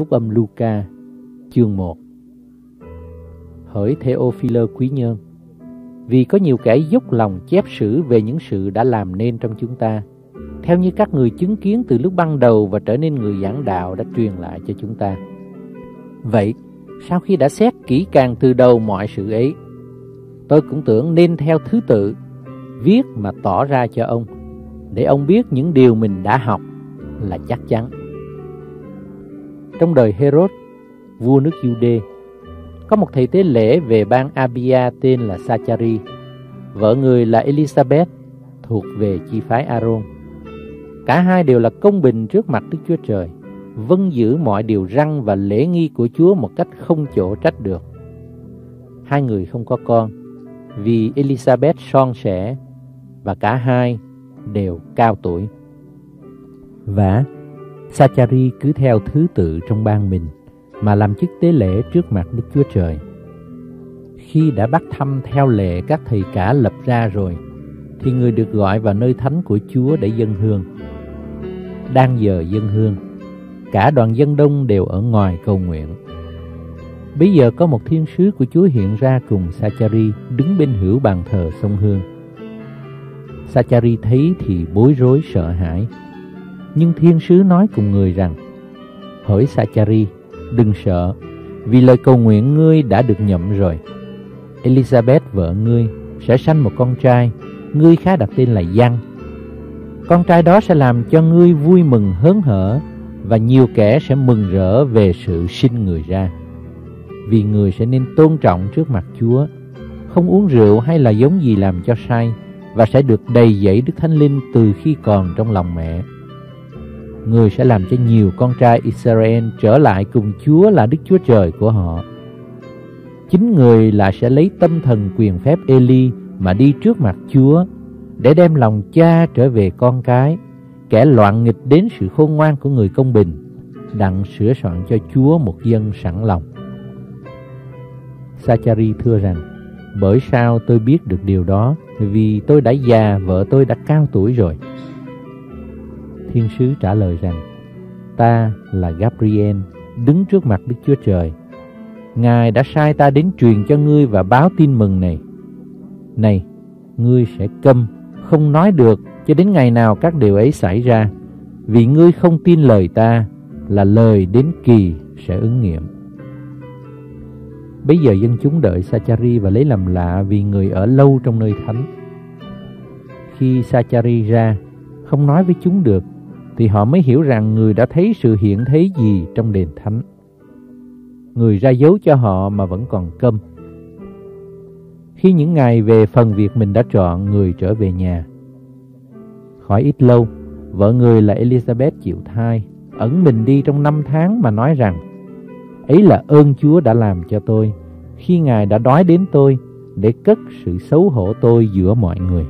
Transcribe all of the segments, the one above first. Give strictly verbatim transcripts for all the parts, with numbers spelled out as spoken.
Phúc âm Luca, chương một. Hỡi Theophilơ quý nhân, vì có nhiều kẻ dốc lòng chép sử về những sự đã làm nên trong chúng ta, theo như các người chứng kiến từ lúc ban đầu và trở nên người giảng đạo đã truyền lại cho chúng ta. Vậy, sau khi đã xét kỹ càng từ đầu mọi sự ấy, tôi cũng tưởng nên theo thứ tự viết mà tỏ ra cho ông, để ông biết những điều mình đã học là chắc chắn. Trong đời Herod, vua nước Giu-đê, có một thầy tế lễ về bang Abia tên là Sa-cha-ri, vợ người là Elizabeth, thuộc về chi phái A-rôn. Cả hai đều là công bình trước mặt Đức Chúa Trời, vâng giữ mọi điều răn và lễ nghi của Chúa một cách không chỗ trách được. Hai người không có con, vì Elizabeth son sẻ và cả hai đều cao tuổi. Và Sa-cha-ri cứ theo thứ tự trong bang mình mà làm chức tế lễ trước mặt Đức Chúa Trời. Khi đã bắt thăm theo lệ các thầy cả lập ra rồi, thì người được gọi vào nơi thánh của Chúa để dâng hương. Đang giờ dâng hương, cả đoàn dân đông đều ở ngoài cầu nguyện. Bây giờ có một thiên sứ của Chúa hiện ra cùng Sa-cha-ri đứng bên hữu bàn thờ xông hương. Sa-cha-ri thấy thì bối rối sợ hãi, nhưng thiên sứ nói cùng người rằng: Hỡi Sa-cha-ri, đừng sợ, vì lời cầu nguyện ngươi đã được nhậm rồi. Elizabeth vợ ngươi sẽ sanh một con trai, ngươi khá đặt tên là Giăng. Con trai đó sẽ làm cho ngươi vui mừng hớn hở, và nhiều kẻ sẽ mừng rỡ về sự sinh người ra. Vì người sẽ nên tôn trọng trước mặt Chúa, không uống rượu hay là giống gì làm cho say, và sẽ được đầy dẫy Đức Thánh Linh từ khi còn trong lòng mẹ. Người sẽ làm cho nhiều con trai Israel trở lại cùng Chúa là Đức Chúa Trời của họ. Chính người là sẽ lấy tâm thần quyền phép Eli mà đi trước mặt Chúa, để đem lòng cha trở về con cái, kẻ loạn nghịch đến sự khôn ngoan của người công bình, đặng sửa soạn cho Chúa một dân sẵn lòng. Sa-cha-ri thưa rằng: Bởi sao tôi biết được điều đó? Vì tôi đã già, vợ tôi đã cao tuổi rồi. Thiên sứ trả lời rằng: Ta là Gabriel, đứng trước mặt Đức Chúa Trời. Ngài đã sai ta đến truyền cho ngươi và báo tin mừng này. Này, ngươi sẽ câm, không nói được cho đến ngày nào các điều ấy xảy ra, vì ngươi không tin lời ta, là lời đến kỳ sẽ ứng nghiệm. Bây giờ dân chúng đợi Sa-cha-ri và lấy làm lạ vì người ở lâu trong nơi thánh. Khi Sa-cha-ri ra, không nói với chúng được, thì họ mới hiểu rằng người đã thấy sự hiện thấy gì trong đền thánh. Người ra dấu cho họ mà vẫn còn câm. Khi những ngày về phần việc mình đã chọn, người trở về nhà. Khỏi ít lâu, vợ người là Elizabeth chịu thai, ẩn mình đi trong năm tháng mà nói rằng: Ấy là ơn Chúa đã làm cho tôi, khi Ngài đã đói đến tôi, để cất sự xấu hổ tôi giữa mọi người.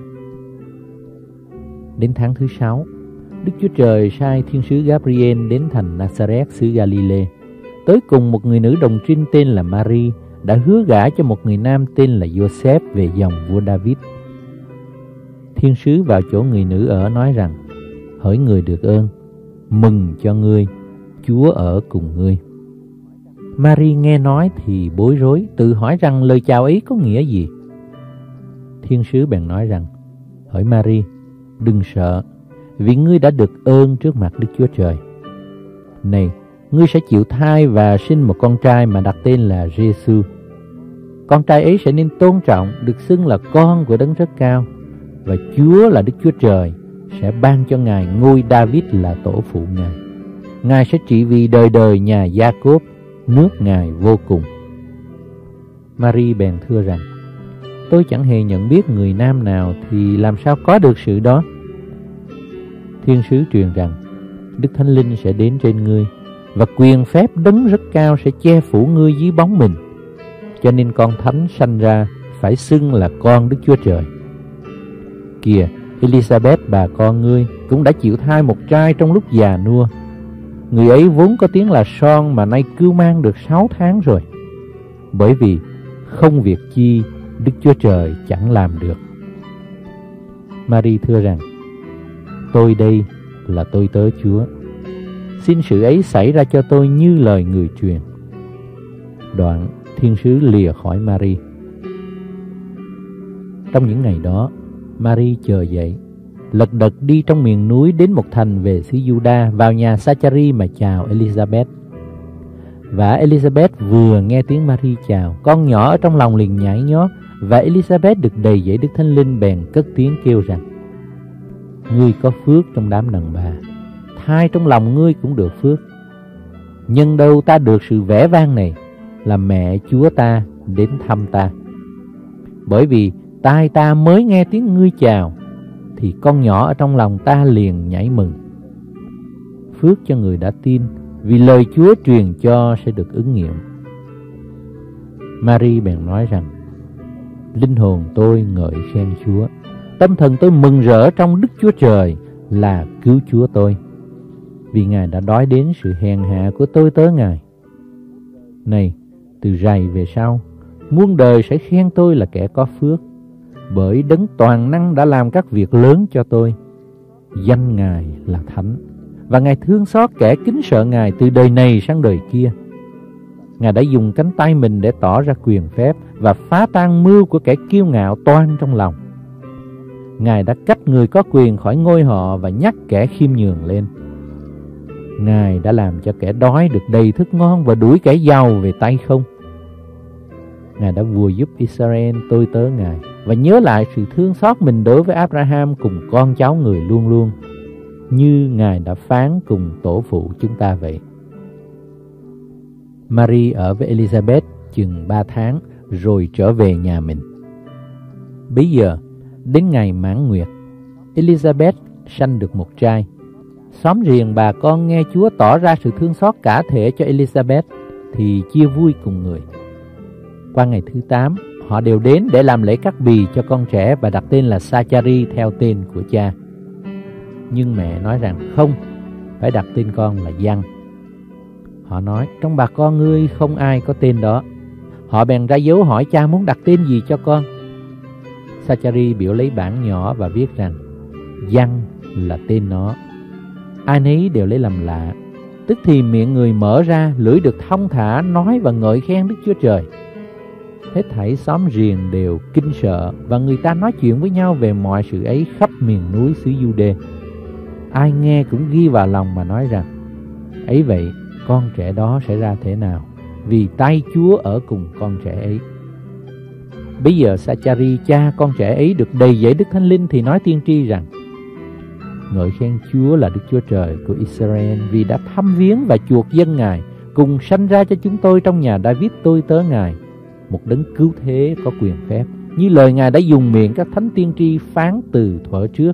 Đến tháng thứ sáu, Đức Chúa Trời sai thiên sứ Gabriel đến thành Nazareth xứ Galilee, tới cùng một người nữ đồng trinh tên là Mary, đã hứa gả cho một người nam tên là Joseph về dòng vua David. Thiên sứ vào chỗ người nữ ở nói rằng: Hỡi người được ơn, mừng cho ngươi, Chúa ở cùng ngươi. Mary nghe nói thì bối rối, tự hỏi rằng lời chào ấy có nghĩa gì. Thiên sứ bèn nói rằng: Hỡi Mary, đừng sợ, vì ngươi đã được ơn trước mặt Đức Chúa Trời. Này, ngươi sẽ chịu thai và sinh một con trai mà đặt tên là Giê-xu. Con trai ấy sẽ nên tôn trọng, được xưng là con của Đấng Rất Cao, và Chúa là Đức Chúa Trời sẽ ban cho Ngài ngôi David là tổ phụ Ngài. Ngài sẽ trị vì đời đời nhà Gia-cốp, nước Ngài vô cùng. Mary bèn thưa rằng: Tôi chẳng hề nhận biết người nam nào, thì làm sao có được sự đó? Thiên sứ truyền rằng: Đức Thánh Linh sẽ đến trên ngươi, và quyền phép Đấng Rất Cao sẽ che phủ ngươi dưới bóng mình. Cho nên con thánh sanh ra phải xưng là con Đức Chúa Trời. Kìa, Elizabeth bà con ngươi cũng đã chịu thai một trai trong lúc già nua. Người ấy vốn có tiếng là son, mà nay cưu mang được sáu tháng rồi. Bởi vì không việc chi Đức Chúa Trời chẳng làm được. Mary thưa rằng: Tôi đây là tôi tớ Chúa, xin sự ấy xảy ra cho tôi như lời người truyền. Đoạn thiên sứ lìa khỏi Mary. Trong những ngày đó, Mary chờ dậy, lật đật đi trong miền núi đến một thành về xứ Juda, vào nhà Sa-cha-ri mà chào Elizabeth. Và Elizabeth vừa nghe tiếng Mary chào, con nhỏ ở trong lòng liền nhảy nhót, và Elizabeth được đầy dẫy Đức Thánh Linh bèn cất tiếng kêu rằng: Ngươi có phước trong đám đàn bà, thai trong lòng ngươi cũng được phước. Nhân đâu ta được sự vẻ vang này, là mẹ Chúa ta đến thăm ta. Bởi vì tai ta mới nghe tiếng ngươi chào, thì con nhỏ ở trong lòng ta liền nhảy mừng. Phước cho người đã tin, vì lời Chúa truyền cho sẽ được ứng nghiệm. Mary bèn nói rằng: Linh hồn tôi ngợi khen Chúa, tâm thần tôi mừng rỡ trong Đức Chúa Trời là cứu Chúa tôi, vì Ngài đã đói đến sự hèn hạ của tôi tớ Ngài. Này, từ rày về sau, muôn đời sẽ khen tôi là kẻ có phước, bởi Đấng toàn năng đã làm các việc lớn cho tôi. Danh Ngài là thánh, và Ngài thương xót kẻ kính sợ Ngài từ đời này sang đời kia. Ngài đã dùng cánh tay mình để tỏ ra quyền phép và phá tan mưu của kẻ kiêu ngạo toan trong lòng. Ngài đã cách người có quyền khỏi ngôi họ và nhắc kẻ khiêm nhường lên. Ngài đã làm cho kẻ đói được đầy thức ngon và đuổi kẻ giàu về tay không. Ngài đã vùi giúp Israel tôi tớ Ngài, và nhớ lại sự thương xót mình đối với Abraham cùng con cháu người luôn luôn, như Ngài đã phán cùng tổ phụ chúng ta vậy. Mary ở với Elizabeth chừng ba tháng rồi trở về nhà mình. Bấy giờ, đến ngày mãn nguyệt, Elizabeth sanh được một trai. Xóm riêng bà con nghe Chúa tỏ ra sự thương xót cả thể cho Elizabeth thì chia vui cùng người. Qua ngày thứ tám, họ đều đến để làm lễ cắt bì cho con trẻ và đặt tên là Sa-cha-ri theo tên của cha. Nhưng mẹ nói rằng không, phải đặt tên con là Giăng. Họ nói: Trong bà con ngươi không ai có tên đó. Họ bèn ra dấu hỏi cha muốn đặt tên gì cho con. Sa-cha-ri biểu lấy bảng nhỏ và viết rằng Giăng là tên nó. Ai nấy đều lấy làm lạ. Tức thì miệng người mở ra, lưỡi được thong thả nói và ngợi khen Đức Chúa Trời. Hết thảy xóm riêng đều kinh sợ, và người ta nói chuyện với nhau về mọi sự ấy khắp miền núi xứ Giu-đê. Ai nghe cũng ghi vào lòng mà nói rằng: Ấy vậy, con trẻ đó sẽ ra thế nào, vì tay Chúa ở cùng con trẻ ấy. Bây giờ Sa-cha-ri cha con trẻ ấy được đầy dẫy Đức Thánh Linh thì nói tiên tri rằng: Ngợi khen Chúa là Đức Chúa Trời của Israel, vì đã thăm viếng và chuộc dân Ngài, cùng sanh ra cho chúng tôi trong nhà David tôi tớ Ngài một đấng cứu thế có quyền phép, như lời Ngài đã dùng miệng các thánh tiên tri phán từ thuở trước.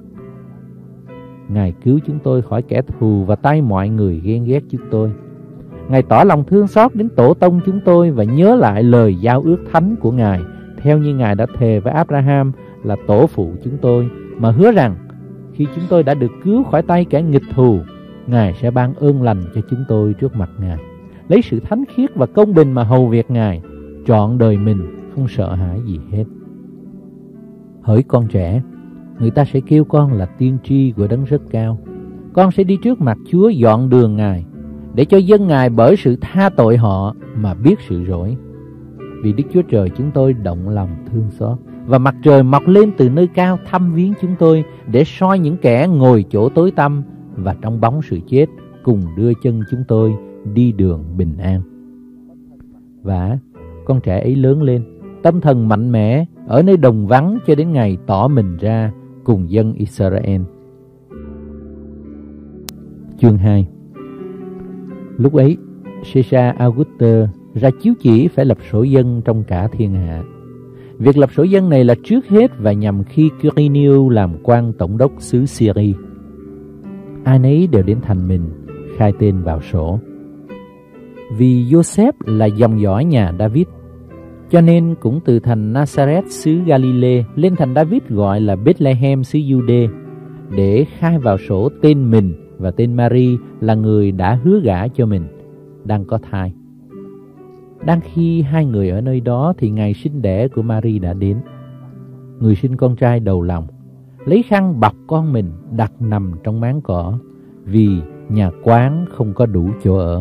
Ngài cứu chúng tôi khỏi kẻ thù và tay mọi người ghen ghét chúng tôi. Ngài tỏ lòng thương xót đến tổ tông chúng tôi và nhớ lại lời giao ước thánh của Ngài, theo như Ngài đã thề với Abraham là tổ phụ chúng tôi, mà hứa rằng khi chúng tôi đã được cứu khỏi tay kẻ nghịch thù, Ngài sẽ ban ơn lành cho chúng tôi trước mặt Ngài, lấy sự thánh khiết và công bình mà hầu việc Ngài, trọn đời mình không sợ hãi gì hết. Hỡi con trẻ, người ta sẽ kêu con là tiên tri của Đấng Rất Cao. Con sẽ đi trước mặt Chúa dọn đường Ngài, để cho dân Ngài bởi sự tha tội họ mà biết sự rỗi. Vì Đức Chúa Trời chúng tôi động lòng thương xót, và mặt trời mọc lên từ nơi cao thăm viếng chúng tôi, để soi những kẻ ngồi chỗ tối tăm và trong bóng sự chết, cùng đưa chân chúng tôi đi đường bình an. Và con trẻ ấy lớn lên, tâm thần mạnh mẽ, ở nơi đồng vắng cho đến ngày tỏ mình ra cùng dân Israel. Chương hai. Lúc ấy, Caesar Auguste ra chiếu chỉ phải lập sổ dân trong cả thiên hạ. Việc lập sổ dân này là trước hết và nhằm khi Quirinius làm quan tổng đốc xứ Syria. Ai nấy đều đến thành mình, khai tên vào sổ. Vì Joseph là dòng dõi nhà David, cho nên cũng từ thành Nazareth xứ Galilee lên thành David gọi là Bethlehem xứ Giu-đê, để khai vào sổ tên mình và tên Mary là người đã hứa gả cho mình, đang có thai. Đang khi hai người ở nơi đó thì ngày sinh đẻ của Mary đã đến. Người sinh con trai đầu lòng, lấy khăn bọc con mình đặt nằm trong máng cỏ, vì nhà quán không có đủ chỗ ở.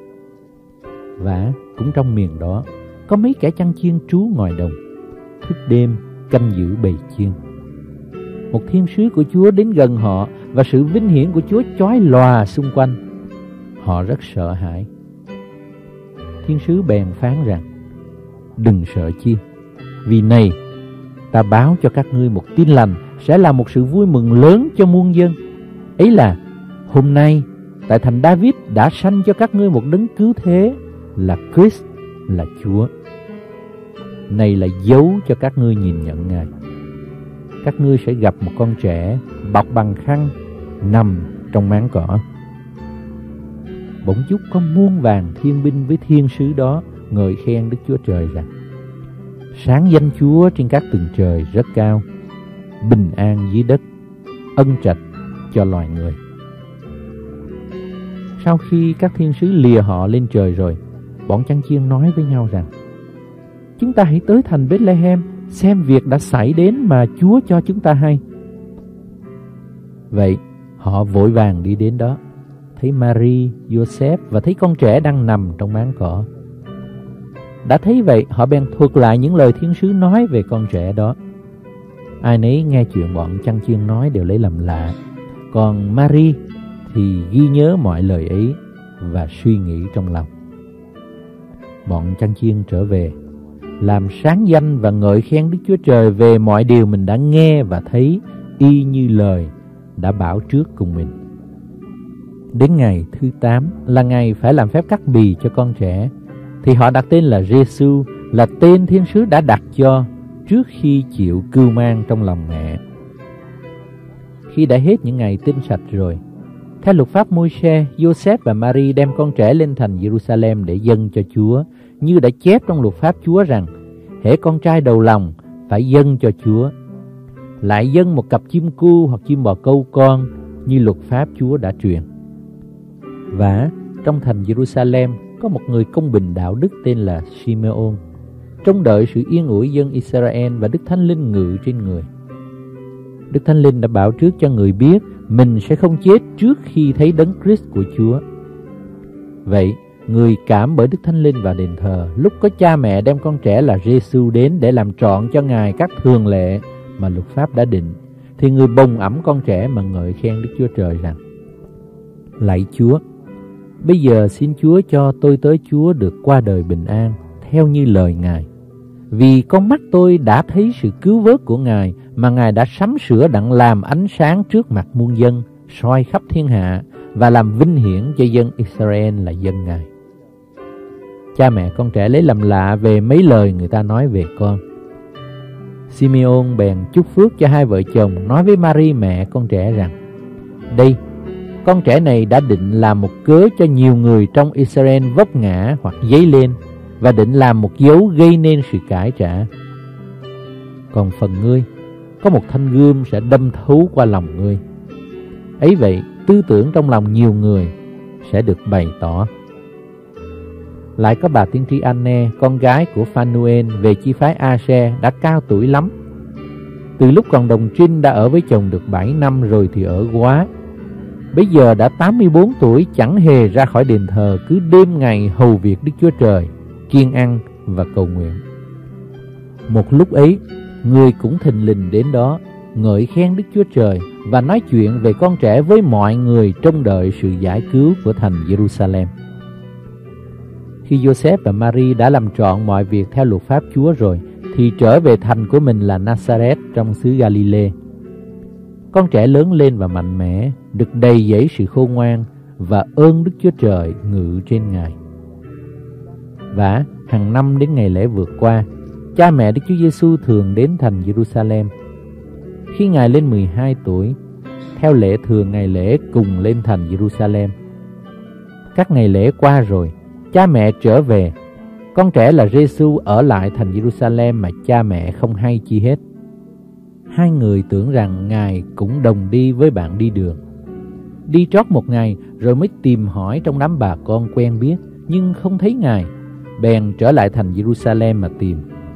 Và cũng trong miền đó, có mấy kẻ chăn chiên trú ngoài đồng, thức đêm canh giữ bầy chiên. Một thiên sứ của Chúa đến gần họ, và sự vinh hiển của Chúa chói lòa xung quanh. Họ rất sợ hãi. Thiên sứ bèn phán rằng: đừng sợ chi, vì này ta báo cho các ngươi một tin lành sẽ là một sự vui mừng lớn cho muôn dân. Ấy là hôm nay tại thành David đã sanh cho các ngươi một đấng cứu thế, là Christ, là Chúa. Này là dấu cho các ngươi nhìn nhận Ngài. Các ngươi sẽ gặp một con trẻ bọc bằng khăn nằm trong máng cỏ. Bỗng chốc có muôn vàn thiên binh với thiên sứ đó ngợi khen Đức Chúa Trời rằng: sáng danh Chúa trên các tầng trời rất cao, bình an dưới đất, ân trạch cho loài người. Sau khi các thiên sứ lìa họ lên trời rồi, bọn chăn chiên nói với nhau rằng: chúng ta hãy tới thành Bethlehem xem việc đã xảy đến mà Chúa cho chúng ta hay. Vậy họ vội vàng đi đến đó, thấy Mary, Joseph và thấy con trẻ đang nằm trong máng cỏ. Đã thấy vậy, họ bèn thuật lại những lời thiên sứ nói về con trẻ đó. Ai nấy nghe chuyện bọn chăn chiên nói đều lấy làm lạ, còn Mary thì ghi nhớ mọi lời ấy và suy nghĩ trong lòng. Bọn chăn chiên trở về, làm sáng danh và ngợi khen Đức Chúa Trời về mọi điều mình đã nghe và thấy, y như lời đã bảo trước cùng mình. Đến ngày thứ tám là ngày phải làm phép cắt bì cho con trẻ, thì họ đặt tên là Giê-xu, là tên thiên sứ đã đặt cho trước khi chịu cưu mang trong lòng mẹ. Khi đã hết những ngày tinh sạch rồi, theo luật pháp Môi-se, Joseph và Mary đem con trẻ lên thành Jerusalem để dâng cho Chúa, như đã chép trong luật pháp Chúa rằng: hễ con trai đầu lòng phải dâng cho Chúa. Lại dâng một cặp chim cu hoặc chim bò câu con, như luật pháp Chúa đã truyền. Và trong thành Jerusalem có một người công bình đạo đức tên là Simeon, trông đợi sự yên ủi dân Israel và Đức Thánh Linh ngự trên người. Đức Thánh Linh đã bảo trước cho người biết mình sẽ không chết trước khi thấy đấng Christ của Chúa. Vậy, người cảm bởi Đức Thánh Linh vào đền thờ, lúc có cha mẹ đem con trẻ là Giê-xu đến để làm trọn cho Ngài các thường lệ mà luật pháp đã định, thì người bồng ẵm con trẻ mà ngợi khen Đức Chúa Trời rằng: lạy Chúa, bây giờ xin Chúa cho tôi tới Chúa được qua đời bình an, theo như lời Ngài. Vì con mắt tôi đã thấy sự cứu vớt của Ngài, mà Ngài đã sắm sửa đặng làm ánh sáng trước mặt muôn dân, soi khắp thiên hạ, và làm vinh hiển cho dân Israel là dân Ngài. Cha mẹ con trẻ lấy làm lạ về mấy lời người ta nói về con. Simeon bèn chúc phước cho hai vợ chồng, nói với Mary mẹ con trẻ rằng: đây, con trẻ này đã định làm một cớ cho nhiều người trong Israel vấp ngã hoặc dấy lên, và định làm một dấu gây nên sự cãi trả. Còn phần ngươi, có một thanh gươm sẽ đâm thấu qua lòng ngươi. Ấy vậy, tư tưởng trong lòng nhiều người sẽ được bày tỏ. Lại có bà tiên tri Anne, con gái của Phanuel về chi phái A-se, đã cao tuổi lắm. Từ lúc còn đồng trinh đã ở với chồng được bảy năm rồi thì ở góa. Bây giờ đã tám mươi bốn tuổi, chẳng hề ra khỏi đền thờ, cứ đêm ngày hầu việc Đức Chúa Trời, kiêng ăn và cầu nguyện. Một lúc ấy, người cũng thình lình đến đó, ngợi khen Đức Chúa Trời và nói chuyện về con trẻ với mọi người trông đợi sự giải cứu của thành Jerusalem. Khi Joseph và Mary đã làm trọn mọi việc theo luật pháp Chúa rồi, thì trở về thành của mình là Nazareth trong xứ Galilee. Con trẻ lớn lên và mạnh mẽ, được đầy dẫy sự khôn ngoan, và ơn Đức Chúa Trời ngự trên Ngài. Và hàng năm đến ngày lễ vượt qua, cha mẹ Đức Chúa Giêsu thường đến thành Jerusalem. Khi Ngài lên mười hai tuổi, theo lễ thường ngày lễ cùng lên thành Jerusalem. Các ngày lễ qua rồi, cha mẹ trở về. Con trẻ là Giêsu ở lại thành Jerusalem mà cha mẹ không hay chi hết. Hai người tưởng rằng Ngài cũng đồng đi với bạn đi đường. Đi trót một ngày rồi mới tìm hỏi trong đám bà con quen biết, nhưng không thấy Ngài, bèn trở lại thành Jerusalem mà tìm.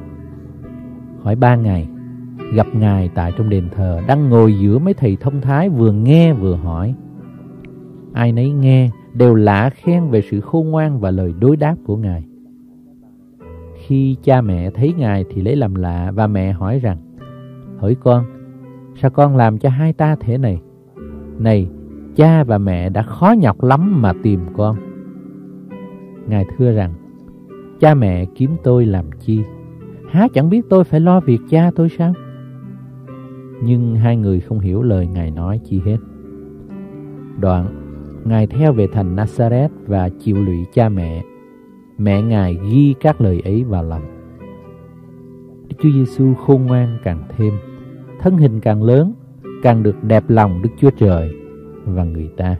Hỏi ba ngày, gặp Ngài tại trong đền thờ, đang ngồi giữa mấy thầy thông thái, vừa nghe vừa hỏi. Ai nấy nghe đều lạ khen về sự khôn ngoan và lời đối đáp của Ngài. Khi cha mẹ thấy Ngài thì lấy làm lạ, và mẹ hỏi rằng: Hỡi con, sao con làm cho hai ta thế này? Này, cha và mẹ đã khó nhọc lắm mà tìm con. Ngài thưa rằng: Cha mẹ kiếm tôi làm chi? Há chẳng biết tôi phải lo việc cha tôi sao? Nhưng hai người không hiểu lời Ngài nói chi hết. Đoạn, Ngài theo về thành Nazareth và chịu lụy cha mẹ. Mẹ Ngài ghi các lời ấy vào lòng. Đức Chúa Giêsu khôn ngoan càng thêm, thân hình càng lớn, càng được đẹp lòng Đức Chúa Trời và người ta.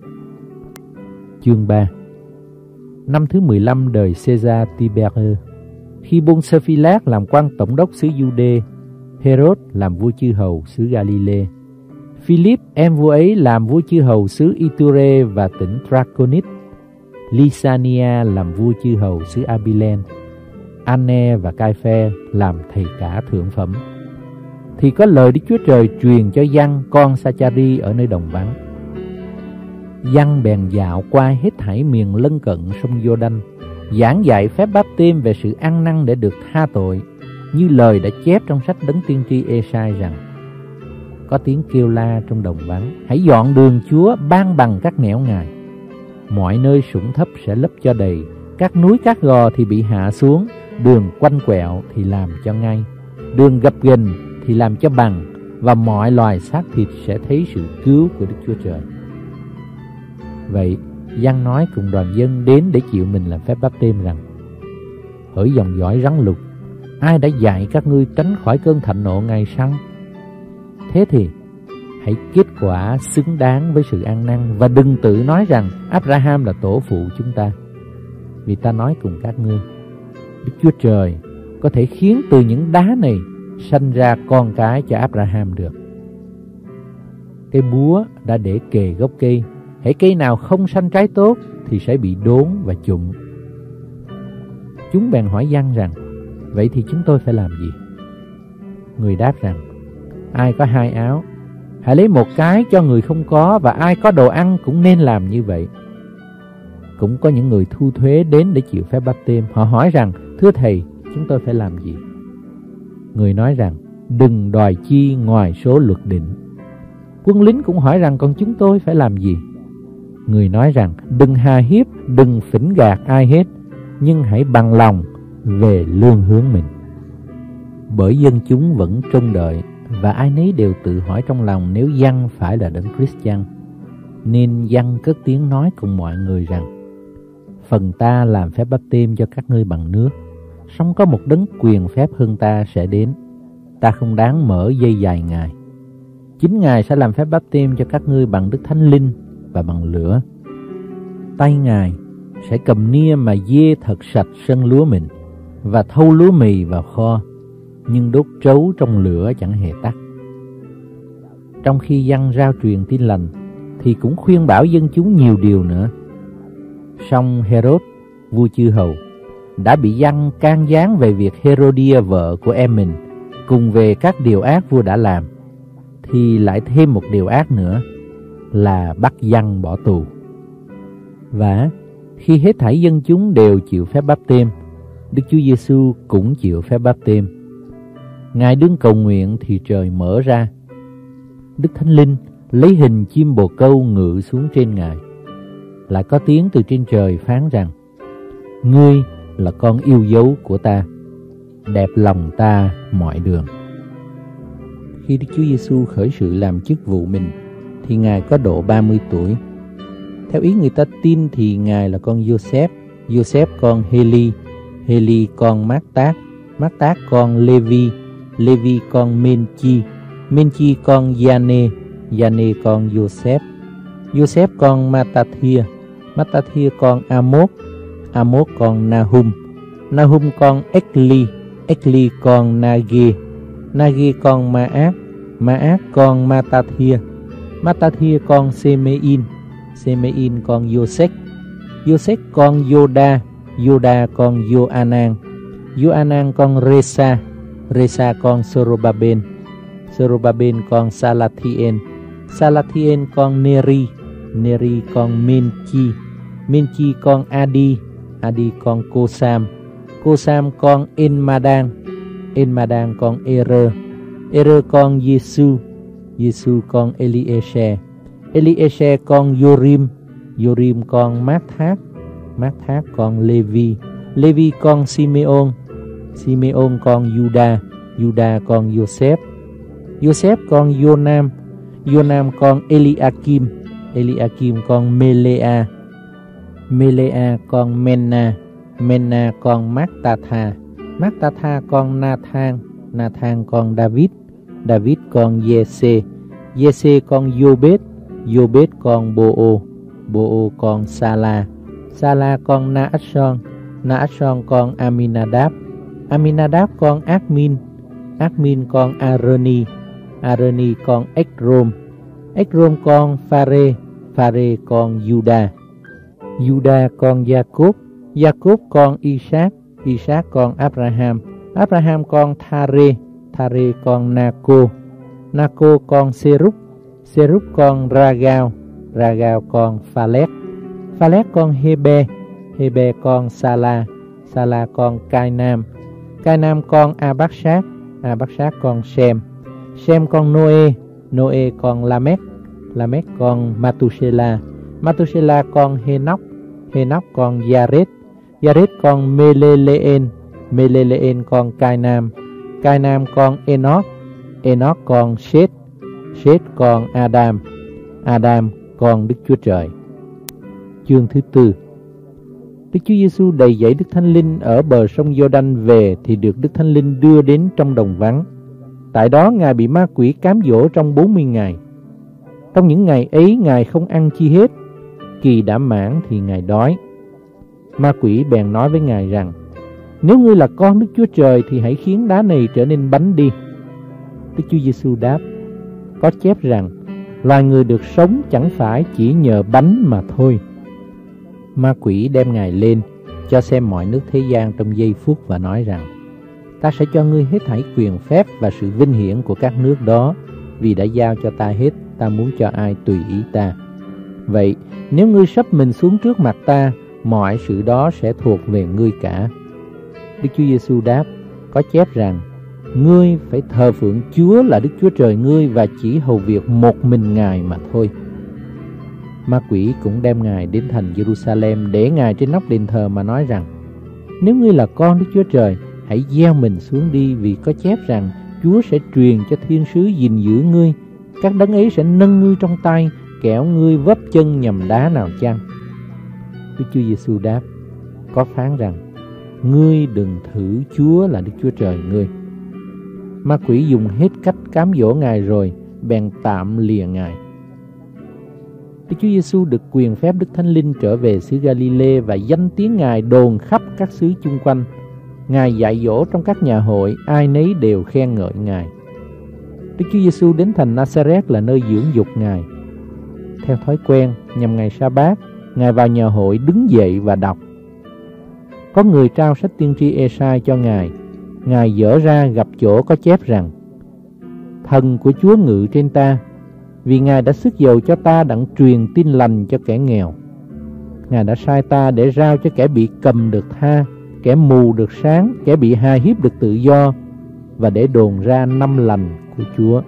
Chương ba. Năm thứ mười lăm đời Caesar Tiberius, khi Pôncio Phi-lát làm quan tổng đốc xứ Giu-đê, Herod làm vua chư hầu xứ Ga-li-lê, Philip em vua ấy làm vua chư hầu xứ Iture và tỉnh Traconit, Lysania làm vua chư hầu xứ Abilene, Anne và Cai-phe làm thầy cả thượng phẩm. Thì có lời Đức Chúa Trời truyền cho Giăng con Sa-cha-ri ở nơi đồng vắng. Giăng bèn dạo qua hết thảy miền lân cận sông Giô-đanh, giảng dạy phép báp-têm về sự ăn năn để được tha tội, như lời đã chép trong sách Đấng tiên tri Ê-sai rằng: Có tiếng kêu la trong đồng vắng, hãy dọn đường Chúa, ban bằng các nẻo Ngài. Mọi nơi sũng thấp sẽ lấp cho đầy, các núi các gò thì bị hạ xuống, đường quanh quẹo thì làm cho ngay, đường gập ghềnh thì làm cho bằng, và mọi loài xác thịt sẽ thấy sự cứu của Đức Chúa Trời. Vậy, Giăng nói cùng đoàn dân đến để chịu mình làm phép báp-têm rằng: Hỡi dòng dõi rắn lục, ai đã dạy các ngươi tránh khỏi cơn thạnh nộ ngày sau? Thế thì hãy kết quả xứng đáng với sự ăn năn, và đừng tự nói rằng Abraham là tổ phụ chúng ta. Vì ta nói cùng các ngươi, Đức Chúa Trời có thể khiến từ những đá này sanh ra con cái cho Abraham được. Cây búa đã để kề gốc cây, hễ cây nào không sanh trái tốt thì sẽ bị đốn và chụng. Chúng bèn hỏi Giăng rằng: Vậy thì chúng tôi phải làm gì? Người đáp rằng: Ai có hai áo, hãy lấy một cái cho người không có, và ai có đồ ăn cũng nên làm như vậy. Cũng có những người thu thuế đến để chịu phép báp-têm. Họ hỏi rằng: Thưa Thầy, chúng tôi phải làm gì? Người nói rằng: Đừng đòi chi ngoài số luật định. Quân lính cũng hỏi rằng: Còn chúng tôi phải làm gì? Người nói rằng: Đừng hà hiếp, đừng phỉnh gạt ai hết, nhưng hãy bằng lòng về lương hướng mình. Bởi dân chúng vẫn trông đợi, và ai nấy đều tự hỏi trong lòng nếu Giăng phải là Đấng Christ chăng. Nên Giăng cất tiếng nói cùng mọi người rằng: Phần ta làm phép báp-têm cho các ngươi bằng nước, song có một đấng quyền phép hơn ta sẽ đến. Ta không đáng mở dây dài Ngài. Chính Ngài sẽ làm phép báp-têm cho các ngươi bằng Đức Thánh Linh và bằng lửa. Tay Ngài sẽ cầm nia mà dê thật sạch sân lúa mình, và thâu lúa mì vào kho, nhưng đốt trấu trong lửa chẳng hề tắt. Trong khi Giăng rao truyền tin lành thì cũng khuyên bảo dân chúng nhiều điều nữa. Song Herod, vua chư hầu, đã bị Giăng can gián về việc Herodia vợ của em mình, cùng về các điều ác vua đã làm, thì lại thêm một điều ác nữa là bắt Giăng bỏ tù. Và khi hết thảy dân chúng đều chịu phép báp-têm, Đức Chúa Giêsu cũng chịu phép báp-têm. Ngài đương cầu nguyện thì trời mở ra. Đức Thánh Linh lấy hình chim bồ câu ngự xuống trên Ngài. Lại có tiếng từ trên trời phán rằng: Ngươi là con yêu dấu của ta, đẹp lòng ta mọi đường. Khi Đức Chúa Giêsu khởi sự làm chức vụ mình thì Ngài có độ ba mươi tuổi. Theo ý người ta tin thì Ngài là con Giô-xép, Giô-xép con Hê-li, Hê-li con Mát-tát, Mát-tát con Lê-vi, Lê-vi con Men-chi, Men-chi con Gia-nê, Gia-nê con Giô-xép, Giô-xép con Ma-ta-thia, Ma-ta-thia con A-mốt, A-mốt con Na-hum, Na-hum con Ếch-li, Ếch-li con Na-ghê, Na-ghê con Ma-át, Ma-át con Ma-ta-thia, Ma-ta-thia con Sê-mê-in, Sê-mê-in con Giô-xếch, Giô-xếch con Giô-đa, Giô-đa con Giô-a-nan, Giô-a-nan con Rê-sa, Rê-sa con Sô-rô-ba-bên, Sô-rô-ba-bên con Sa-la-thi-en, Sa-la-thi-en con Nê-ri, Neri con Menchi, Menchi con Adi, Adi con Kosam, Kosam con Enmadan, Enmadan con Erer, Erer con Giêsu, Giêsu con Eliezer, Eliezer con Jorim, Jorim con Mát-thát, Mát-thát con Levi, Levi con Simeon, Simeon con Juda, Juda con Joseph, Joseph con Jonam, Jonam con Eliakim, Eliakim con Melea, Melea con Menna, Menna con Mát-ta-tha, Mát-ta-tha con Nathan, Nathan con David, David con Giê-xê, Giê-xê con Giô-bết, Giô-bết con Bô-ô, Bô-ô con Sa-la, Sa-la con Na-át-son, Na-át-son con Aminadab, Aminadab con Ác-min, Ác-min con A-rơ-ni, A-rơ-ni con Ếch-rôm, Ếch-rôm con Pha-rê, Pha-rê con Giuđa, Giuđa con Gia-cốp, Gia-cốp con Isaac, Isaac con Abraham, Abraham con Tha-rê, Tha-rê con Na-cô, Na-cô con Sê-rúc, Sê-rúc con Ra-gao, Ra-gao con Pha-lét, Pha-lét con Hê-bê, Hê-bê con Sa-la, Sa-la con Cai-nam, Cai-nam con A-bác-sát, A-bác-sát con Sem, Sem con Nô-ê, Nô-ê con La-mét, La-mét con Ma-tu-sê-la, Ma-tu-sê-la con Hê-nóc, Hê-nóc con Gia-rết, Gia-rết con Mê-lê-lê-ên, Mê-lê-lê-ên con Cai-nam, Cai-nam con Ê-nóc, Ê-nóc con Sết, Sết con Adam, Adam con Đức Chúa Trời. Chương thứ tư. Đức Chúa Giêsu đầy dẫy Đức Thánh Linh ở bờ sông Giô-đanh về thì được Đức Thánh Linh đưa đến trong đồng vắng. Tại đó Ngài bị ma quỷ cám dỗ trong bốn mươi ngày. Trong những ngày ấy Ngài không ăn chi hết. Kỳ đã mãn thì Ngài đói. Ma quỷ bèn nói với Ngài rằng: Nếu ngươi là con Đức Chúa Trời thì hãy khiến đá này trở nên bánh đi. Đức Chúa Giêsu đáp: Có chép rằng loài người được sống chẳng phải chỉ nhờ bánh mà thôi. Ma quỷ đem Ngài lên, cho xem mọi nước thế gian trong giây phút và nói rằng: Ta sẽ cho ngươi hết thảy quyền phép và sự vinh hiển của các nước đó, vì đã giao cho ta hết, ta muốn cho ai tùy ý ta. Vậy, nếu ngươi sắp mình xuống trước mặt ta, mọi sự đó sẽ thuộc về ngươi cả. Đức Chúa Giêsu đáp: Có chép rằng, ngươi phải thờ phượng Chúa là Đức Chúa Trời ngươi và chỉ hầu việc một mình Ngài mà thôi. Ma quỷ cũng đem Ngài đến thành Jerusalem, để Ngài trên nóc đền thờ mà nói rằng: Nếu ngươi là con Đức Chúa Trời, hãy gieo mình xuống đi, vì có chép rằng Chúa sẽ truyền cho thiên sứ gìn giữ ngươi, các đấng ấy sẽ nâng ngươi trong tay, kẻo ngươi vấp chân nhầm đá nào chăng. Đức Chúa Giêsu đáp: Có phán rằng, ngươi đừng thử Chúa là Đức Chúa Trời ngươi. Ma quỷ dùng hết cách cám dỗ Ngài rồi, bèn tạm lìa Ngài. Đức Chúa Giêsu được quyền phép Đức Thánh Linh trở về xứ Ga-li-lê và danh tiếng Ngài đồn khắp các xứ chung quanh. Ngài dạy dỗ trong các nhà hội, ai nấy đều khen ngợi Ngài. Đức Chúa Giêsu đến thành Na-sa-rét là nơi dưỡng dục Ngài. Theo thói quen, nhằm ngày sa-bát, Ngài vào nhà hội đứng dậy và đọc. Có người trao sách tiên tri Ê-sai cho Ngài. Ngài dở ra gặp chỗ có chép rằng: Thần của Chúa ngự trên ta, vì Ngài đã sức dầu cho ta đặng truyền tin lành cho kẻ nghèo. Ngài đã sai ta để rao cho kẻ bị cầm được tha, kẻ mù được sáng, kẻ bị hà hiếp được tự do, và để đồn ra năm lành của Chúa.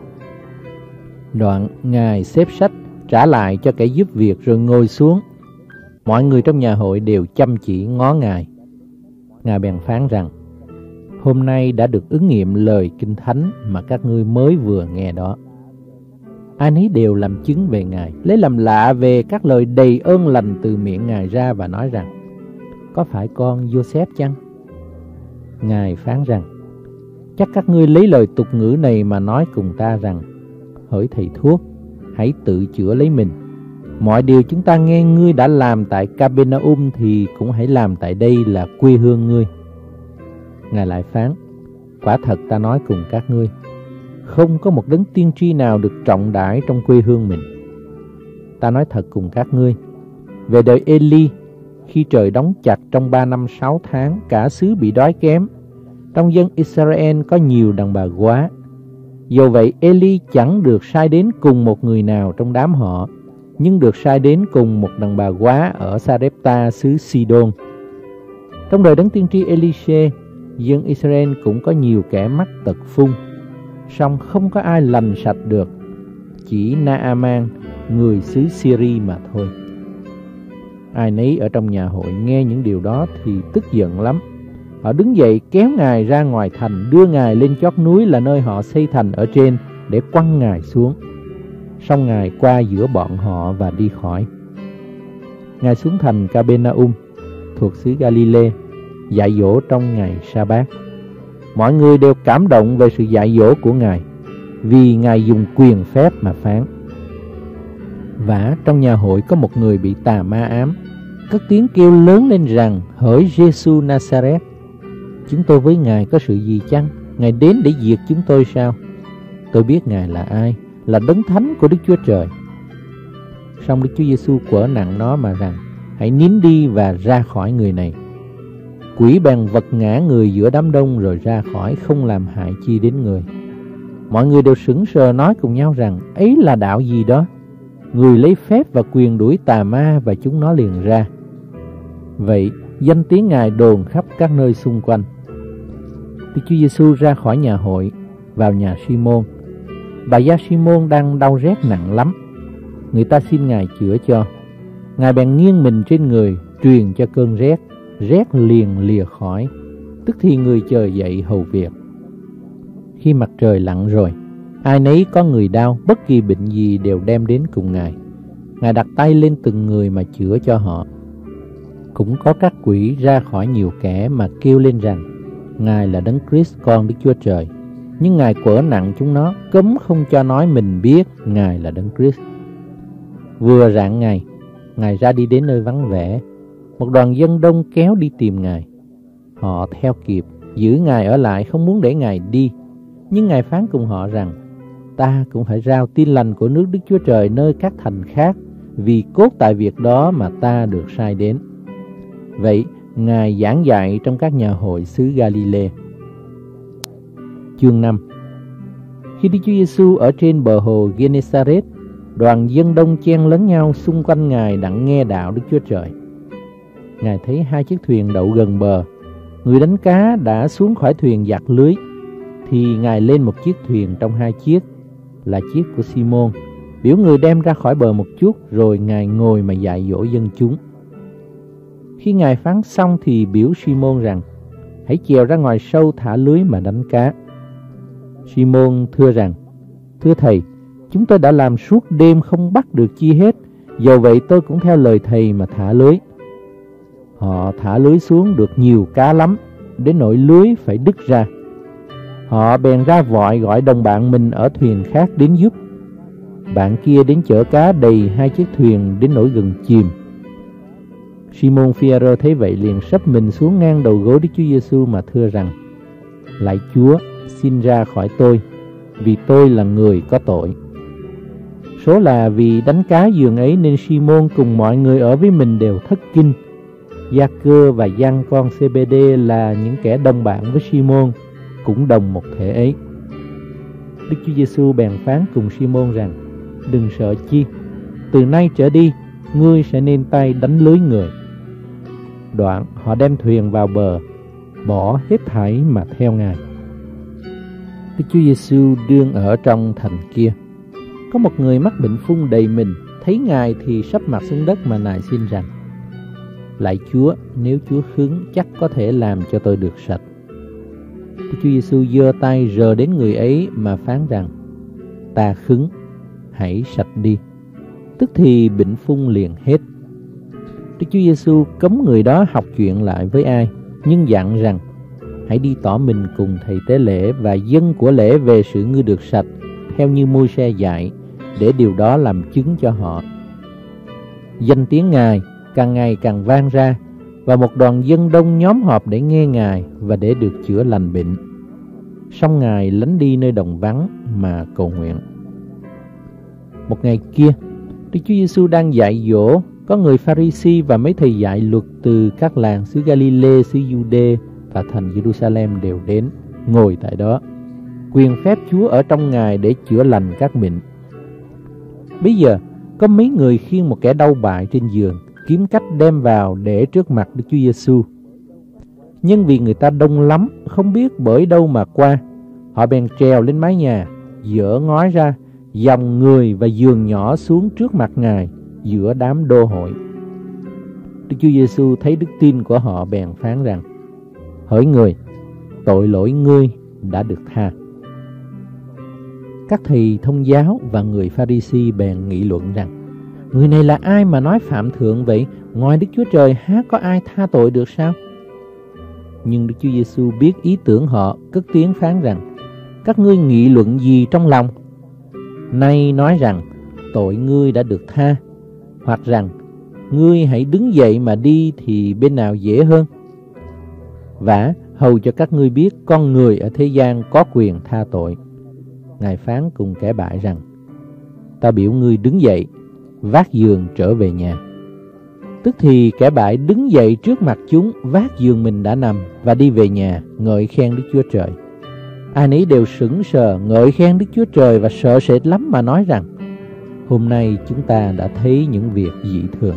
Đoạn Ngài xếp sách trả lại cho kẻ giúp việc rồi ngồi xuống. Mọi người trong nhà hội đều chăm chỉ ngó Ngài. Ngài bèn phán rằng: Hôm nay đã được ứng nghiệm lời Kinh Thánh mà các ngươi mới vừa nghe đó. Ai nấy đều làm chứng về Ngài, lấy làm lạ về các lời đầy ơn lành từ miệng Ngài ra và nói rằng: Có phải con Giô-xép chăng? Ngài phán rằng: Chắc các ngươi lấy lời tục ngữ này mà nói cùng ta rằng: Hỡi thầy thuốc, hãy tự chữa lấy mình. Mọi điều chúng ta nghe ngươi đã làm tại Ca-pê-na-um thì cũng hãy làm tại đây là quê hương ngươi. Ngài lại phán: Quả thật ta nói cùng các ngươi, không có một đấng tiên tri nào được trọng đãi trong quê hương mình. Ta nói thật cùng các ngươi, về đời Ê-li, khi trời đóng chặt trong ba năm sáu tháng, cả xứ bị đói kém. Trong dân Israel có nhiều đàn bà góa. Dù vậy, Ê-li chẳng được sai đến cùng một người nào trong đám họ, nhưng được sai đến cùng một đàn bà quá ở Sarepta xứ Sidon. Trong đời đấng tiên tri Ê-li-xê, dân Israel cũng có nhiều kẻ mắc tật phung, song không có ai lành sạch được, chỉ Na-a-man, người xứ Syri mà thôi. Ai nấy ở trong nhà hội nghe những điều đó thì tức giận lắm. Họ đứng dậy kéo Ngài ra ngoài thành, đưa Ngài lên chót núi là nơi họ xây thành ở trên để quăng Ngài xuống. Xong Ngài qua giữa bọn họ và đi khỏi. Ngài xuống thành Ca-bê-na-um thuộc xứ Ga-li-lê, dạy dỗ trong ngày sa-bát. Mọi người đều cảm động về sự dạy dỗ của Ngài, vì Ngài dùng quyền phép mà phán. Vả trong nhà hội có một người bị tà ma ám, cất tiếng kêu lớn lên rằng: hỡi Giê-xu Na-sa-rét, chúng tôi với Ngài có sự gì chăng? Ngài đến để diệt chúng tôi sao? Tôi biết Ngài là ai, là đấng thánh của Đức Chúa Trời. Song Đức Chúa Giê-xu quở nặng nó mà rằng: hãy nín đi và ra khỏi người này. Quỷ bèn vật ngã người giữa đám đông rồi ra khỏi, không làm hại chi đến người. Mọi người đều sững sờ nói cùng nhau rằng: ấy là đạo gì đó? Người lấy phép và quyền đuổi tà ma và chúng nó liền ra. Vậy danh tiếng Ngài đồn khắp các nơi xung quanh. Đức Chúa Giê-xu ra khỏi nhà hội, vào nhà Si-môn. Bà gia Si-môn đang đau rét nặng lắm. Người ta xin Ngài chữa cho. Ngài bèn nghiêng mình trên người, truyền cho cơn rét. Rét liền lìa khỏi, tức thì người trời dậy hầu việc. Khi mặt trời lặn rồi, ai nấy có người đau, bất kỳ bệnh gì đều đem đến cùng Ngài. Ngài đặt tay lên từng người mà chữa cho họ. Cũng có các quỷ ra khỏi nhiều kẻ mà kêu lên rằng: Ngài là Đấng Christ, con Đức Chúa Trời. Nhưng Ngài quở nặng chúng nó, cấm không cho nói mình biết Ngài là Đấng Christ. Vừa rạng ngày, Ngài ra đi đến nơi vắng vẻ. Một đoàn dân đông kéo đi tìm Ngài. Họ theo kịp, giữ Ngài ở lại, không muốn để Ngài đi. Nhưng Ngài phán cùng họ rằng: ta cũng phải rao tin lành của nước Đức Chúa Trời nơi các thành khác, vì cốt tại việc đó mà ta được sai đến. Vậy Ngài giảng dạy trong các nhà hội xứ Ga-li-lê. Chương năm. Khi Đức Chúa Giê-xu ở trên bờ hồ Gê-nê-sa-rét, đoàn dân đông chen lấn nhau xung quanh Ngài đặng nghe đạo Đức Chúa Trời. Ngài thấy hai chiếc thuyền đậu gần bờ. Người đánh cá đã xuống khỏi thuyền giặt lưới, thì Ngài lên một chiếc thuyền trong hai chiếc, là chiếc của Si-môn, biểu người đem ra khỏi bờ một chút, rồi Ngài ngồi mà dạy dỗ dân chúng. Khi Ngài phán xong thì biểu Si-môn rằng: hãy chèo ra ngoài sâu thả lưới mà đánh cá. Si-môn thưa rằng: thưa Thầy, chúng tôi đã làm suốt đêm không bắt được chi hết, dầu vậy tôi cũng theo lời Thầy mà thả lưới. Họ thả lưới xuống được nhiều cá lắm, đến nỗi lưới phải đứt ra. Họ bèn ra vội gọi đồng bạn mình ở thuyền khác đến giúp. Bạn kia đến chở cá đầy hai chiếc thuyền đến nỗi gần chìm. Si-môn Phi-e-rơ thấy vậy liền sấp mình xuống ngang đầu gối Đức Chúa Giê-xu mà thưa rằng: lạy Chúa, xin ra khỏi tôi, vì tôi là người có tội. Số là vì đánh cá giường ấy nên Si-môn cùng mọi người ở với mình đều thất kinh. Gia-cơ và Giăng con Xê-bê-đê là những kẻ đồng bạn với Si-môn, cũng đồng một thể ấy. Đức Chúa Giê-xu bèn phán cùng Si-môn rằng: đừng sợ chi, từ nay trở đi ngươi sẽ nên tay đánh lưới người. Đoạn họ đem thuyền vào bờ, bỏ hết thảy mà theo Ngài. Đức Chúa Giê-xu đương ở trong thành kia. Có một người mắc bệnh phung đầy mình, thấy Ngài thì sắp mặt xuống đất mà nài xin rằng: lạy Chúa, nếu Chúa khứng chắc có thể làm cho tôi được sạch. Đức Chúa Giê-xu giơ tay rờ đến người ấy mà phán rằng: ta khứng, hãy sạch đi. Tức thì bệnh phung liền hết. Đức Chúa Giê-xu cấm người đó học chuyện lại với ai, nhưng dặn rằng: hãy đi tỏ mình cùng thầy tế lễ và dân của lễ về sự ngươi được sạch, theo như Môi-se dạy, để điều đó làm chứng cho họ. Danh tiếng Ngài càng ngày càng vang ra, và một đoàn dân đông nhóm họp để nghe Ngài và để được chữa lành bệnh. Xong Ngài lánh đi nơi đồng vắng mà cầu nguyện. Một ngày kia, Đức Chúa Giê-xu đang dạy dỗ, có người Pha-ri-si và mấy thầy dạy luật từ các làng xứ Ga-li-lê, xứ Giu-đê và thành Giê-ru-sa-lem đều đến, ngồi tại đó. Quyền phép Chúa ở trong Ngài để chữa lành các bệnh. Bây giờ, có mấy người khiêng một kẻ đau bại trên giường, kiếm cách đem vào để trước mặt Đức Chúa Giêsu. Nhưng vì người ta đông lắm, không biết bởi đâu mà qua, họ bèn trèo lên mái nhà, dỡ ngói ra, dòng người và giường nhỏ xuống trước mặt Ngài giữa đám đô hội. Đức Chúa Giêsu thấy đức tin của họ bèn phán rằng: hỡi người, tội lỗi ngươi đã được tha. Các thầy thông giáo và người Pha-ri-si bèn nghị luận rằng: người này là ai mà nói phạm thượng vậy? Ngoài Đức Chúa Trời há có ai tha tội được sao? Nhưng Đức Chúa Giêsu biết ý tưởng họ, cất tiếng phán rằng: các ngươi nghị luận gì trong lòng? Nay nói rằng tội ngươi đã được tha, hoặc rằng ngươi hãy đứng dậy mà đi thì bên nào dễ hơn? Vả hầu cho các ngươi biết con người ở thế gian có quyền tha tội. Ngài phán cùng kẻ bại rằng: ta biểu ngươi đứng dậy, vác giường trở về nhà. Tức thì kẻ bại đứng dậy trước mặt chúng, vác giường mình đã nằm và đi về nhà, ngợi khen Đức Chúa Trời. Ai nấy đều sững sờ, ngợi khen Đức Chúa Trời và sợ sệt lắm mà nói rằng: hôm nay chúng ta đã thấy những việc dị thường.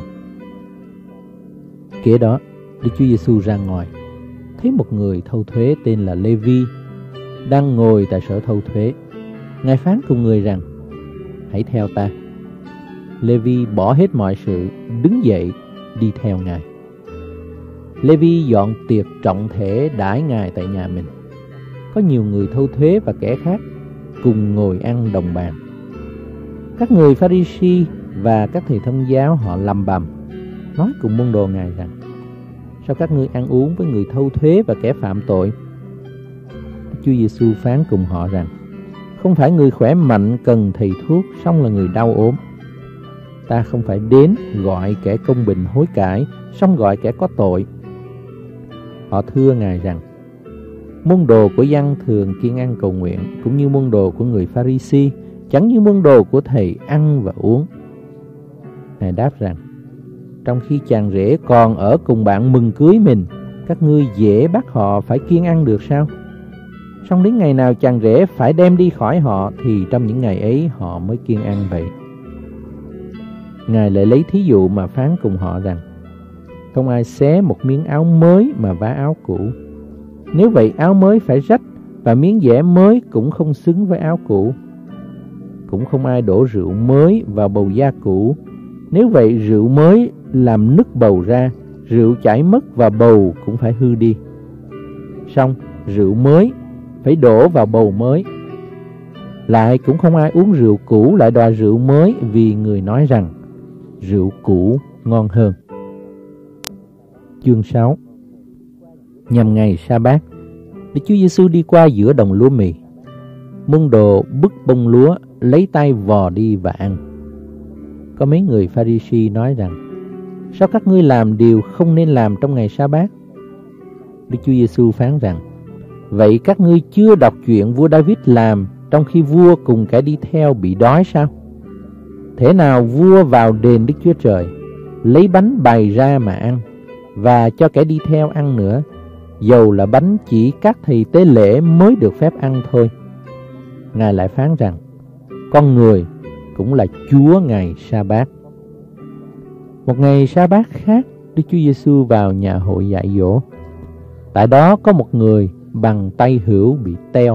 Kế đó, Đức Chúa Giêsu ra ngoài, thấy một người thâu thuế tên là Lê-vi đang ngồi tại sở thâu thuế. Ngài phán cùng người rằng: hãy theo ta. Lê-vi bỏ hết mọi sự, đứng dậy đi theo Ngài. Lê-vi dọn tiệc trọng thể đãi Ngài tại nhà mình. Có nhiều người thâu thuế và kẻ khác cùng ngồi ăn đồng bàn. Các người Pha-ri-si và các thầy thông giáo họ lầm bầm, nói cùng môn đồ Ngài rằng: sao các ngươi ăn uống với người thâu thuế và kẻ phạm tội? Chúa Giêsu phán cùng họ rằng: không phải người khỏe mạnh cần thầy thuốc, song là người đau ốm. Ta không phải đến gọi kẻ công bình hối cải, song gọi kẻ có tội. Họ thưa Ngài rằng: môn đồ của dân thường kiêng ăn cầu nguyện, cũng như môn đồ của người Pha-ri-si, chẳng như môn đồ của thầy ăn và uống. Ngài đáp rằng: trong khi chàng rể còn ở cùng bạn mừng cưới mình, các ngươi dễ bắt họ phải kiêng ăn được sao? Song đến ngày nào chàng rể phải đem đi khỏi họ, thì trong những ngày ấy họ mới kiêng ăn vậy. Ngài lại lấy thí dụ mà phán cùng họ rằng: không ai xé một miếng áo mới mà vá áo cũ. Nếu vậy áo mới phải rách, và miếng vải mới cũng không xứng với áo cũ. Cũng không ai đổ rượu mới vào bầu da cũ. Nếu vậy rượu mới làm nứt bầu ra, rượu chảy mất và bầu cũng phải hư đi. Song rượu mới phải đổ vào bầu mới. Lại cũng không ai uống rượu cũ lại đòi rượu mới, vì người nói rằng rượu cũ ngon hơn. Chương sáu. Nhằm ngày Sa-bát, Đức Chúa Giêsu đi qua giữa đồng lúa mì. Môn đồ bứt bông lúa, lấy tay vò đi và ăn. Có mấy người Pha-ri-si nói rằng: sao các ngươi làm điều không nên làm trong ngày Sa-bát? Đức Chúa Giêsu phán rằng: vậy các ngươi chưa đọc chuyện vua David làm trong khi vua cùng kẻ đi theo bị đói sao? Thế nào vua vào đền Đức Chúa Trời, lấy bánh bày ra mà ăn, và cho kẻ đi theo ăn nữa, dầu là bánh chỉ các thầy tế lễ mới được phép ăn thôi. Ngài lại phán rằng: con người cũng là Chúa ngày Sa-bát. Một ngày Sa-bát khác, Đức Chúa Giêsu vào nhà hội dạy dỗ. Tại đó có một người bằng tay hữu bị teo.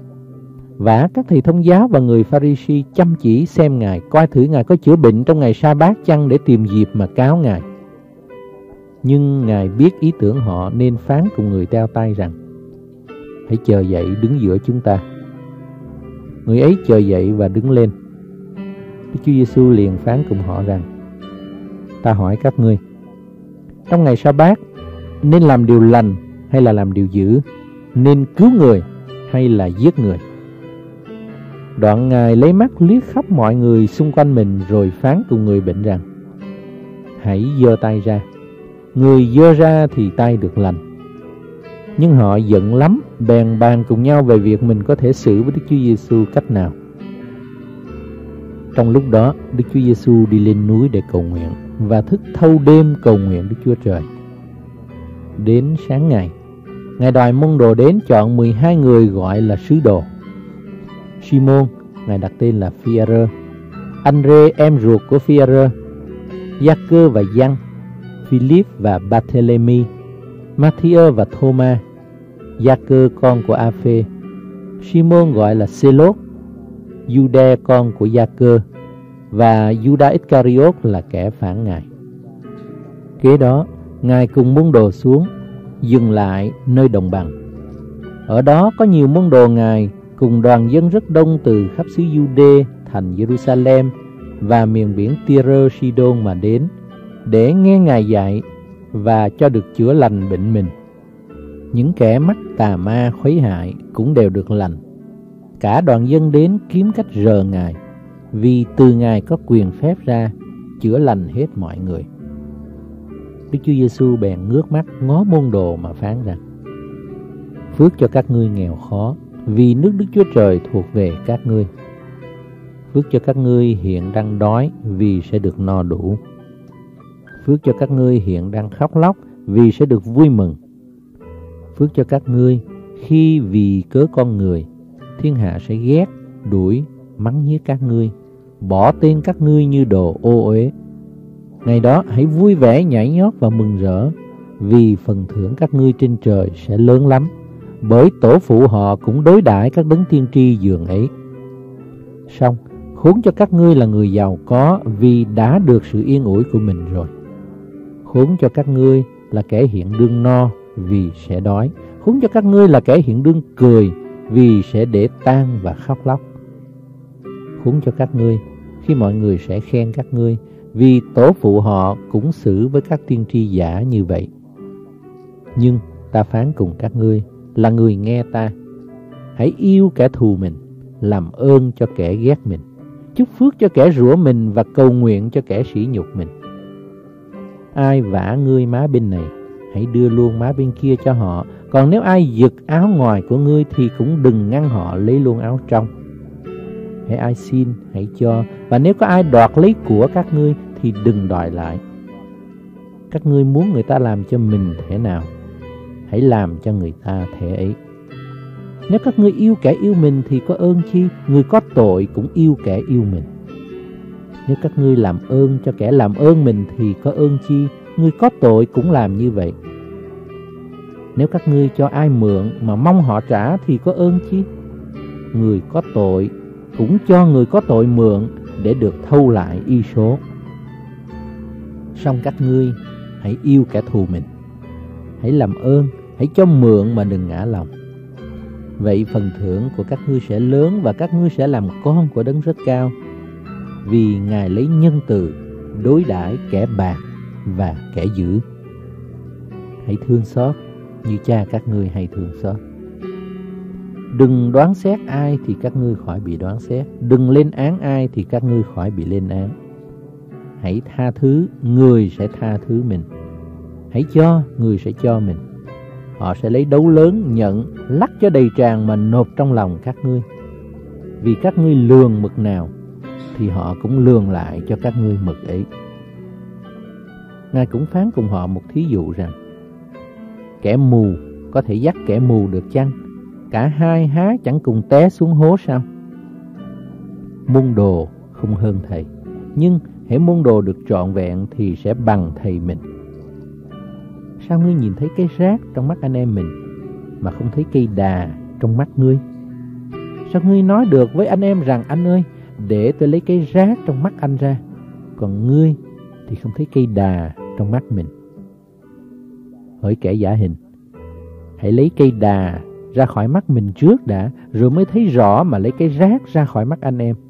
Và các thầy thông giáo và người Pha-ri-si chăm chỉ xem Ngài, coi thử Ngài có chữa bệnh trong ngày Sa-bát chăng, để tìm dịp mà cáo Ngài. Nhưng Ngài biết ý tưởng họ, nên phán cùng người teo tay rằng: hãy chờ dậy đứng giữa chúng ta. Người ấy chờ dậy và đứng lên. Đức Chúa Giêsu liền phán cùng họ rằng: ta hỏi các ngươi, trong ngày Sa-bát nên làm điều lành hay là làm điều dữ, nên cứu người hay là giết người? Đoạn Ngài lấy mắt liếc khắp mọi người xung quanh mình, rồi phán cùng người bệnh rằng: hãy giơ tay ra. Người giơ ra thì tay được lành. Nhưng họ giận lắm, bèn bàn cùng nhau về việc mình có thể xử với Đức Chúa Giêsu cách nào. Trong lúc đó, Đức Chúa Giêsu đi lên núi để cầu nguyện, và thức thâu đêm cầu nguyện Đức Chúa Trời. Đến sáng ngày, Ngài đòi môn đồ đến, chọn mười hai người gọi là sứ đồ. Simon, Ngài đặt tên là Phi-a-rơ, Andre em ruột của Phi-e-rơ, Gia-cơ và Giăng, Philip và Barthélemy, Ma-thi-ơ và Thô-ma, Gia-cơ con của A-phê, Simôn gọi là Xê-lốt, Giu-đe con của Gia-cơ, và Giu-đa Iscariot là kẻ phản Ngài. Kế đó, Ngài cùng môn đồ xuống, dừng lại nơi đồng bằng. Ở đó có nhiều môn đồ Ngài cùng đoàn dân rất đông từ khắp xứ Giu-đê, thành Giê-ru-sa-lem và miền biển Ti-rơ, Si-đôn mà đến, để nghe Ngài dạy và cho được chữa lành bệnh mình. Những kẻ mắc tà ma khuấy hại cũng đều được lành. Cả đoàn dân đến kiếm cách rờ Ngài, vì từ Ngài có quyền phép ra chữa lành hết mọi người. Đức Chúa Giêsu bèn ngước mắt ngó môn đồ mà phán rằng: Phước cho các ngươi nghèo khó, vì nước Đức Chúa Trời thuộc về các ngươi. Phước cho các ngươi hiện đang đói, vì sẽ được no đủ. Phước cho các ngươi hiện đang khóc lóc, vì sẽ được vui mừng. Phước cho các ngươi khi vì cớ con người, thiên hạ sẽ ghét, đuổi, mắng nhiếc các ngươi, bỏ tên các ngươi như đồ ô uế. Ngày đó hãy vui vẻ nhảy nhót và mừng rỡ, vì phần thưởng các ngươi trên trời sẽ lớn lắm, bởi tổ phụ họ cũng đối đãi các đấng tiên tri dường ấy. Song khốn cho các ngươi là người giàu có, vì đã được sự yên ủi của mình rồi. Khốn cho các ngươi là kẻ hiện đương no, vì sẽ đói. Khốn cho các ngươi là kẻ hiện đương cười, vì sẽ để tang và khóc lóc. Khốn cho các ngươi khi mọi người sẽ khen các ngươi, vì tổ phụ họ cũng xử với các tiên tri giả như vậy. Nhưng ta phán cùng các ngươi là người nghe ta: hãy yêu kẻ thù mình, làm ơn cho kẻ ghét mình, chúc phước cho kẻ rủa mình và cầu nguyện cho kẻ sỉ nhục mình. Ai vả ngươi má bên này, hãy đưa luôn má bên kia cho họ. Còn nếu ai giật áo ngoài của ngươi thì cũng đừng ngăn họ lấy luôn áo trong. Hãy ai xin, hãy cho, và nếu có ai đoạt lấy của các ngươi thì đừng đòi lại. Các ngươi muốn người ta làm cho mình thế nào, hãy làm cho người ta thế ấy. Nếu các ngươi yêu kẻ yêu mình thì có ơn chi? Người có tội cũng yêu kẻ yêu mình. Nếu các ngươi làm ơn cho kẻ làm ơn mình thì có ơn chi? Người có tội cũng làm như vậy. Nếu các ngươi cho ai mượn mà mong họ trả thì có ơn chi? Người có tội cũng cho người có tội mượn để được thâu lại y số. Song các ngươi hãy yêu kẻ thù mình, hãy làm ơn, hãy cho mượn mà đừng ngã lòng. Vậy phần thưởng của các ngươi sẽ lớn và các ngươi sẽ làm con của Đấng Rất Cao, vì Ngài lấy nhân từ đối đãi kẻ bạc và kẻ dữ. Hãy thương xót như cha các ngươi hay thương xót. Đừng đoán xét ai thì các ngươi khỏi bị đoán xét, đừng lên án ai thì các ngươi khỏi bị lên án. Hãy tha thứ, người sẽ tha thứ mình. Hãy cho, người sẽ cho mình. Họ sẽ lấy đấu lớn nhận, lắc cho đầy tràn mà nộp trong lòng các ngươi. Vì các ngươi lường mực nào thì họ cũng lường lại cho các ngươi mực ấy. Ngài cũng phán cùng họ một thí dụ rằng: kẻ mù có thể dắt kẻ mù được chăng? Cả hai há chẳng cùng té xuống hố sao? Môn đồ không hơn thầy, nhưng hễ môn đồ được trọn vẹn thì sẽ bằng thầy mình. Sao ngươi nhìn thấy cây rác trong mắt anh em mình mà không thấy cây đà trong mắt ngươi? Sao ngươi nói được với anh em rằng: anh ơi, để tôi lấy cây rác trong mắt anh ra, còn ngươi thì không thấy cây đà trong mắt mình? Hỡi kẻ giả hình, hãy lấy cây đà ra khỏi mắt mình trước đã, rồi mới thấy rõ mà lấy cây rác ra khỏi mắt anh em.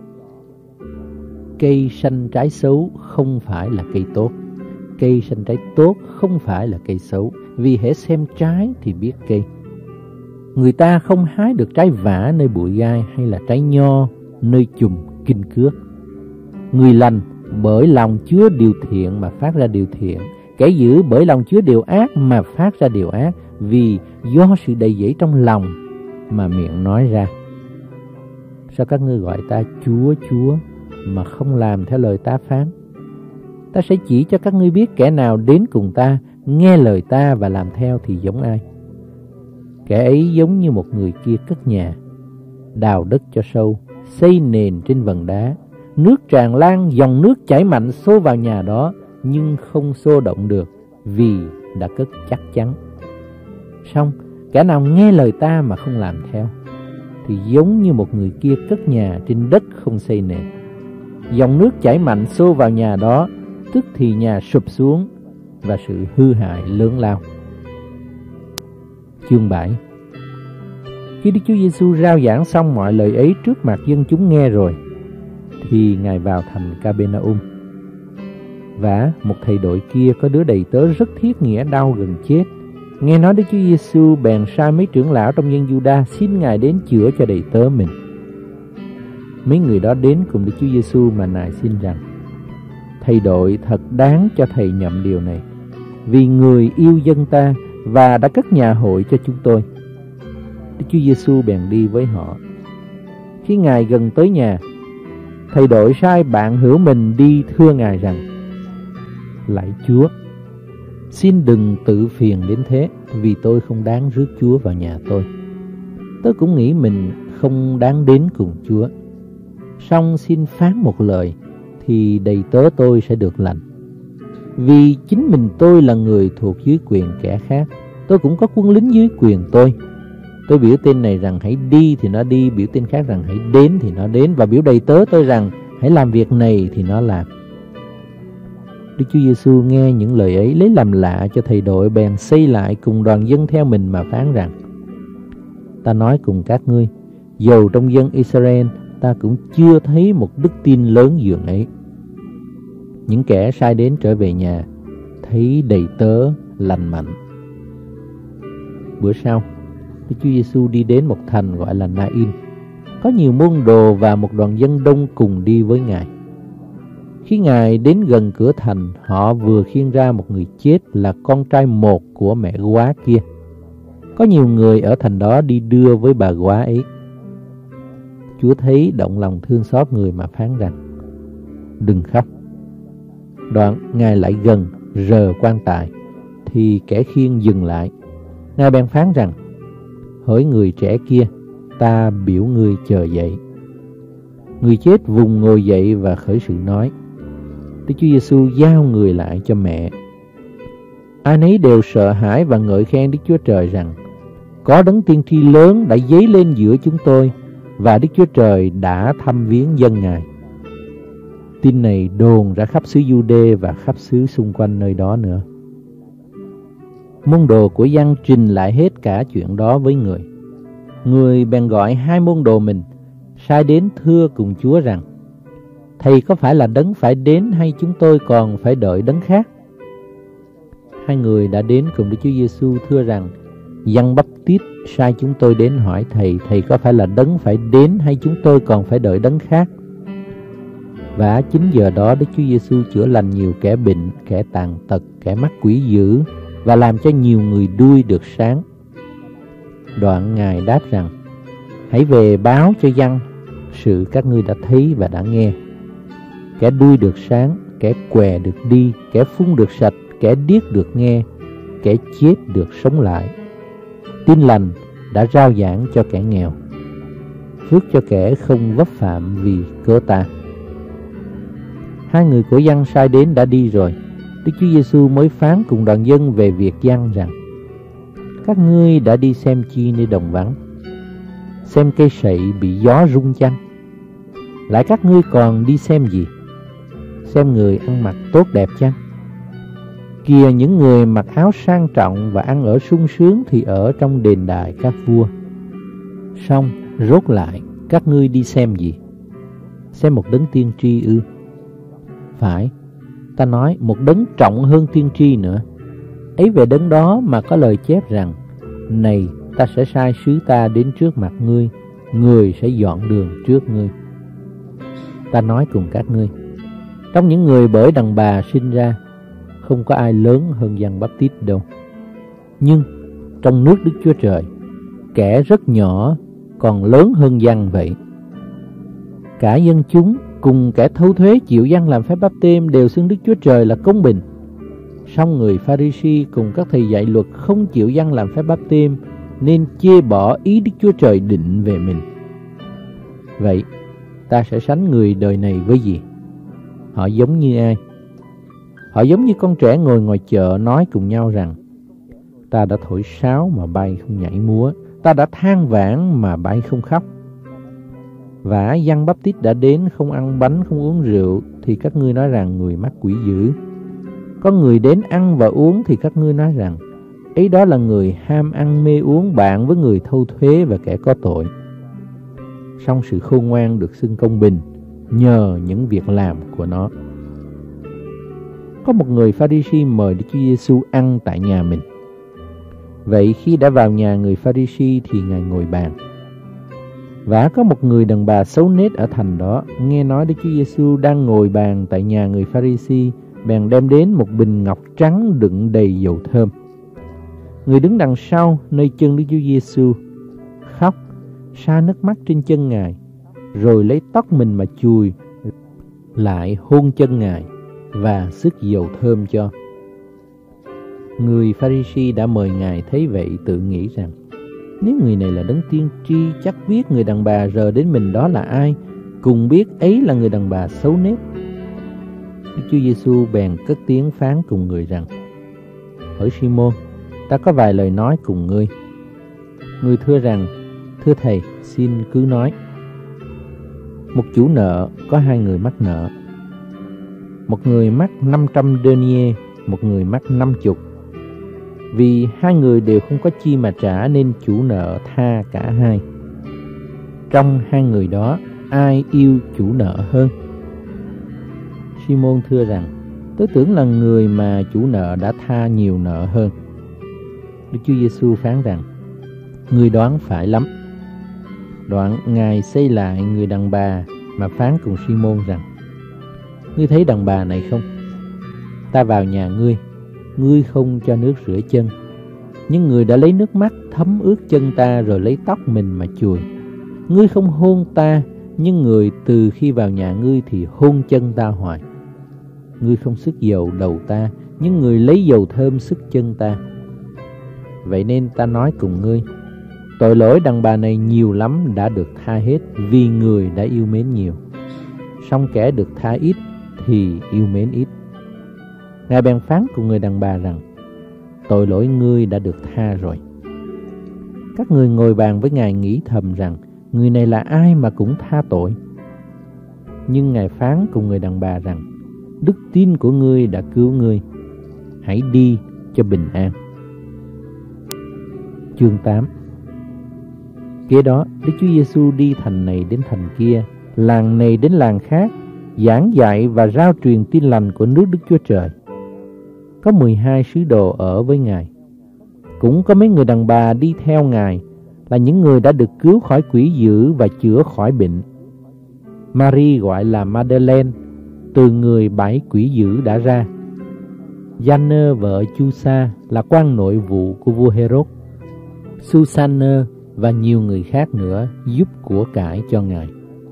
Cây xanh trái xấu không phải là cây tốt, cây xanh trái tốt không phải là cây xấu, vì hễ xem trái thì biết cây. Người ta không hái được trái vả nơi bụi gai, hay là trái nho nơi chùm kinh cước. Người lành bởi lòng chứa điều thiện mà phát ra điều thiện, kẻ dữ bởi lòng chứa điều ác mà phát ra điều ác, vì do sự đầy dẫy trong lòng mà miệng nói ra. Sao các ngươi gọi ta Chúa, Chúa mà không làm theo lời ta phán? Ta sẽ chỉ cho các ngươi biết kẻ nào đến cùng ta, nghe lời ta và làm theo thì giống ai. Kẻ ấy giống như một người kia cất nhà, đào đất cho sâu, xây nền trên vần đá, Nước tràn lan, dòng nước chảy mạnh xô vào nhà đó, nhưng không xô động được, vì đã cất chắc chắn. Song kẻ nào nghe lời ta mà không làm theo, thì giống như một người kia cất nhà trên đất không xây nền. Dòng nước chảy mạnh xô vào nhà đó, tức thì nhà sụp xuống và sự hư hại lớn lao. Chương bảy. Khi Đức Chúa Giêsu rao giảng xong mọi lời ấy trước mặt dân chúng nghe rồi, thì Ngài vào thành Ca-bê-na-um. Và một thầy đội kia có đứa đầy tớ rất thiết nghĩa đau gần chết. Nghe nói Đức Chúa Giêsu bèn sai mấy trưởng lão trong dân Giu-đa xin Ngài đến chữa cho đầy tớ mình. Mấy người đó đến cùng Đức Chúa Giêsu mà nài xin rằng: Thầy đội thật đáng cho thầy nhậm điều này, vì người yêu dân ta và đã cất nhà hội cho chúng tôi. Đức Chúa Giêsu bèn đi với họ. Khi Ngài gần tới nhà, thầy đội sai bạn hữu mình đi thưa Ngài rằng: Lạy Chúa, xin đừng tự phiền đến thế, vì tôi không đáng rước Chúa vào nhà tôi. Tớ cũng nghĩ mình không đáng đến cùng Chúa. Song xin phán một lời, thì đầy tớ tôi sẽ được lành. Vì chính mình tôi là người thuộc dưới quyền kẻ khác, tôi cũng có quân lính dưới quyền tôi. Tôi biểu tên này rằng hãy đi thì nó đi, biểu tên khác rằng hãy đến thì nó đến, và biểu đầy tớ tôi rằng hãy làm việc này thì nó làm. Đức Chúa Giêsu nghe những lời ấy lấy làm lạ cho thầy đội, bèn xây lại cùng đoàn dân theo mình mà phán rằng: Ta nói cùng các ngươi, dầu trong dân Israel ta cũng chưa thấy một đức tin lớn dường ấy. Những kẻ sai đến trở về nhà, thấy đầy tớ lành mạnh. Bữa sau, Đức Chúa Giêsu đi đến một thành gọi là Na-in. Có nhiều môn đồ và một đoàn dân đông cùng đi với Ngài. Khi Ngài đến gần cửa thành, họ vừa khiêng ra một người chết là con trai một của mẹ góa kia. Có nhiều người ở thành đó đi đưa với bà góa ấy. Chúa thấy động lòng thương xót người mà phán rằng: Đừng khóc. Đoạn Ngài lại gần rờ quan tài, thì kẻ khiêng dừng lại. Ngài bèn phán rằng: Hỡi người trẻ kia, ta biểu ngươi chờ dậy. Người chết vùng ngồi dậy và khởi sự nói. Đức Chúa Giêsu giao người lại cho mẹ. Ai nấy đều sợ hãi và ngợi khen Đức Chúa Trời rằng: Có đấng tiên tri lớn đã dấy lên giữa chúng tôi, và Đức Chúa Trời đã thăm viếng dân Ngài. Tin này đồn ra khắp xứ Giu-đê và khắp xứ xung quanh nơi đó nữa. Môn đồ của Giăng trình lại hết cả chuyện đó với người. Người bèn gọi hai môn đồ mình, sai đến thưa cùng Chúa rằng: Thầy có phải là đấng phải đến, hay chúng tôi còn phải đợi đấng khác? Hai người đã đến cùng Đức Chúa Giêsu thưa rằng: Giăng Báp-tít sai chúng tôi đến hỏi thầy, thầy có phải là đấng phải đến, hay chúng tôi còn phải đợi đấng khác? Và chính giờ đó Đức Chúa Giêsu chữa lành nhiều kẻ bệnh, kẻ tàn tật, kẻ mắc quỷ dữ, và làm cho nhiều người đuôi được sáng. Đoạn Ngài đáp rằng: Hãy về báo cho Giăng sự các ngươi đã thấy và đã nghe. Kẻ đuôi được sáng, kẻ què được đi, kẻ phun được sạch, kẻ điếc được nghe, kẻ chết được sống lại. Tin lành đã rao giảng cho kẻ nghèo, phước cho kẻ không vấp phạm vì cớ ta. Hai người của Giăng sai đến đã đi rồi. Đức Chúa Giêsu mới phán cùng đoàn dân về việc Giăng rằng: Các ngươi đã đi xem chi nơi đồng vắng? Xem cây sậy bị gió rung chăng? Lại các ngươi còn đi xem gì? Xem người ăn mặc tốt đẹp chăng? Kìa, những người mặc áo sang trọng và ăn ở sung sướng thì ở trong đền đài các vua. Xong rốt lại, các ngươi đi xem gì? Xem một đấng tiên tri ư? Phải, ta nói một đấng trọng hơn tiên tri nữa. Ấy về đấng đó mà có lời chép rằng: Này, ta sẽ sai sứ ta đến trước mặt ngươi, người sẽ dọn đường trước ngươi. Ta nói cùng các ngươi, trong những người bởi đàn bà sinh ra, không có ai lớn hơn Giăng Báp-tít đâu. Nhưng trong nước Đức Chúa Trời, kẻ rất nhỏ còn lớn hơn Giăng vậy. Cả dân chúng cùng kẻ thâu thuế chịu Giăng làm phép báp-têm đều xưng Đức Chúa Trời là công bình. Song người Pha-ri-si cùng các thầy dạy luật không chịu Giăng làm phép báp-têm, nên chê bỏ ý Đức Chúa Trời định về mình. Vậy ta sẽ sánh người đời này với gì? Họ giống như ai? Họ giống như con trẻ ngồi ngoài chợ nói cùng nhau rằng: ta đã thổi sáo mà bay không nhảy múa, ta đã than vãn mà bay không khóc. Vả Giăng Báp-tít đã đến không ăn bánh không uống rượu, thì các ngươi nói rằng người mắc quỷ dữ. Có người đến ăn và uống, thì các ngươi nói rằng ấy đó là người ham ăn mê uống, bạn với người thâu thuế và kẻ có tội. Song sự khôn ngoan được xưng công bình nhờ những việc làm của nó. Có một người Pha-ri-si mời Đức Chúa Giêsu ăn tại nhà mình. Vậy khi đã vào nhà người Pha-ri-si thì Ngài ngồi bàn. Và có một người đàn bà xấu nết ở thành đó nghe nói Đức Chúa Giêsu đang ngồi bàn tại nhà người Pha-ri-si, bèn đem đến một bình ngọc trắng đựng đầy dầu thơm. Người đứng đằng sau nơi chân Đức Chúa Giêsu khóc, sa nước mắt trên chân Ngài, rồi lấy tóc mình mà chùi, lại hôn chân Ngài và xức dầu thơm cho. Người Pha-ri-si đã mời Ngài thấy vậy tự nghĩ rằng: nếu người này là đấng tiên tri, chắc biết người đàn bà rờ đến mình đó là ai, cùng biết ấy là người đàn bà xấu nết. Đức Chúa Giêsu bèn cất tiếng phán cùng người rằng: hỡi Si-môn, ta có vài lời nói cùng ngươi. Người thưa rằng: thưa thầy, xin cứ nói. Một chủ nợ có hai người mắc nợ. Một người mắc năm trăm denier, một người mắc năm chục. Vì hai người đều không có chi mà trả nên chủ nợ tha cả hai. Trong hai người đó, ai yêu chủ nợ hơn? Si-môn thưa rằng: tôi tưởng là người mà chủ nợ đã tha nhiều nợ hơn. Đức Chúa Giêsu phán rằng: ngươi đoán phải lắm. Đoạn Ngài xây lại người đàn bà mà phán cùng Si-môn rằng: ngươi thấy đàn bà này không? Ta vào nhà ngươi, ngươi không cho nước rửa chân, nhưng người đã lấy nước mắt thấm ướt chân ta rồi lấy tóc mình mà chùi. Ngươi không hôn ta, nhưng người từ khi vào nhà ngươi thì hôn chân ta hoài. Ngươi không xức dầu đầu ta, nhưng người lấy dầu thơm xức chân ta. Vậy nên ta nói cùng ngươi, tội lỗi đàn bà này nhiều lắm đã được tha hết, vì người đã yêu mến nhiều. Song kẻ được tha ít thì yêu mến ít. Ngài bèn phán cùng người đàn bà rằng: tội lỗi ngươi đã được tha rồi. Các người ngồi bàn với Ngài nghĩ thầm rằng: người này là ai mà cũng tha tội? Nhưng Ngài phán cùng người đàn bà rằng: đức tin của ngươi đã cứu ngươi, hãy đi cho bình an. Chương tám. Kế đó, Đức Chúa Giêsu đi thành này đến thành kia, làng này đến làng khác, giảng dạy và rao truyền tin lành của nước Đức Chúa Trời. Có mười hai sứ đồ ở với Ngài. Cũng có mấy người đàn bà đi theo Ngài, là những người đã được cứu khỏi quỷ dữ và chữa khỏi bệnh. Mary gọi là Madeleine, từ người bảy quỷ dữ đã ra. Gianner vợ Chusa là quan nội vụ của vua Herod. Susanna và nhiều người khác nữa giúp của cải cho Ngài.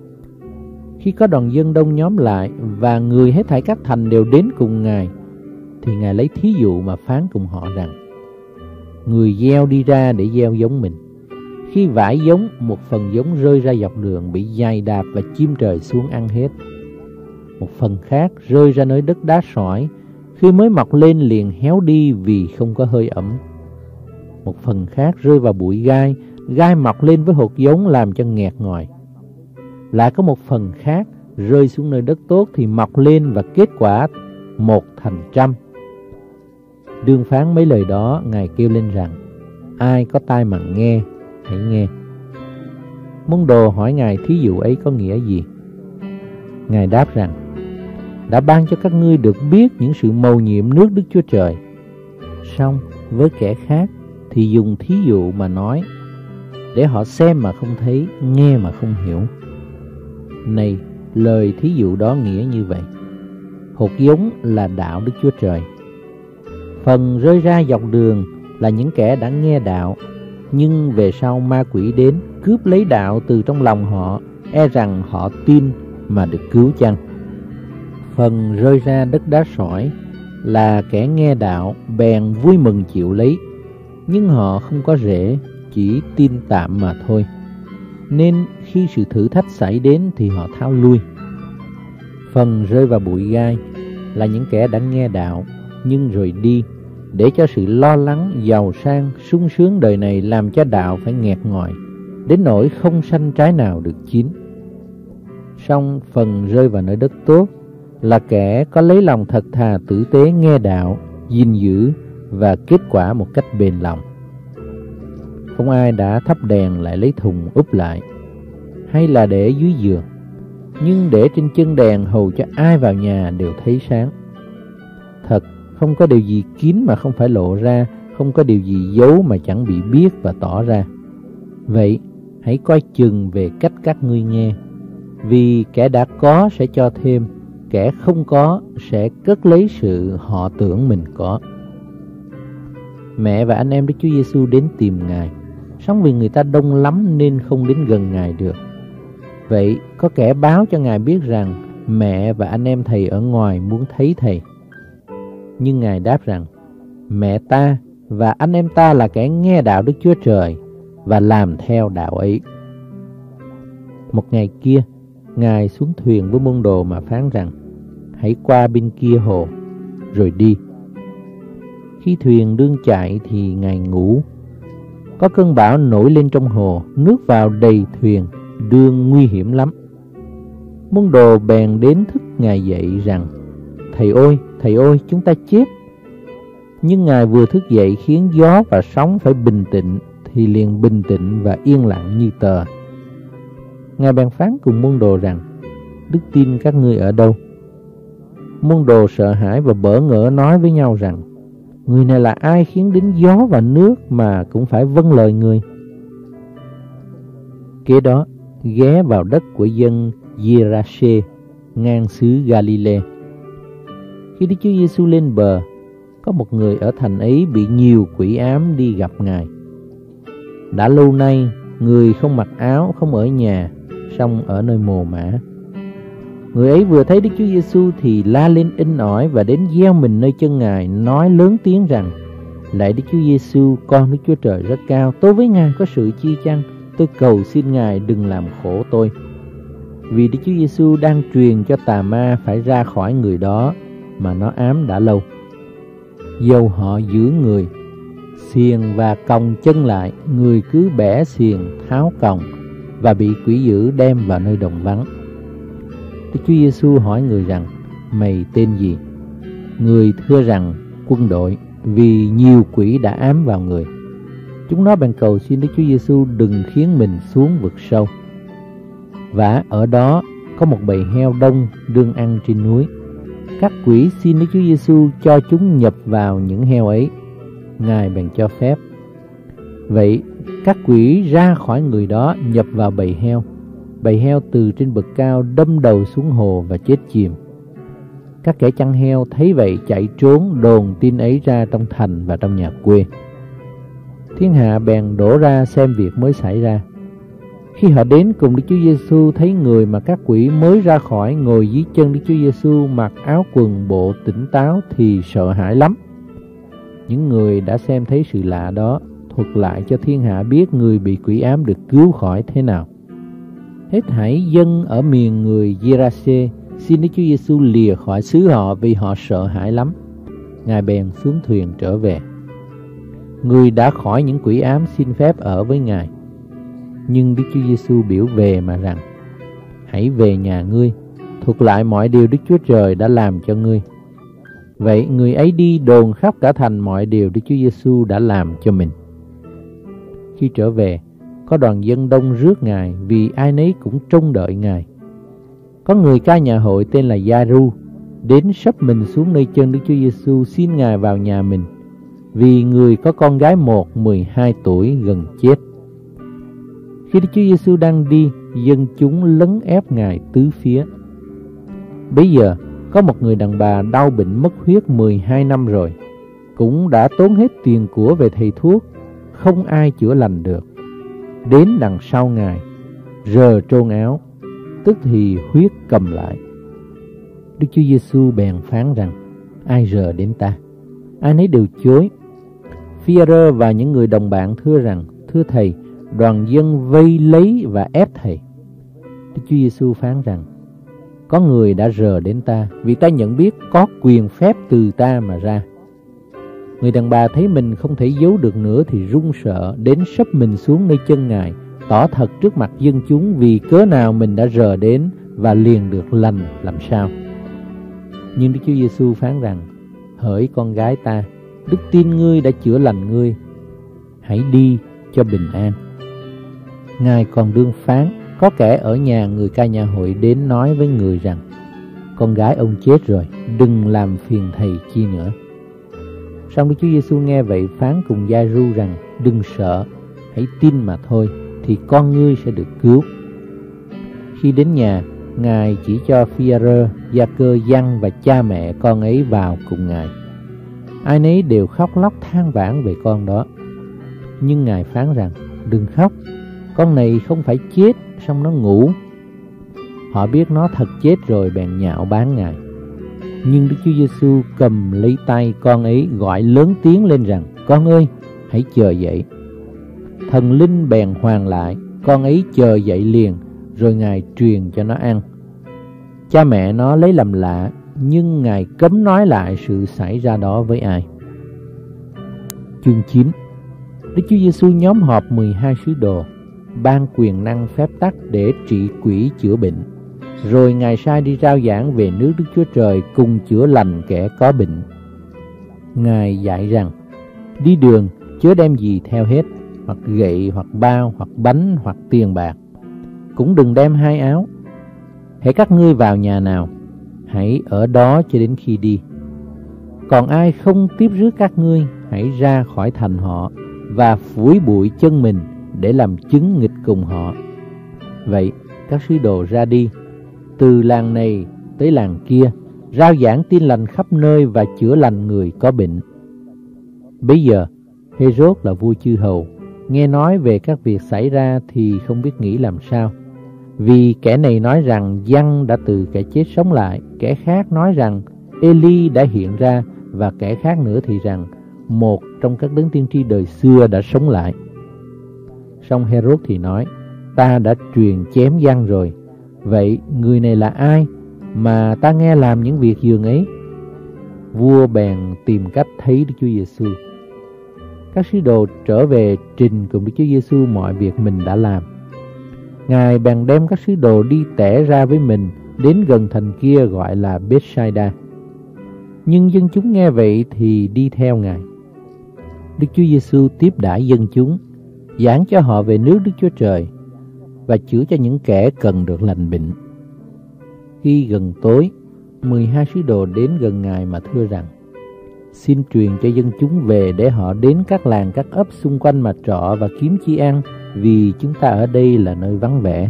Khi có đoàn dân đông nhóm lại và người hết thảy các thành đều đến cùng Ngài, thì Ngài lấy thí dụ mà phán cùng họ rằng: người gieo đi ra để gieo giống mình. Khi vải giống, một phần giống rơi ra dọc đường bị giày đạp và chim trời xuống ăn hết. Một phần khác rơi ra nơi đất đá sỏi, khi mới mọc lên liền héo đi vì không có hơi ẩm. Một phần khác rơi vào bụi gai, gai mọc lên với hột giống làm cho nghẹt ngòi. Lại có một phần khác rơi xuống nơi đất tốt thì mọc lên và kết quả một thành trăm. Đương phán mấy lời đó, Ngài kêu lên rằng: ai có tai mà nghe, hãy nghe. Môn đồ hỏi Ngài thí dụ ấy có nghĩa gì? Ngài đáp rằng: đã ban cho các ngươi được biết những sự mầu nhiệm nước Đức Chúa Trời. Song với kẻ khác thì dùng thí dụ mà nói, để họ xem mà không thấy, nghe mà không hiểu. Này, lời thí dụ đó nghĩa như vậy: hột giống là đạo Đức Chúa Trời. Phần rơi ra dọc đường là những kẻ đã nghe đạo, nhưng về sau ma quỷ đến cướp lấy đạo từ trong lòng họ, e rằng họ tin mà được cứu chăng. Phần rơi ra đất đá sỏi là kẻ nghe đạo bèn vui mừng chịu lấy, nhưng họ không có rễ, chỉ tin tạm mà thôi. nên khi sự thử thách xảy đến thì họ tháo lui. Phần rơi vào bụi gai là những kẻ đã nghe đạo nhưng rồi đi, để cho sự lo lắng, giàu sang, sung sướng đời này làm cho đạo phải nghẹt ngòi, đến nỗi không sanh trái nào được chín. Song phần rơi vào nơi đất tốt là kẻ có lấy lòng thật thà tử tế nghe đạo, gìn giữ và kết quả một cách bền lòng. Không ai đã thắp đèn lại lấy thùng úp lại, hay là để dưới giường, nhưng để trên chân đèn hầu cho ai vào nhà đều thấy sáng. Thật, không có điều gì kín mà không phải lộ ra, không có điều gì giấu mà chẳng bị biết và tỏ ra. Vậy, hãy coi chừng về cách các ngươi nghe, vì kẻ đã có sẽ cho thêm, kẻ không có sẽ cất lấy sự họ tưởng mình có. Mẹ và anh em Đức Chúa Giêsu đến tìm Ngài, song vì người ta đông lắm nên không đến gần Ngài được. Vậy có kẻ báo cho Ngài biết rằng mẹ và anh em Thầy ở ngoài muốn thấy Thầy. Nhưng Ngài đáp rằng, mẹ ta và anh em ta là kẻ nghe đạo Đức Chúa Trời và làm theo đạo ấy. Một ngày kia, Ngài xuống thuyền với môn đồ mà phán rằng, hãy qua bên kia hồ, rồi đi. Khi thuyền đương chạy thì Ngài ngủ. Có cơn bão nổi lên trong hồ, nước vào đầy thuyền, đương nguy hiểm lắm. Môn đồ bèn đến thức Ngài dậy rằng, Thầy ơi, Thầy ơi, chúng ta chết. Nhưng Ngài vừa thức dậy khiến gió và sóng phải bình tĩnh, thì liền bình tĩnh và yên lặng như tờ. Ngài bèn phán cùng môn đồ rằng, đức tin các ngươi ở đâu? Môn đồ sợ hãi và bỡ ngỡ nói với nhau rằng, người này là ai khiến đến gió và nước mà cũng phải vâng lời người? Kế đó, ghé vào đất của dân Giê-ra-xê, ngang xứ Ga-li-lê. Khi Đức Chúa Giêsu lên bờ, có một người ở thành ấy bị nhiều quỷ ám đi gặp Ngài. Đã lâu nay, người không mặc áo, không ở nhà, song ở nơi mồ mả. Người ấy vừa thấy Đức Chúa Giêsu thì la lên inh ỏi và đến gieo mình nơi chân Ngài, nói lớn tiếng rằng, lạy Đức Chúa Giêsu, con Đức Chúa Trời rất cao, tôi với Ngài có sự chi chăng? Tôi cầu xin Ngài đừng làm khổ tôi. Vì Đức Chúa Giêsu đang truyền cho tà ma phải ra khỏi người đó mà nó ám đã lâu. Dầu họ giữ người, xiềng và còng chân lại, người cứ bẻ xiềng, tháo còng và bị quỷ dữ đem vào nơi đồng vắng. Đức Chúa Giêsu hỏi người rằng, mày tên gì? Người thưa rằng, Quân Đội, vì nhiều quỷ đã ám vào người. Chúng nó bèn cầu xin Đức Chúa Giêsu đừng khiến mình xuống vực sâu. Và ở đó có một bầy heo đông đương ăn trên núi. Các quỷ xin Đức Chúa Giêsu cho chúng nhập vào những heo ấy. Ngài bèn cho phép. Vậy các quỷ ra khỏi người đó nhập vào bầy heo. Bầy heo từ trên bậc cao đâm đầu xuống hồ và chết chìm. Các kẻ chăn heo thấy vậy chạy trốn, đồn tin ấy ra trong thành và trong nhà quê. Thiên hạ bèn đổ ra xem việc mới xảy ra. Khi họ đến cùng Đức Chúa Giêsu, thấy người mà các quỷ mới ra khỏi ngồi dưới chân Đức Chúa Giêsu, mặc áo quần bộ tỉnh táo thì sợ hãi lắm. Những người đã xem thấy sự lạ đó thuật lại cho thiên hạ biết người bị quỷ ám được cứu khỏi thế nào. Hết thảy dân ở miền người Giê-ra-xê xin Đức Chúa Giêsu lìa khỏi xứ họ vì họ sợ hãi lắm. Ngài bèn xuống thuyền trở về. Người đã khỏi những quỷ ám xin phép ở với Ngài. Nhưng Đức Chúa Giêsu biểu về mà rằng, hãy về nhà ngươi, thuật lại mọi điều Đức Chúa Trời đã làm cho ngươi. Vậy người ấy đi đồn khắp cả thành mọi điều Đức Chúa Giêsu đã làm cho mình. Khi trở về, có đoàn dân đông rước Ngài vì ai nấy cũng trông đợi Ngài. Có người ca nhà hội tên là Gia-ru đến sấp mình xuống nơi chân Đức Chúa Giêsu xin Ngài vào nhà mình, vì người có con gái một mười hai tuổi gần chết. Khi Đức Chúa Giêsu đang đi, dân chúng lấn ép Ngài tứ phía. Bây giờ có một người đàn bà đau bệnh mất huyết mười hai năm rồi, cũng đã tốn hết tiền của về thầy thuốc, không ai chữa lành được. Đến đằng sau Ngài, rờ trôn áo, tức thì huyết cầm lại. Đức Chúa Giêsu bèn phán rằng, ai rờ đến ta? Ai nấy đều chối. Phi-e-rơ và những người đồng bạn thưa rằng, thưa thầy, đoàn dân vây lấy và ép thầy. Đức Chúa Giêsu phán rằng: có người đã rờ đến ta, vì ta nhận biết có quyền phép từ ta mà ra. Người đàn bà thấy mình không thể giấu được nữa thì run sợ, đến sấp mình xuống nơi chân Ngài, tỏ thật trước mặt dân chúng vì cớ nào mình đã rờ đến và liền được lành làm sao. Nhưng Đức Chúa Giêsu phán rằng: hỡi con gái ta, đức tin ngươi đã chữa lành ngươi, hãy đi cho bình an. Ngài còn đương phán, có kẻ ở nhà người ca nhà hội đến nói với người rằng: con gái ông chết rồi, đừng làm phiền thầy chi nữa. Song Đức Chúa Giêsu nghe vậy phán cùng Gia-ru rằng: đừng sợ, hãy tin mà thôi, thì con ngươi sẽ được cứu. Khi đến nhà, Ngài chỉ cho Phi-a-rơ, Gia-cơ, Giăng và cha mẹ con ấy vào cùng Ngài. Ai nấy đều khóc lóc than vãn về con đó. Nhưng Ngài phán rằng: đừng khóc, con này không phải chết, song nó ngủ. Họ biết nó thật chết rồi bèn nhạo báng Ngài. Nhưng Đức Chúa Giêsu cầm lấy tay con ấy, gọi lớn tiếng lên rằng: con ơi, hãy chờ dậy. Thần linh bèn hoàn lại, con ấy chờ dậy liền, rồi Ngài truyền cho nó ăn. Cha mẹ nó lấy làm lạ, nhưng Ngài cấm nói lại sự xảy ra đó với ai. Chương chín. Đức Chúa Giêsu nhóm họp mười hai sứ đồ, ban quyền năng phép tắc để trị quỷ chữa bệnh. Rồi Ngài sai đi rao giảng về nước Đức Chúa Trời cùng chữa lành kẻ có bệnh. Ngài dạy rằng: đi đường chớ đem gì theo hết, hoặc gậy, hoặc bao, hoặc bánh, hoặc tiền bạc. Cũng đừng đem hai áo. Hễ các ngươi vào nhà nào, hãy ở đó cho đến khi đi. Còn ai không tiếp rước các ngươi, hãy ra khỏi thành họ và phủi bụi chân mình để làm chứng nghịch cùng họ. Vậy các sứ đồ ra đi, từ làng này tới làng kia, rao giảng tin lành khắp nơi và chữa lành người có bệnh. Bây giờ Hê-rốt là vua chư hầu, nghe nói về các việc xảy ra thì không biết nghĩ làm sao. Vì kẻ này nói rằng Giăng đã từ kẻ chết sống lại, kẻ khác nói rằng Ê-li đã hiện ra, và kẻ khác nữa thì rằng một trong các đấng tiên tri đời xưa đã sống lại. Song Hê-rốt thì nói: ta đã truyền chém Giăng rồi, vậy người này là ai mà ta nghe làm những việc dường ấy? Vua bèn tìm cách thấy Đức Chúa Giêsu. Các sứ đồ trở về trình cùng Đức Chúa Giêsu mọi việc mình đã làm. Ngài bèn đem các sứ đồ đi tẻ ra với mình đến gần thành kia gọi là Bethsaida. Nhưng dân chúng nghe vậy thì đi theo Ngài. Đức Chúa Giêsu tiếp đãi dân chúng, giảng cho họ về nước Đức Chúa Trời và chữa cho những kẻ cần được lành bệnh. Khi gần tối, mười hai sứ đồ đến gần Ngài mà thưa rằng: xin truyền cho dân chúng về để họ đến các làng các ấp xung quanh mà trọ và kiếm chi ăn, vì chúng ta ở đây là nơi vắng vẻ.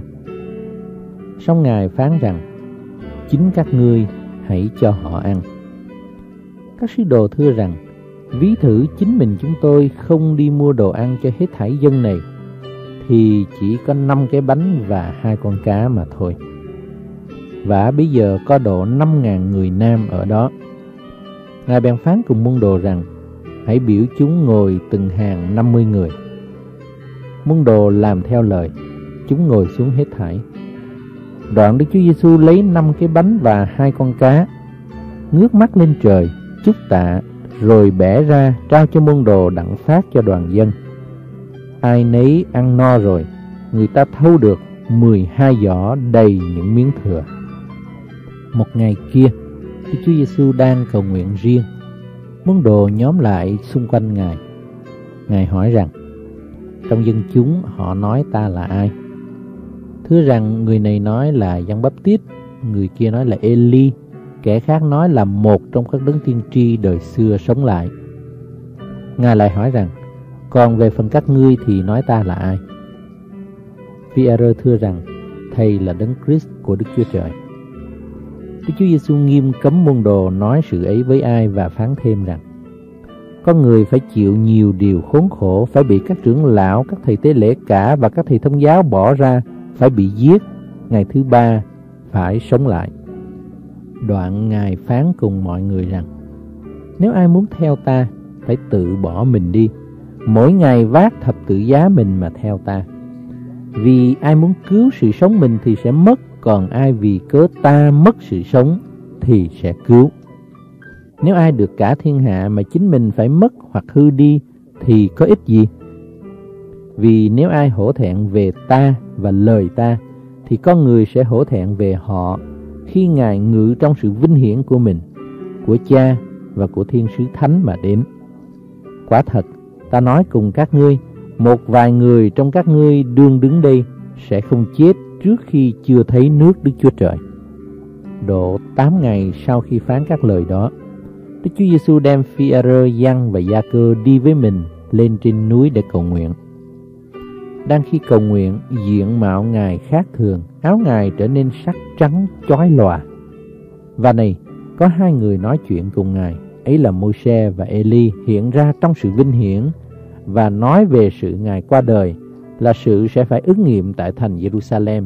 Song Ngài phán rằng: chính các ngươi hãy cho họ ăn. Các sứ đồ thưa rằng: ví thử chính mình chúng tôi không đi mua đồ ăn cho hết thảy dân này, thì chỉ có năm cái bánh và hai con cá mà thôi. Và bây giờ có độ năm ngàn người nam ở đó. Ngài bèn phán cùng môn đồ rằng: hãy biểu chúng ngồi từng hàng năm mươi người. Môn đồ làm theo lời, chúng ngồi xuống hết thảy. Đoạn Đức Chúa Giêsu lấy năm cái bánh và hai con cá, ngước mắt lên trời, chúc tạ, rồi bẻ ra trao cho môn đồ đặng phát cho đoàn dân. Ai nấy ăn no rồi, người ta thâu được mười hai giỏ đầy những miếng thừa. Một ngày kia, Đức Chúa Giêsu đang cầu nguyện riêng. Môn đồ nhóm lại xung quanh Ngài. Ngài hỏi rằng: trong dân chúng họ nói ta là ai? Thưa rằng người này nói là Giăng Báp-tít, người kia nói là Ê-li, kẻ khác nói là một trong các đấng tiên tri đời xưa sống lại. Ngài lại hỏi rằng: còn về phần các ngươi thì nói ta là ai? Phi-a-rơ thưa rằng: thầy là đấng Christ của Đức Chúa Trời. Đức Chúa Giêsu nghiêm cấm môn đồ nói sự ấy với ai và phán thêm rằng: con người phải chịu nhiều điều khốn khổ, phải bị các trưởng lão, các thầy tế lễ cả và các thầy thông giáo bỏ ra, phải bị giết, ngày thứ ba phải sống lại. Đoạn Ngài phán cùng mọi người rằng: nếu ai muốn theo ta, phải tự bỏ mình đi, mỗi ngày vác thập tự giá mình mà theo ta. Vì ai muốn cứu sự sống mình thì sẽ mất, còn ai vì cớ ta mất sự sống thì sẽ cứu. Nếu ai được cả thiên hạ mà chính mình phải mất hoặc hư đi thì có ích gì? Vì nếu ai hổ thẹn về ta và lời ta thì con người sẽ hổ thẹn về họ khi Ngài ngự trong sự vinh hiển của mình, của Cha và của thiên sứ thánh mà đến. Quả thật, ta nói cùng các ngươi, một vài người trong các ngươi đương đứng đây sẽ không chết trước khi chưa thấy nước Đức Chúa Trời. Độ tám ngày sau khi phán các lời đó, Đức Chúa Giêsu đem Phi-e-rơ, Giăng và Gia-cơ đi với mình lên trên núi để cầu nguyện. Đang khi cầu nguyện, diện mạo Ngài khác thường, áo Ngài trở nên sắc trắng chói lòa. Và này, có hai người nói chuyện cùng Ngài, ấy là Môi-se và Ê-li hiện ra trong sự vinh hiển và nói về sự Ngài qua đời, là sự sẽ phải ứng nghiệm tại thành Giê-ru-sa-lem.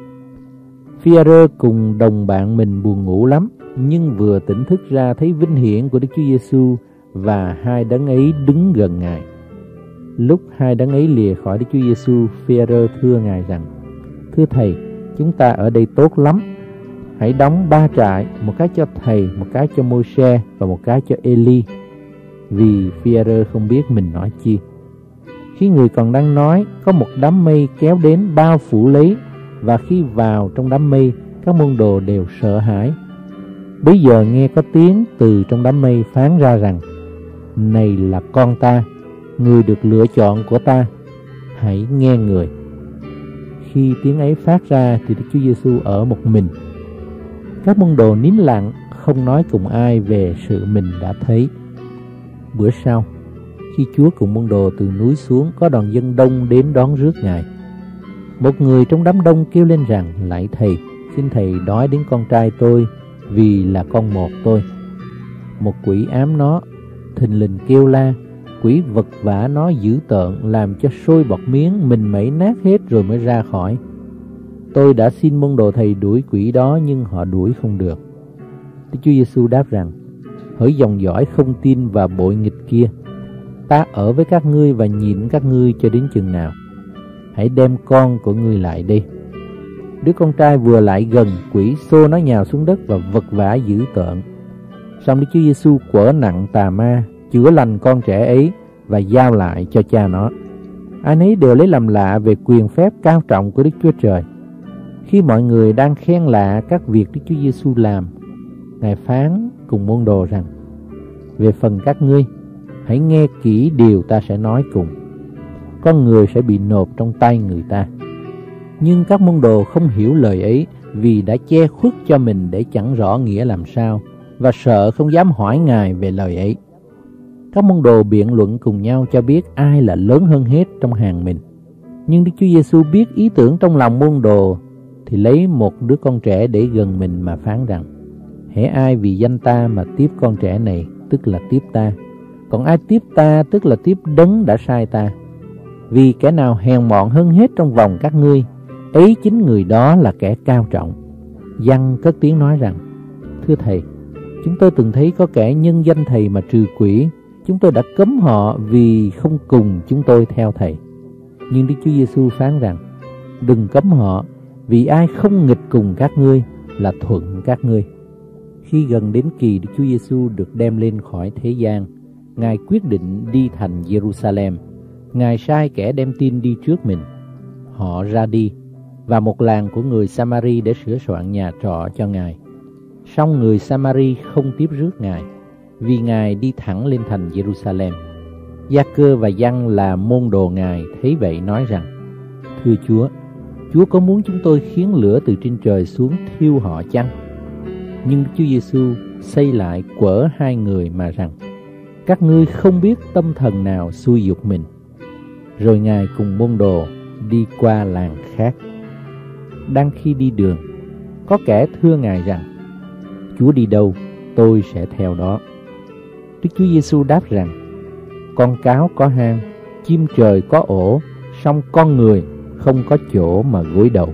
Phi-e-rơ cùng đồng bạn mình buồn ngủ lắm, nhưng vừa tỉnh thức ra thấy vinh hiển của Đức Chúa Giêsu và hai đấng ấy đứng gần Ngài. Lúc hai đấng ấy lìa khỏi Đức Chúa Giêsu, Phi-e-rơ thưa Ngài rằng: Thưa Thầy, chúng ta ở đây tốt lắm. Hãy đóng ba trại, một cái cho Thầy, một cái cho Môi-se và một cái cho Ê-li. Vì Phi-e-rơ không biết mình nói chi. Khi người còn đang nói, có một đám mây kéo đến bao phủ lấy, và khi vào trong đám mây, các môn đồ đều sợ hãi. Bây giờ nghe có tiếng từ trong đám mây phán ra rằng: Này là con ta, người được lựa chọn của ta, hãy nghe người. Khi tiếng ấy phát ra thì Đức Chúa Giêsu ở một mình. Các môn đồ nín lặng, không nói cùng ai về sự mình đã thấy. Bữa sau, khi Chúa cùng môn đồ từ núi xuống, có đoàn dân đông đến đón rước Ngài. Một người trong đám đông kêu lên rằng: Lạy Thầy, xin Thầy đói đến con trai tôi, vì là con một tôi. Một quỷ ám nó, thình lình kêu la. Quỷ vật vã nó dữ tợn, làm cho sôi bọt miếng, mình mẩy nát hết rồi mới ra khỏi. Tôi đã xin môn đồ Thầy đuổi quỷ đó, nhưng họ đuổi không được. Đức Chúa Giêsu đáp rằng: Hỡi dòng dõi không tin và bội nghịch kia, ta ở với các ngươi và nhịn các ngươi cho đến chừng nào? Hãy đem con của ngươi lại đây. Đứa con trai vừa lại gần, quỷ xô nó nhào xuống đất và vật vã dữ tợn. Song Đức Chúa Giêsu quở nặng tà ma, chữa lành con trẻ ấy và giao lại cho cha nó. Ai nấy đều lấy làm lạ về quyền phép cao trọng của Đức Chúa Trời. Khi mọi người đang khen lạ các việc Đức Chúa Giêsu làm, Ngài phán cùng môn đồ rằng: Về phần các ngươi, hãy nghe kỹ điều ta sẽ nói cùng. Con người sẽ bị nộp trong tay người ta. Nhưng các môn đồ không hiểu lời ấy, vì đã che khuất cho mình để chẳng rõ nghĩa làm sao, và sợ không dám hỏi Ngài về lời ấy. Các môn đồ biện luận cùng nhau cho biết ai là lớn hơn hết trong hàng mình. Nhưng Đức Chúa Giêsu biết ý tưởng trong lòng môn đồ, thì lấy một đứa con trẻ để gần mình mà phán rằng: Hễ ai vì danh ta mà tiếp con trẻ này, tức là tiếp ta. Còn ai tiếp ta, tức là tiếp đấng đã sai ta. Vì kẻ nào hèn mọn hơn hết trong vòng các ngươi, ấy chính người đó là kẻ cao trọng. Giăng cất tiếng nói rằng: Thưa Thầy, chúng tôi từng thấy có kẻ nhân danh Thầy mà trừ quỷ. Chúng tôi đã cấm họ vì không cùng chúng tôi theo Thầy. Nhưng Đức Chúa Giêsu phán rằng: Đừng cấm họ, vì ai không nghịch cùng các ngươi là thuận các ngươi. Khi gần đến kỳ Đức Chúa Giêsu được đem lên khỏi thế gian, Ngài quyết định đi thành Giê-ru-sa-lem. Ngài sai kẻ đem tin đi trước mình. Họ ra đi vào một làng của người Sa-ma-ri để sửa soạn nhà trọ cho Ngài. Song người Sa-ma-ri không tiếp rước Ngài, vì Ngài đi thẳng lên thành Giê-ru-sa-lem. Gia-cơ và Giăng là môn đồ Ngài thấy vậy nói rằng: Thưa Chúa, Chúa có muốn chúng tôi khiến lửa từ trên trời xuống thiêu họ chăng? Nhưng Đức Chúa Giêsu xây lại quở hai người mà rằng: Các ngươi không biết tâm thần nào xui dục mình. Rồi Ngài cùng môn đồ đi qua làng khác. Đang khi đi đường, có kẻ thưa Ngài rằng: Chúa đi đâu, tôi sẽ theo đó. Đức Chúa Giêsu đáp rằng: Con cáo có hang, chim trời có ổ, song con người không có chỗ mà gối đầu.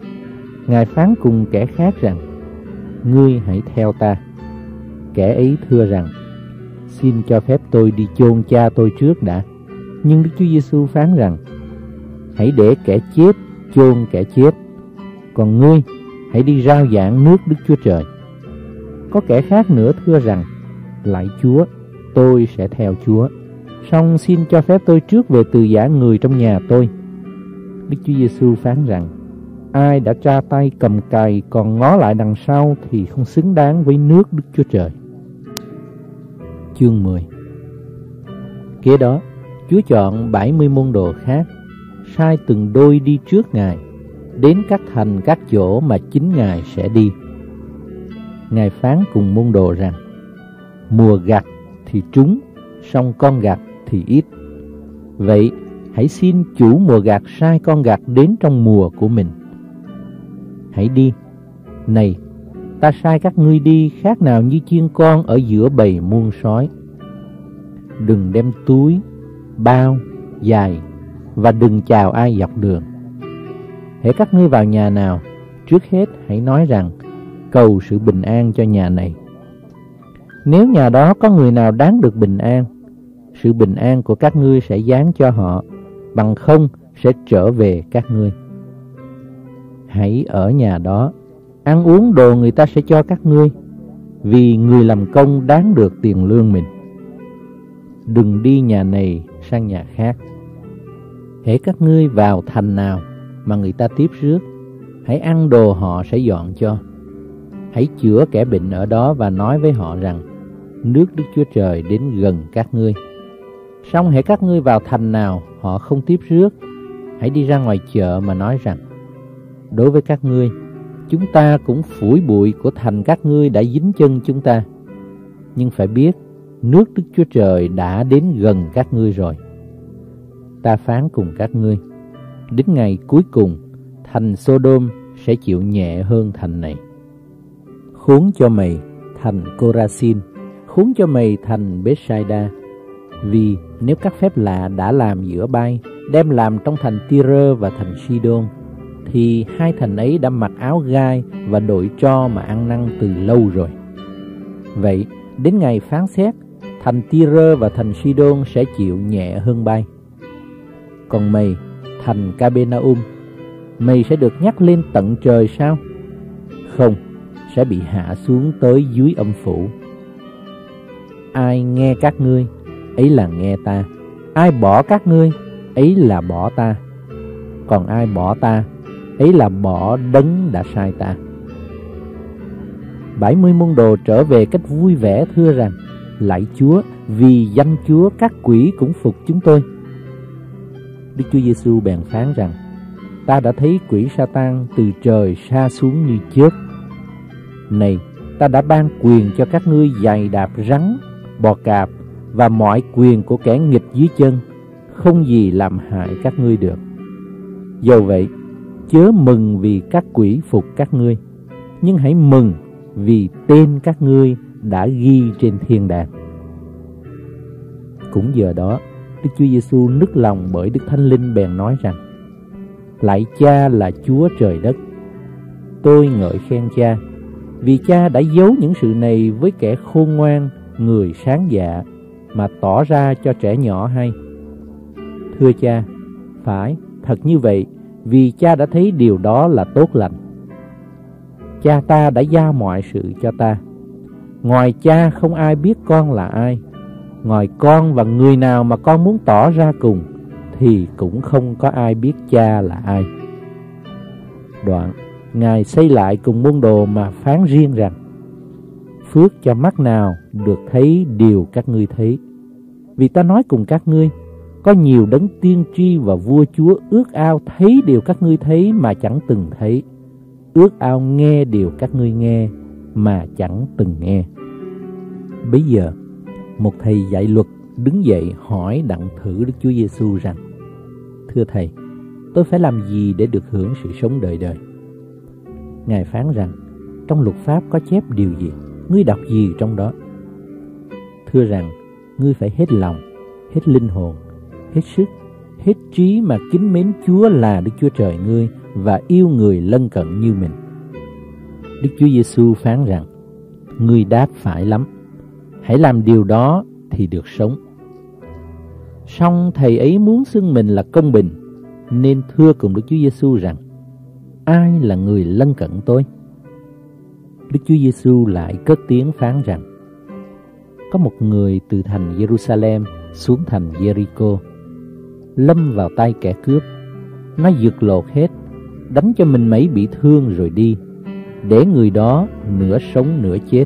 Ngài phán cùng kẻ khác rằng: Ngươi hãy theo ta. Kẻ ấy thưa rằng: Xin cho phép tôi đi chôn cha tôi trước đã. Nhưng Đức Chúa Giêsu phán rằng: hãy để kẻ chết chôn kẻ chết, còn ngươi hãy đi rao giảng nước Đức Chúa Trời. Có kẻ khác nữa thưa rằng: lạy Chúa, tôi sẽ theo Chúa, song xin cho phép tôi trước về từ giã người trong nhà tôi. Đức Chúa Giêsu phán rằng: ai đã tra tay cầm cày còn ngó lại đằng sau thì không xứng đáng với nước Đức Chúa Trời. Chương mười. Kế đó, Chúa chọn bảy mươi môn đồ khác, sai từng đôi đi trước Ngài, đến các thành các chỗ mà chính Ngài sẽ đi. Ngài phán cùng môn đồ rằng: mùa gặt thì trúng, song con gặt thì ít. Vậy hãy xin chủ mùa gặt sai con gặt đến trong mùa của mình. Hãy đi, này, ta sai các ngươi đi khác nào như chiên con ở giữa bầy muôn sói. Đừng đem túi, bao, giày, và đừng chào ai dọc đường. Hễ các ngươi vào nhà nào, trước hết hãy nói rằng: cầu sự bình an cho nhà này. Nếu nhà đó có người nào đáng được bình an, sự bình an của các ngươi sẽ giáng cho họ, bằng không sẽ trở về các ngươi. Hãy ở nhà đó, ăn uống đồ người ta sẽ cho các ngươi, vì người làm công đáng được tiền lương mình. Đừng đi nhà này sang nhà khác. Hễ các ngươi vào thành nào mà người ta tiếp rước, hãy ăn đồ họ sẽ dọn cho. Hãy chữa kẻ bệnh ở đó và nói với họ rằng: nước Đức Chúa Trời đến gần các ngươi. Song hễ các ngươi vào thành nào họ không tiếp rước, hãy đi ra ngoài chợ mà nói rằng: đối với các ngươi, chúng ta cũng phủi bụi của thành các ngươi đã dính chân chúng ta. Nhưng phải biết, nước Đức Chúa Trời đã đến gần các ngươi rồi. Ta phán cùng các ngươi, đến ngày cuối cùng, thành Sodom sẽ chịu nhẹ hơn thành này. Khốn cho mày, thành Corazin! Khốn cho mày, thành Bethsaida! Vì nếu các phép lạ đã làm giữa bay đem làm trong thành Tyre và thành Sidon, thì hai thành ấy đã mặc áo gai và đội tro mà ăn năn từ lâu rồi. Vậy đến ngày phán xét, thành Tyre và thành Sidon sẽ chịu nhẹ hơn bay. Còn mày, thành Capernaum, mày sẽ được nhắc lên tận trời sao? Không, sẽ bị hạ xuống tới dưới âm phủ. Ai nghe các ngươi, ấy là nghe ta. Ai bỏ các ngươi, ấy là bỏ ta. Còn ai bỏ ta, ấy là bỏ đấng đã sai ta. Bảy mươi môn đồ trở về cách vui vẻ thưa rằng: lạy Chúa, vì danh Chúa các quỷ cũng phục chúng tôi. Đức Chúa Giêsu bèn phán rằng: ta đã thấy quỷ Sa-tan từ trời sa xuống như chớp. Này, ta đã ban quyền cho các ngươi giày đạp rắn, bò cạp và mọi quyền của kẻ nghịch dưới chân, không gì làm hại các ngươi được. Dầu vậy, chớ mừng vì các quỷ phục các ngươi, nhưng hãy mừng vì tên các ngươi đã ghi trên thiên đàng. Cũng giờ đó, Đức Chúa Giêsu nức lòng bởi Đức Thánh Linh bèn nói rằng: lạy Cha là Chúa trời đất, tôi ngợi khen Cha, vì Cha đã giấu những sự này với kẻ khôn ngoan, người sáng dạ, mà tỏ ra cho trẻ nhỏ hay. Thưa Cha, phải, thật như vậy, vì Cha đã thấy điều đó là tốt lành. Cha ta đã giao mọi sự cho ta. Ngoài Cha không ai biết con là ai. Ngoài con và người nào mà con muốn tỏ ra cùng, thì cũng không có ai biết Cha là ai. Đoạn, Ngài xây lại cùng môn đồ mà phán riêng rằng: phước cho mắt nào được thấy điều các ngươi thấy. Vì ta nói cùng các ngươi, có nhiều đấng tiên tri và vua chúa ước ao thấy điều các ngươi thấy mà chẳng từng thấy, ước ao nghe điều các ngươi nghe mà chẳng từng nghe. Bấy giờ, một thầy dạy luật đứng dậy hỏi đặng thử Đức Chúa Giêsu rằng: thưa Thầy, tôi phải làm gì để được hưởng sự sống đời đời? Ngài phán rằng: trong luật pháp có chép điều gì? Ngươi đọc gì trong đó? Thưa rằng: ngươi phải hết lòng, hết linh hồn, hết sức, hết trí mà kính mến Chúa là Đức Chúa Trời ngươi, và yêu người lân cận như mình. Đức Chúa Giêsu phán rằng: ngươi đáp phải lắm, hãy làm điều đó thì được sống. Song thầy ấy muốn xưng mình là công bình, nên thưa cùng Đức Chúa Giêsu rằng: ai là người lân cận tôi? Đức Chúa Giêsu lại cất tiếng phán rằng: có một người từ thành Jerusalem xuống thành Jericho, lâm vào tay kẻ cướp. Nó giật lột hết, đánh cho mình mấy bị thương rồi đi, để người đó nửa sống nửa chết.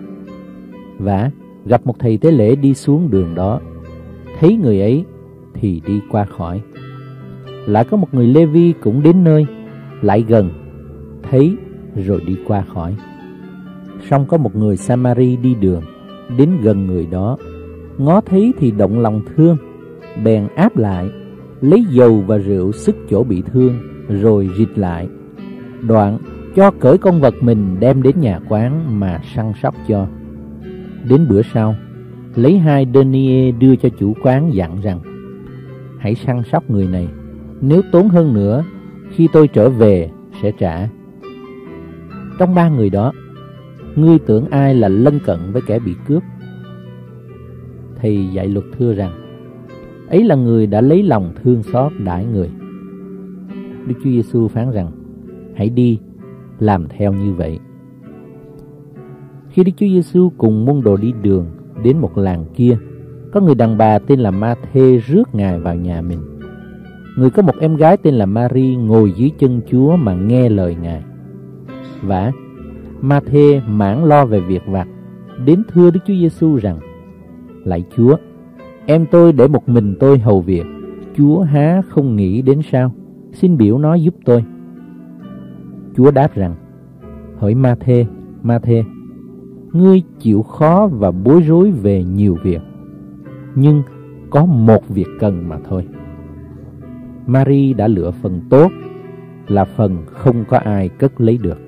Và gặp một thầy tế lễ đi xuống đường đó, thấy người ấy thì đi qua khỏi. Lại có một người Lê-vi cũng đến nơi, lại gần, thấy rồi đi qua khỏi. Song có một người Sa-ma-ri đi đường, đến gần người đó, ngó thấy thì động lòng thương, bèn áp lại, lấy dầu và rượu sức chỗ bị thương, rồi rịt lại. Đoạn cho cởi con vật mình đem đến nhà quán mà săn sóc cho. Đến bữa sau, lấy hai denier đưa cho chủ quán, dặn rằng: hãy săn sóc người này, nếu tốn hơn nữa, khi tôi trở về sẽ trả. Trong ba người đó, ngươi tưởng ai là lân cận với kẻ bị cướp? Thầy dạy luật thưa rằng: ấy là người đã lấy lòng thương xót đãi người. Đức Chúa Giêsu phán rằng: hãy đi, làm theo như vậy. Khi Đức Chúa Giêsu cùng môn đồ đi đường đến một làng kia, có người đàn bà tên là Ma-thê rước Ngài vào nhà mình. Người có một em gái tên là Ma-ri ngồi dưới chân Chúa mà nghe lời Ngài. Và Ma-thê mãn lo về việc vặt, đến thưa Đức Chúa Giêsu rằng: lạy Chúa, em tôi để một mình tôi hầu việc, Chúa há không nghĩ đến sao? Xin biểu nó giúp tôi. Chúa đáp rằng: hỡi Ma-thê, Ma-thê, ngươi chịu khó và bối rối về nhiều việc, nhưng có một việc cần mà thôi. Ma-ri đã lựa phần tốt, là phần không có ai cất lấy được.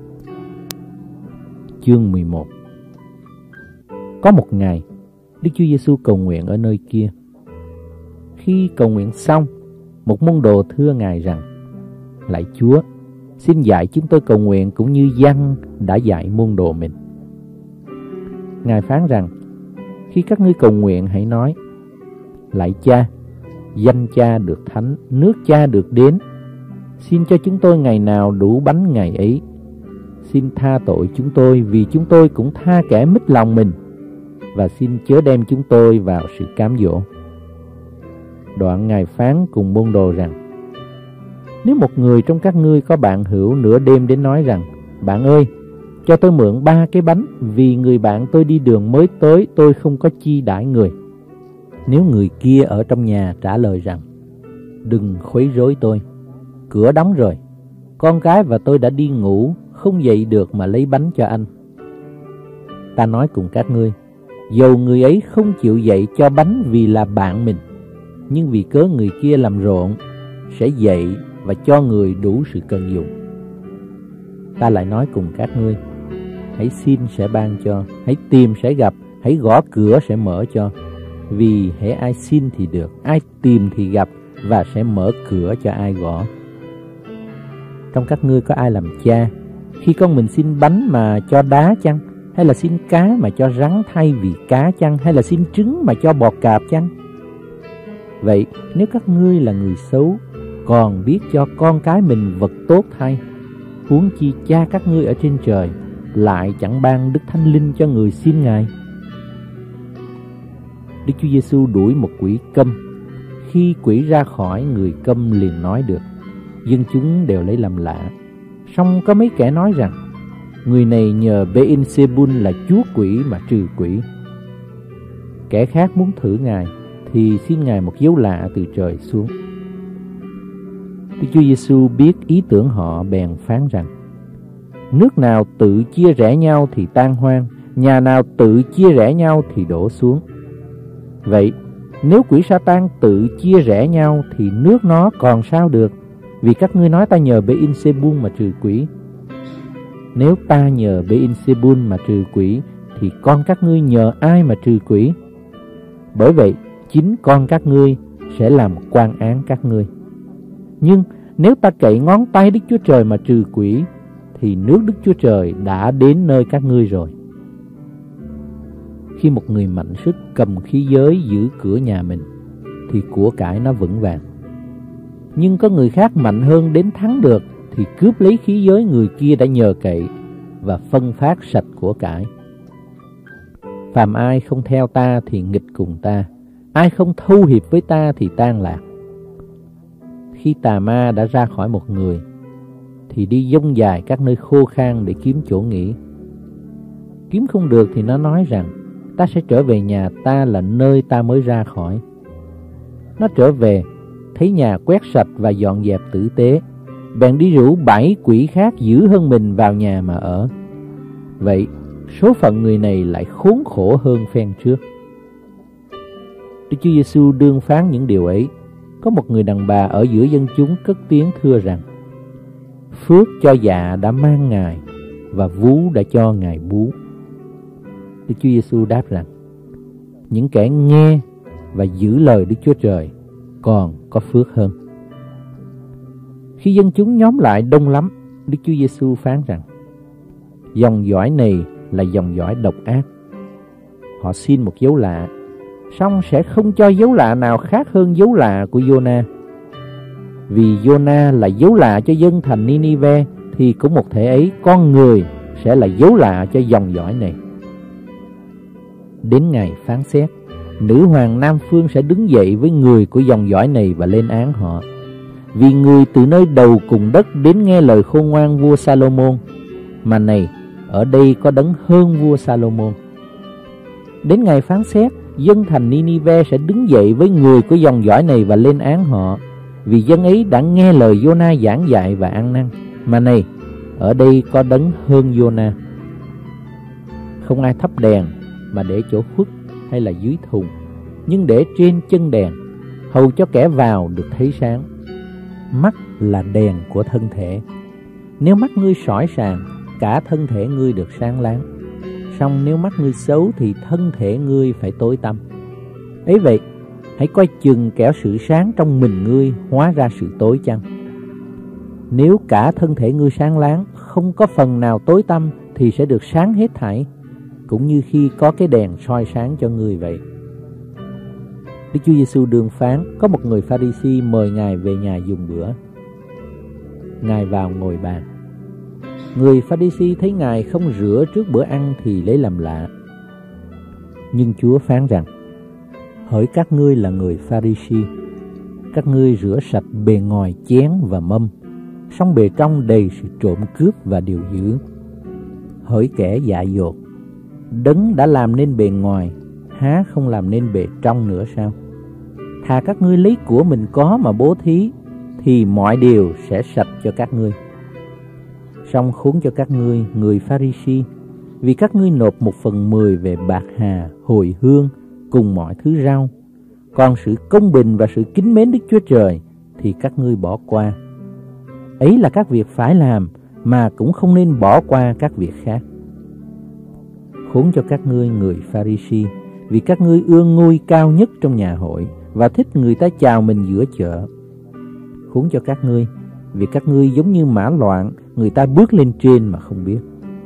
Chương mười một. Có một ngày, Đức Chúa Giêsu cầu nguyện ở nơi kia. Khi cầu nguyện xong, một môn đồ thưa Ngài rằng: lạy Chúa, xin dạy chúng tôi cầu nguyện cũng như Giăng đã dạy môn đồ mình. Ngài phán rằng: khi các ngươi cầu nguyện hãy nói: lạy Cha, danh Cha được thánh, nước Cha được đến. Xin cho chúng tôi ngày nào đủ bánh ngày ấy. Xin tha tội chúng tôi, vì chúng tôi cũng tha kẻ mít lòng mình. Và xin chớ đem chúng tôi vào sự cám dỗ. Đoạn Ngài phán cùng môn đồ rằng: nếu một người trong các ngươi có bạn hữu nửa đêm đến nói rằng: bạn ơi, cho tôi mượn ba cái bánh, vì người bạn tôi đi đường mới tới, tôi không có chi đãi người. Nếu người kia ở trong nhà trả lời rằng: đừng khuấy rối tôi, cửa đóng rồi, con gái và tôi đã đi ngủ, không dậy được mà lấy bánh cho anh. Ta nói cùng các ngươi, dầu người ấy không chịu dậy cho bánh vì là bạn mình, nhưng vì cớ người kia làm rộn, sẽ dậy và cho người đủ sự cần dùng. Ta lại nói cùng các ngươi, hãy xin sẽ ban cho, hãy tìm sẽ gặp, hãy gõ cửa sẽ mở cho. Vì hễ ai xin thì được, ai tìm thì gặp, và sẽ mở cửa cho ai gõ. Trong các ngươi có ai làm cha, khi con mình xin bánh mà cho đá chăng? Hay là xin cá mà cho rắn thay vì cá chăng? Hay là xin trứng mà cho bò cạp chăng? Vậy nếu các ngươi là người xấu, còn biết cho con cái mình vật tốt thay, huống chi Cha các ngươi ở trên trời lại chẳng ban Đức Thánh Linh cho người xin Ngài. Đức Chúa Giêsu đuổi một quỷ câm. Khi quỷ ra khỏi, người câm liền nói được. Dân chúng đều lấy làm lạ. Song có mấy kẻ nói rằng: người này nhờ Beelzebul là chúa quỷ mà trừ quỷ. Kẻ khác muốn thử Ngài thì xin Ngài một dấu lạ từ trời xuống. Đức Chúa Giêsu biết ý tưởng họ, bèn phán rằng: nước nào tự chia rẽ nhau thì tan hoang, nhà nào tự chia rẽ nhau thì đổ xuống. Vậy nếu quỷ Sa-tan tự chia rẽ nhau thì nước nó còn sao được, vì các ngươi nói ta nhờ Beelzebul mà trừ quỷ. Nếu ta nhờ Beelzebul mà trừ quỷ, thì con các ngươi nhờ ai mà trừ quỷ? Bởi vậy chính con các ngươi sẽ làm quan án các ngươi. Nhưng nếu ta cậy ngón tay Đức Chúa Trời mà trừ quỷ, thì nước Đức Chúa Trời đã đến nơi các ngươi rồi. Khi một người mạnh sức cầm khí giới giữ cửa nhà mình, thì của cải nó vững vàng. Nhưng có người khác mạnh hơn đến thắng được thì cướp lấy khí giới người kia đã nhờ cậy và phân phát sạch của cải. Phàm ai không theo ta thì nghịch cùng ta, ai không thâu hiệp với ta thì tan lạc. Khi tà ma đã ra khỏi một người thì đi dông dài các nơi khô khan để kiếm chỗ nghỉ. Kiếm không được thì nó nói rằng ta sẽ trở về nhà ta là nơi ta mới ra khỏi. Nó trở về, thấy nhà quét sạch và dọn dẹp tử tế, bèn đi rủ bảy quỷ khác dữ hơn mình vào nhà mà ở. Vậy số phận người này lại khốn khổ hơn phen trước. Đức Chúa Giêsu đương phán những điều ấy. Có một người đàn bà ở giữa dân chúng cất tiếng thưa rằng: phước cho dạ đã mang Ngài và vú đã cho Ngài bú. Đức Chúa Giêsu đáp rằng: những kẻ nghe và giữ lời Đức Chúa Trời còn có phước hơn. Khi dân chúng nhóm lại đông lắm, Đức Chúa Giêsu phán rằng: dòng dõi này là dòng dõi độc ác. Họ xin một dấu lạ, song sẽ không cho dấu lạ nào khác hơn dấu lạ của Giô-na. Vì Giô-na là dấu lạ cho dân thành Ni-ni-ve, thì cũng một thể ấy con người sẽ là dấu lạ cho dòng dõi này. Đến ngày phán xét, nữ hoàng Nam Phương sẽ đứng dậy với người của dòng dõi này và lên án họ. Vì người từ nơi đầu cùng đất đến nghe lời khôn ngoan vua Sa-lô-môn, mà này, ở đây có đấng hơn vua Sa-lô-môn. Đến ngày phán xét, dân thành Ni-ni-ve sẽ đứng dậy với người của dòng dõi này và lên án họ, vì dân ấy đã nghe lời Giô-na giảng dạy và ăn năn. Mà này, ở đây có đấng hơn Giô-na. Không ai thắp đèn mà để chỗ khuất hay là dưới thùng, nhưng để trên chân đèn, hầu cho kẻ vào được thấy sáng. Mắt là đèn của thân thể. Nếu mắt ngươi sỏi sàng, cả thân thể ngươi được sáng láng. Song nếu mắt ngươi xấu thì thân thể ngươi phải tối tăm. Ấy vậy, hãy coi chừng kẻo sự sáng trong mình ngươi hóa ra sự tối chăng. Nếu cả thân thể ngươi sáng láng, không có phần nào tối tăm thì sẽ được sáng hết thảy, cũng như khi có cái đèn soi sáng cho ngươi vậy. Đức Chúa Giêsu đương phán, có một người Pha-ri-si mời Ngài về nhà dùng bữa. Ngài vào ngồi bàn. Người Pha-ri-si thấy Ngài không rửa trước bữa ăn thì lấy làm lạ. Nhưng Chúa phán rằng: hỡi các ngươi là người Pha-ri-si, các ngươi rửa sạch bề ngoài chén và mâm, song bề trong đầy sự trộm cướp và điều dữ. Hỡi kẻ dại dột, đấng đã làm nên bề ngoài, há không làm nên bề trong nữa sao? Thà các ngươi lấy của mình có mà bố thí, thì mọi điều sẽ sạch cho các ngươi. Song khốn cho các ngươi, người Pha-ri-si, vì các ngươi nộp một phần mười về bạc hà, hồi hương cùng mọi thứ rau, còn sự công bình và sự kính mến Đức Chúa Trời thì các ngươi bỏ qua. Ấy là các việc phải làm, mà cũng không nên bỏ qua các việc khác. Khốn cho các ngươi, người Pha-ri-si, vì các ngươi ưa ngôi cao nhất trong nhà hội và thích người ta chào mình giữa chợ. Khốn cho các ngươi, vì các ngươi giống như mã loạn, người ta bước lên trên mà không biết.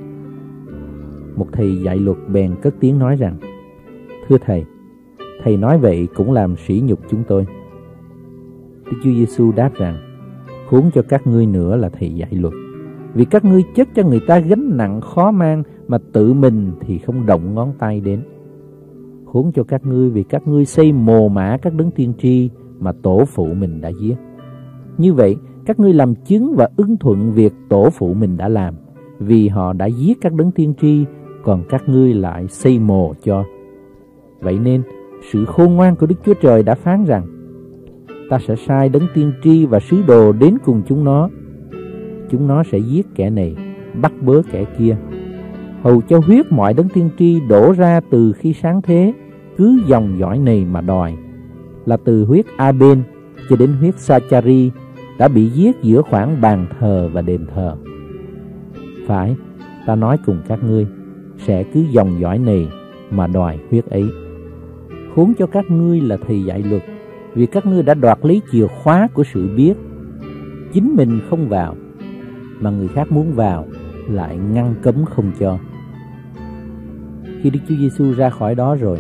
Một thầy dạy luật bèn cất tiếng nói rằng: thưa thầy, thầy nói vậy cũng làm sỉ nhục chúng tôi. Đức Chúa Giêsu đáp rằng: khốn cho các ngươi nữa là thầy dạy luật, vì các ngươi chất cho người ta gánh nặng khó mang, mà tự mình thì không động ngón tay đến. Khốn cho các ngươi, vì các ngươi xây mồ mả các đấng tiên tri mà tổ phụ mình đã giết. Như vậy, các ngươi làm chứng và ưng thuận việc tổ phụ mình đã làm, vì họ đã giết các đấng tiên tri, còn các ngươi lại xây mồ cho. Vậy nên, sự khôn ngoan của Đức Chúa Trời đã phán rằng: ta sẽ sai đấng tiên tri và sứ đồ đến cùng chúng nó. Chúng nó sẽ giết kẻ này, bắt bớ kẻ kia, hầu cho huyết mọi đấng tiên tri đổ ra từ khi sáng thế, cứ dòng dõi này mà đòi, là từ huyết A-bên cho đến huyết Sa-cha-ri đã bị giết giữa khoảng bàn thờ và đền thờ. Phải, ta nói cùng các ngươi, sẽ cứ dòng dõi này mà đòi huyết ấy. Khốn cho các ngươi là thầy dạy luật, vì các ngươi đã đoạt lấy chìa khóa của sự biết. Chính mình không vào, mà người khác muốn vào lại ngăn cấm không cho. Khi Đức Chúa Giêsu ra khỏi đó rồi,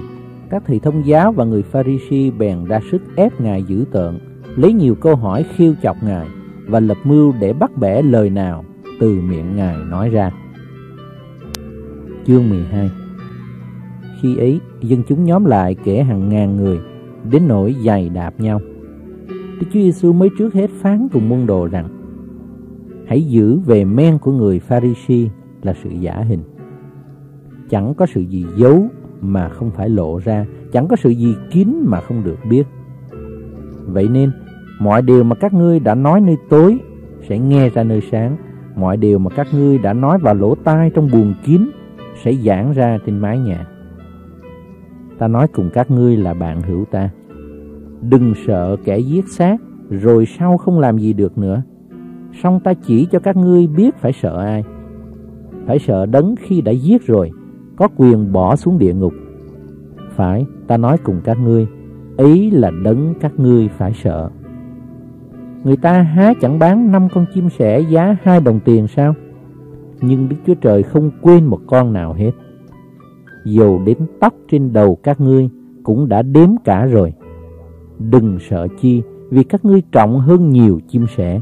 Các thầy thông giáo và người Pha-ri-si bèn ra sức ép Ngài dữ tợn, lấy nhiều câu hỏi khiêu chọc Ngài và lập mưu để bắt bẻ lời nào từ miệng Ngài nói ra. Chương mười hai. Khi ấy, dân chúng nhóm lại kể hàng ngàn người, đến nỗi giày đạp nhau. Đức Chúa Giêsu mới trước hết phán cùng môn đồ rằng: hãy giữ về men của người Pha-ri-si là sự giả hình. Chẳng có sự gì giấu mà không phải lộ ra, chẳng có sự gì kín mà không được biết. Vậy nên, mọi điều mà các ngươi đã nói nơi tối sẽ nghe ra nơi sáng, mọi điều mà các ngươi đã nói vào lỗ tai trong buồng kín sẽ giảng ra trên mái nhà. Ta nói cùng các ngươi là bạn hữu ta, đừng sợ kẻ giết xác rồi sau không làm gì được nữa. Song ta chỉ cho các ngươi biết phải sợ ai. Phải sợ Đấng khi đã giết rồi, có quyền bỏ xuống địa ngục. Phải, ta nói cùng các ngươi, ấy là Đấng các ngươi phải sợ. Người ta há chẳng bán năm con chim sẻ giá hai đồng tiền sao? Nhưng Đức Chúa Trời không quên một con nào hết. Dầu đến tóc trên đầu các ngươi cũng đã đếm cả rồi. Đừng sợ chi, vì các ngươi trọng hơn nhiều chim sẻ.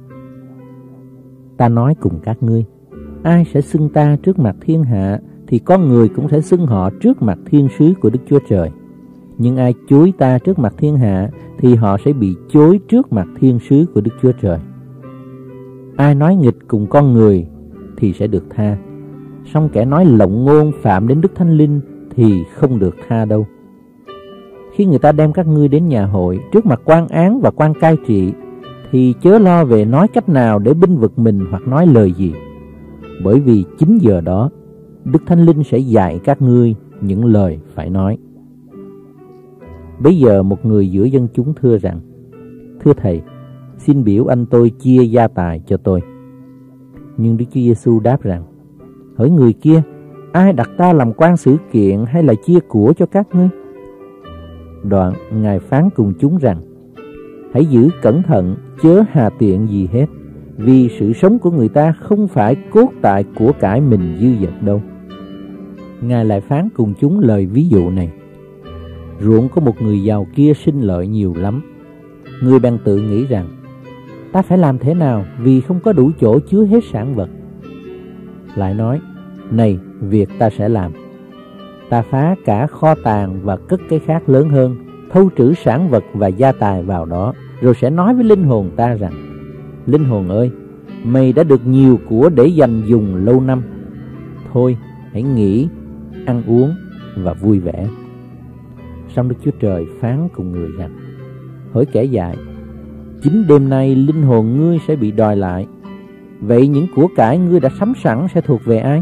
Ta nói cùng các ngươi, ai sẽ xưng ta trước mặt thiên hạ, thì con người cũng sẽ xưng họ trước mặt thiên sứ của Đức Chúa Trời. Nhưng ai chối ta trước mặt thiên hạ, thì họ sẽ bị chối trước mặt thiên sứ của Đức Chúa Trời. Ai nói nghịch cùng con người thì sẽ được tha, song kẻ nói lộng ngôn phạm đến Đức Thánh Linh thì không được tha đâu. Khi người ta đem các ngươi đến nhà hội trước mặt quan án và quan cai trị, thì chớ lo về nói cách nào để binh vực mình hoặc nói lời gì, bởi vì chính giờ đó Đức Thánh Linh sẽ dạy các ngươi những lời phải nói. Bấy giờ một người giữa dân chúng thưa rằng: thưa thầy, xin biểu anh tôi chia gia tài cho tôi. Nhưng Đức Chúa Giêsu đáp rằng: hỡi người kia, ai đặt ta làm quan xử kiện hay là chia của cho các ngươi? Đoạn Ngài phán cùng chúng rằng: hãy giữ cẩn thận, chớ hà tiện gì hết, vì sự sống của người ta không phải cốt tại của cải mình dư dật đâu. Ngài lại phán cùng chúng lời ví dụ này: ruộng có một người giàu kia sinh lợi nhiều lắm. Người bèn tự nghĩ rằng: ta phải làm thế nào vì không có đủ chỗ chứa hết sản vật. Lại nói: này, việc ta sẽ làm. Ta phá cả kho tàng và cất cái khác lớn hơn, thâu trữ sản vật và gia tài vào đó, rồi sẽ nói với linh hồn ta rằng: linh hồn ơi, mày đã được nhiều của để dành dùng lâu năm. Thôi, hãy nghỉ, ăn uống và vui vẻ. Song Đức Chúa Trời phán cùng người rằng: hỡi kẻ dại, chính đêm nay linh hồn ngươi sẽ bị đòi lại. Vậy những của cải ngươi đã sắm sẵn sẽ thuộc về ai?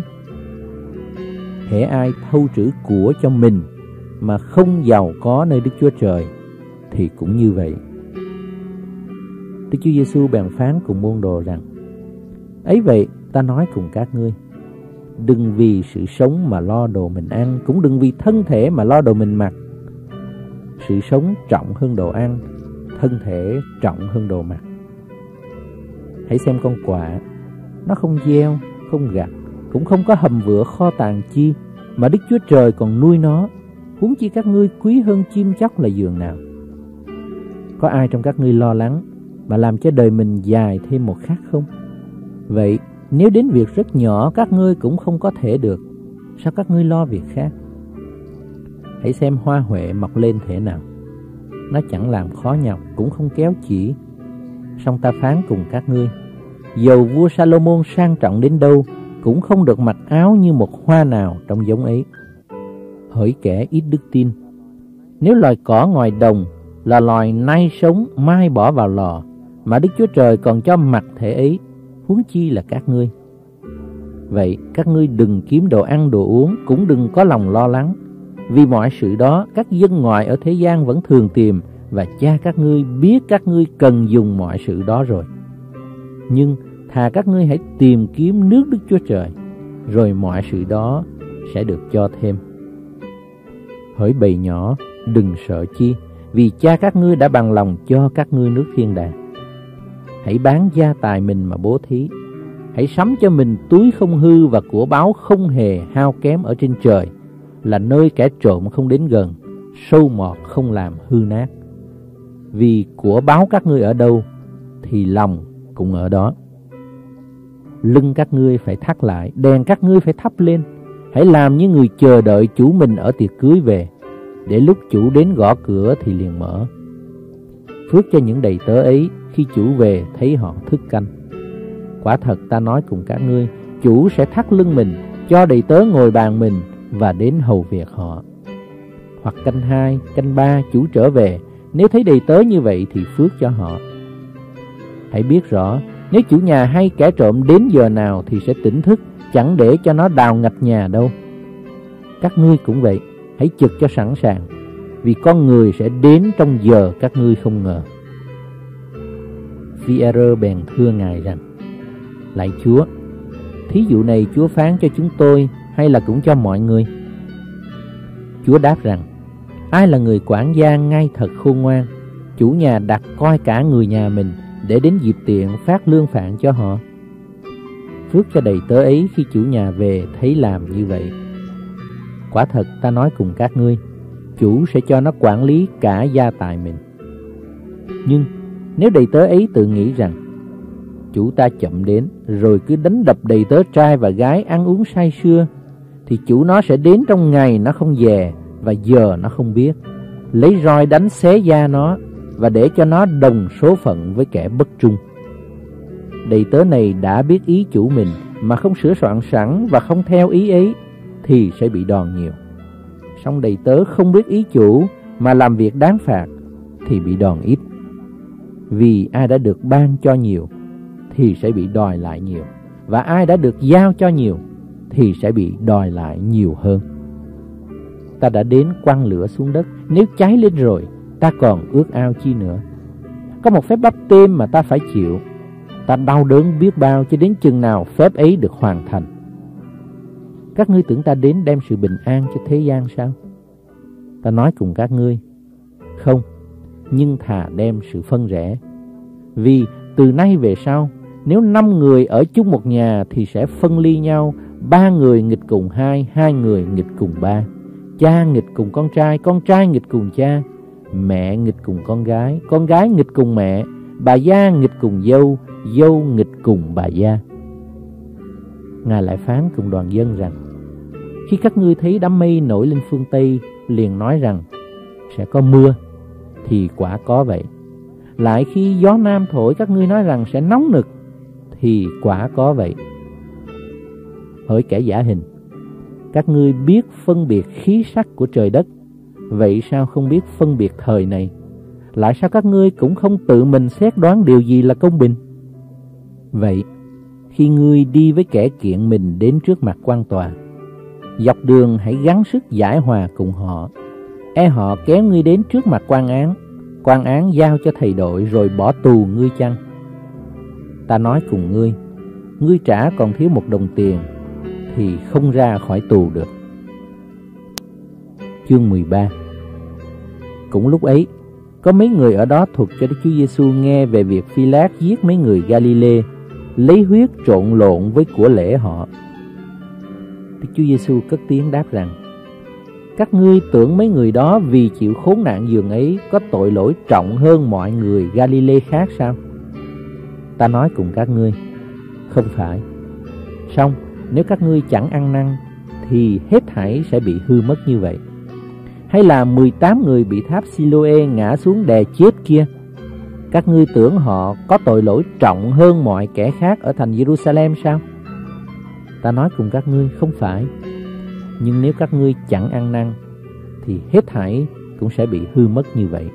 Hễ ai thâu trữ của cho mình mà không giàu có nơi Đức Chúa Trời thì cũng như vậy. Đức Chúa Giêsu bèn phán cùng môn đồ rằng: ấy vậy ta nói cùng các ngươi, đừng vì sự sống mà lo đồ mình ăn, cũng đừng vì thân thể mà lo đồ mình mặc. Sự sống trọng hơn đồ ăn, thân thể trọng hơn đồ mặc. Hãy xem con quạ, nó không gieo, không gặt, cũng không có hầm vựa kho tàng chi, mà Đức Chúa Trời còn nuôi nó. Huống chi các ngươi quý hơn chim chóc là giường nào. Có ai trong các ngươi lo lắng mà làm cho đời mình dài thêm một khắc không? Vậy nếu đến việc rất nhỏ các ngươi cũng không có thể được, sao các ngươi lo việc khác? Hãy xem hoa huệ mọc lên thế nào. Nó chẳng làm khó nhọc, cũng không kéo chỉ. Song ta phán cùng các ngươi, dầu vua Salomon sang trọng đến đâu, cũng không được mặc áo như một hoa nào trong giống ấy. Hỡi kẻ ít đức tin, nếu loài cỏ ngoài đồng là loài nay sống mai bỏ vào lò, mà Đức Chúa Trời còn cho mặc thể ấy, huống chi là các ngươi. Vậy các ngươi đừng kiếm đồ ăn đồ uống, cũng đừng có lòng lo lắng. Vì mọi sự đó các dân ngoại ở thế gian vẫn thường tìm, và cha các ngươi biết các ngươi cần dùng mọi sự đó rồi. Nhưng thà các ngươi hãy tìm kiếm nước Đức Chúa Trời, rồi mọi sự đó sẽ được cho thêm. Hỡi bầy nhỏ, đừng sợ chi, vì cha các ngươi đã bằng lòng cho các ngươi nước thiên đàng. Hãy bán gia tài mình mà bố thí. Hãy sắm cho mình túi không hư và của báu không hề hao kém ở trên trời, là nơi kẻ trộm không đến gần, sâu mọt không làm hư nát. Vì của báu các ngươi ở đâu, thì lòng cũng ở đó. Lưng các ngươi phải thắt lại, đèn các ngươi phải thắp lên. Hãy làm như người chờ đợi chủ mình ở tiệc cưới về, để lúc chủ đến gõ cửa thì liền mở. Phước cho những đầy tớ ấy khi chủ về thấy họ thức canh. Quả thật ta nói cùng các ngươi, chủ sẽ thắt lưng mình, cho đầy tớ ngồi bàn mình và đến hầu việc họ. Hoặc canh hai, canh ba chủ trở về, nếu thấy đầy tớ như vậy thì phước cho họ. Hãy biết rõ, nếu chủ nhà hay kẻ trộm đến giờ nào thì sẽ tỉnh thức, chẳng để cho nó đào ngạch nhà đâu. Các ngươi cũng vậy, hãy trực cho sẵn sàng, vì con người sẽ đến trong giờ các ngươi không ngờ. Phi-e-rơ bèn thưa Ngài rằng: Lạy Chúa, thí dụ này Chúa phán cho chúng tôi hay là cũng cho mọi người? Chúa đáp rằng: Ai là người quản gia ngay thật khôn ngoan, chủ nhà đặt coi cả người nhà mình, để đến dịp tiện phát lương phạn cho họ. Phước cho đầy tớ ấy khi chủ nhà về thấy làm như vậy. Quả thật ta nói cùng các ngươi, chủ sẽ cho nó quản lý cả gia tài mình. Nhưng nếu đầy tớ ấy tự nghĩ rằng chủ ta chậm đến, rồi cứ đánh đập đầy tớ trai và gái ăn uống say sưa, thì chủ nó sẽ đến trong ngày nó không dè và giờ nó không biết, lấy roi đánh xé da nó và để cho nó đồng số phận với kẻ bất trung. Đầy tớ này đã biết ý chủ mình mà không sửa soạn sẵn và không theo ý ấy, thì sẽ bị đòn nhiều. Song đầy tớ không biết ý chủ mà làm việc đáng phạt, thì bị đòn ít. Vì ai đã được ban cho nhiều thì sẽ bị đòi lại nhiều, và ai đã được giao cho nhiều thì sẽ bị đòi lại nhiều hơn. Ta đã đến quăng lửa xuống đất, nếu cháy lên rồi, ta còn ước ao chi nữa? Có một phép báp têm mà ta phải chịu, ta đau đớn biết bao cho đến chừng nào phép ấy được hoàn thành. Các ngươi tưởng ta đến đem sự bình an cho thế gian sao? Ta nói cùng các ngươi, không, nhưng thà đem sự phân rẽ. Vì từ nay về sau, nếu năm người ở chung một nhà thì sẽ phân ly nhau, ba người nghịch cùng hai, hai người nghịch cùng ba, cha nghịch cùng con trai, con trai nghịch cùng cha, mẹ nghịch cùng con gái, con gái nghịch cùng mẹ, bà gia nghịch cùng dâu, dâu nghịch cùng bà gia. Ngài lại phán cùng đoàn dân rằng: Khi các ngươi thấy đám mây nổi lên phương Tây, liền nói rằng sẽ có mưa, thì quả có vậy. Lại khi gió nam thổi, các ngươi nói rằng sẽ nóng nực, thì quả có vậy. Hỡi kẻ giả hình, các ngươi biết phân biệt khí sắc của trời đất, vậy sao không biết phân biệt thời này? Lại sao các ngươi cũng không tự mình xét đoán điều gì là công bình? Vậy, khi ngươi đi với kẻ kiện mình đến trước mặt quan tòa, dọc đường hãy gắng sức giải hòa cùng họ. E họ kéo ngươi đến trước mặt quan án, quan án giao cho thầy đội rồi bỏ tù ngươi chăng? Ta nói cùng ngươi, ngươi trả còn thiếu một đồng tiền thì không ra khỏi tù được. Chương mười ba. Cũng lúc ấy, có mấy người ở đó thuật cho Đức Chúa Giêsu nghe về việc Phi-lát giết mấy người Ga-li-lê, lấy huyết trộn lộn với của lễ họ. Đức Chúa Giêsu cất tiếng đáp rằng: Các ngươi tưởng mấy người đó vì chịu khốn nạn giường ấy có tội lỗi trọng hơn mọi người Ga-li-lê khác sao? Ta nói cùng các ngươi, không phải. Song nếu các ngươi chẳng ăn năn thì hết thảy sẽ bị hư mất như vậy. Hay là mười tám người bị tháp Siloe ngã xuống đè chết kia, các ngươi tưởng họ có tội lỗi trọng hơn mọi kẻ khác ở thành Jerusalem sao? Ta nói cùng các ngươi, không phải. Nhưng nếu các ngươi chẳng ăn năn thì hết thảy cũng sẽ bị hư mất như vậy.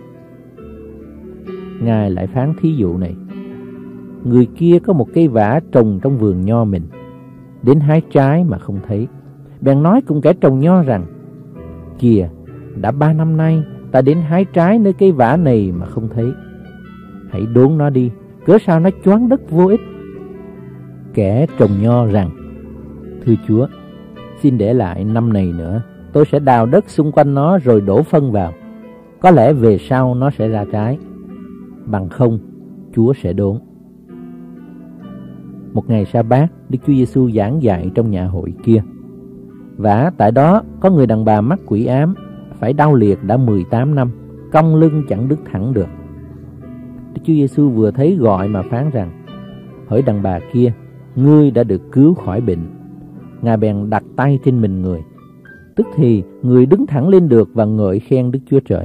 Ngài lại phán thí dụ này: Người kia có một cây vả trồng trong vườn nho mình, đến hái trái mà không thấy, bèn nói cùng kẻ trồng nho rằng: Kìa, đã ba năm nay ta đến hái trái nơi cây vả này mà không thấy. Hãy đốn nó đi, cớ sao nó choán đất vô ích? Kẻ trồng nho rằng: Thưa Chúa, xin để lại năm này nữa, tôi sẽ đào đất xung quanh nó rồi đổ phân vào. Có lẽ về sau nó sẽ ra trái. Bằng không, Chúa sẽ đốn. Một ngày sa bát, Đức Chúa Giêsu giảng dạy trong nhà hội kia. Vả tại đó có người đàn bà mắc quỷ ám, phải đau liệt đã mười tám năm, cong lưng chẳng đứng thẳng được. Đức Chúa Giêsu vừa thấy gọi mà phán rằng: hỡi đàn bà kia, ngươi đã được cứu khỏi bệnh. Ngài bèn đặt tay trên mình người, tức thì người đứng thẳng lên được và ngợi khen Đức Chúa Trời.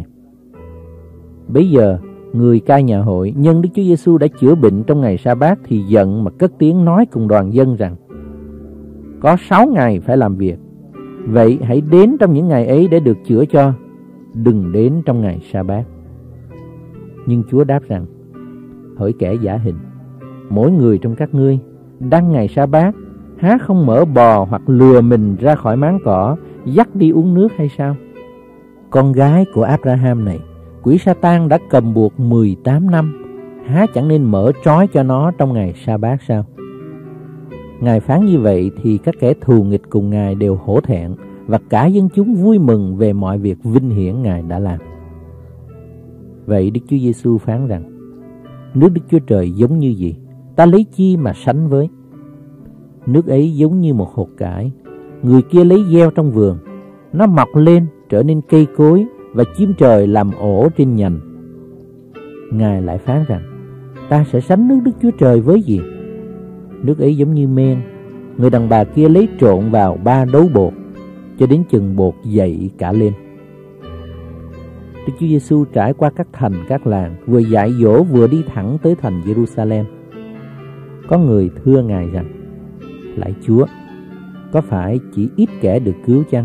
Bấy giờ người cai nhà hội nhân Đức Chúa Giêsu đã chữa bệnh trong ngày Sa-bát thì giận mà cất tiếng nói cùng đoàn dân rằng: có sáu ngày phải làm việc, vậy hãy đến trong những ngày ấy để được chữa cho, đừng đến trong ngày Sa-bát. Nhưng Chúa đáp rằng: hỡi kẻ giả hình, mỗi người trong các ngươi đăng ngày Sa-bát há không mở bò hoặc lừa mình ra khỏi máng cỏ, dắt đi uống nước hay sao? Con gái của Abraham này, quỷ Sa-tan đã cầm buộc mười tám năm, há chẳng nên mở trói cho nó trong ngày Sa-bát sao? Ngài phán như vậy thì các kẻ thù nghịch cùng Ngài đều hổ thẹn, và cả dân chúng vui mừng về mọi việc vinh hiển Ngài đã làm. Vậy Đức Chúa Giêsu phán rằng: nước Đức Chúa Trời giống như gì? Ta lấy chi mà sánh với? Nước ấy giống như một hột cải, người kia lấy gieo trong vườn. Nó mọc lên trở nên cây cối, và chim trời làm ổ trên nhành. Ngài lại phán rằng: ta sẽ sánh nước Đức Chúa Trời với gì? Nước ấy giống như men, người đàn bà kia lấy trộn vào ba đấu bột, cho đến chừng bột dậy cả lên. Đức Chúa Giêsu trải qua các thành các làng, vừa dạy dỗ vừa đi thẳng tới thành Jerusalem. Có người thưa Ngài rằng: lạy Chúa, có phải chỉ ít kẻ được cứu chăng?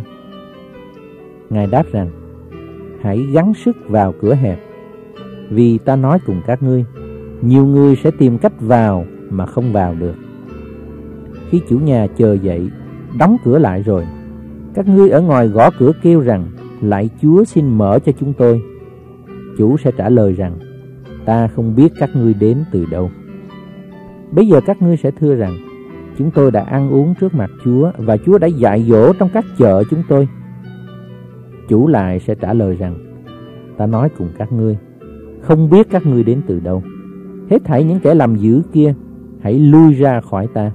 Ngài đáp rằng: hãy gắng sức vào cửa hẹp, vì ta nói cùng các ngươi, nhiều người sẽ tìm cách vào mà không vào được. Khi chủ nhà chờ dậy, đóng cửa lại rồi, các ngươi ở ngoài gõ cửa kêu rằng: lạy Chúa, xin mở cho chúng tôi. Chủ sẽ trả lời rằng: ta không biết các ngươi đến từ đâu. Bây giờ các ngươi sẽ thưa rằng: chúng tôi đã ăn uống trước mặt Chúa, và Chúa đã dạy dỗ trong các chợ chúng tôi. Chủ lại sẽ trả lời rằng: ta nói cùng các ngươi, không biết các ngươi đến từ đâu. Hết thảy những kẻ làm dữ kia, hãy lui ra khỏi ta.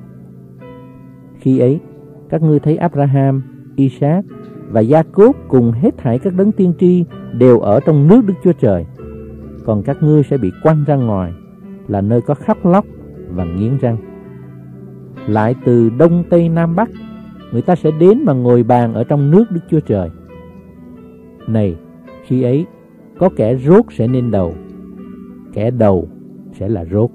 Khi ấy, các ngươi thấy Abraham, Isaac và Gia-cốp cùng hết thảy các đấng tiên tri đều ở trong nước Đức Chúa Trời. Còn các ngươi sẽ bị quăng ra ngoài, là nơi có khóc lóc và nghiến răng. Lại từ đông tây nam bắc, người ta sẽ đến mà ngồi bàn ở trong nước Đức Chúa Trời. Này, khi ấy, có kẻ rốt sẽ nên đầu, kẻ đầu sẽ là rốt.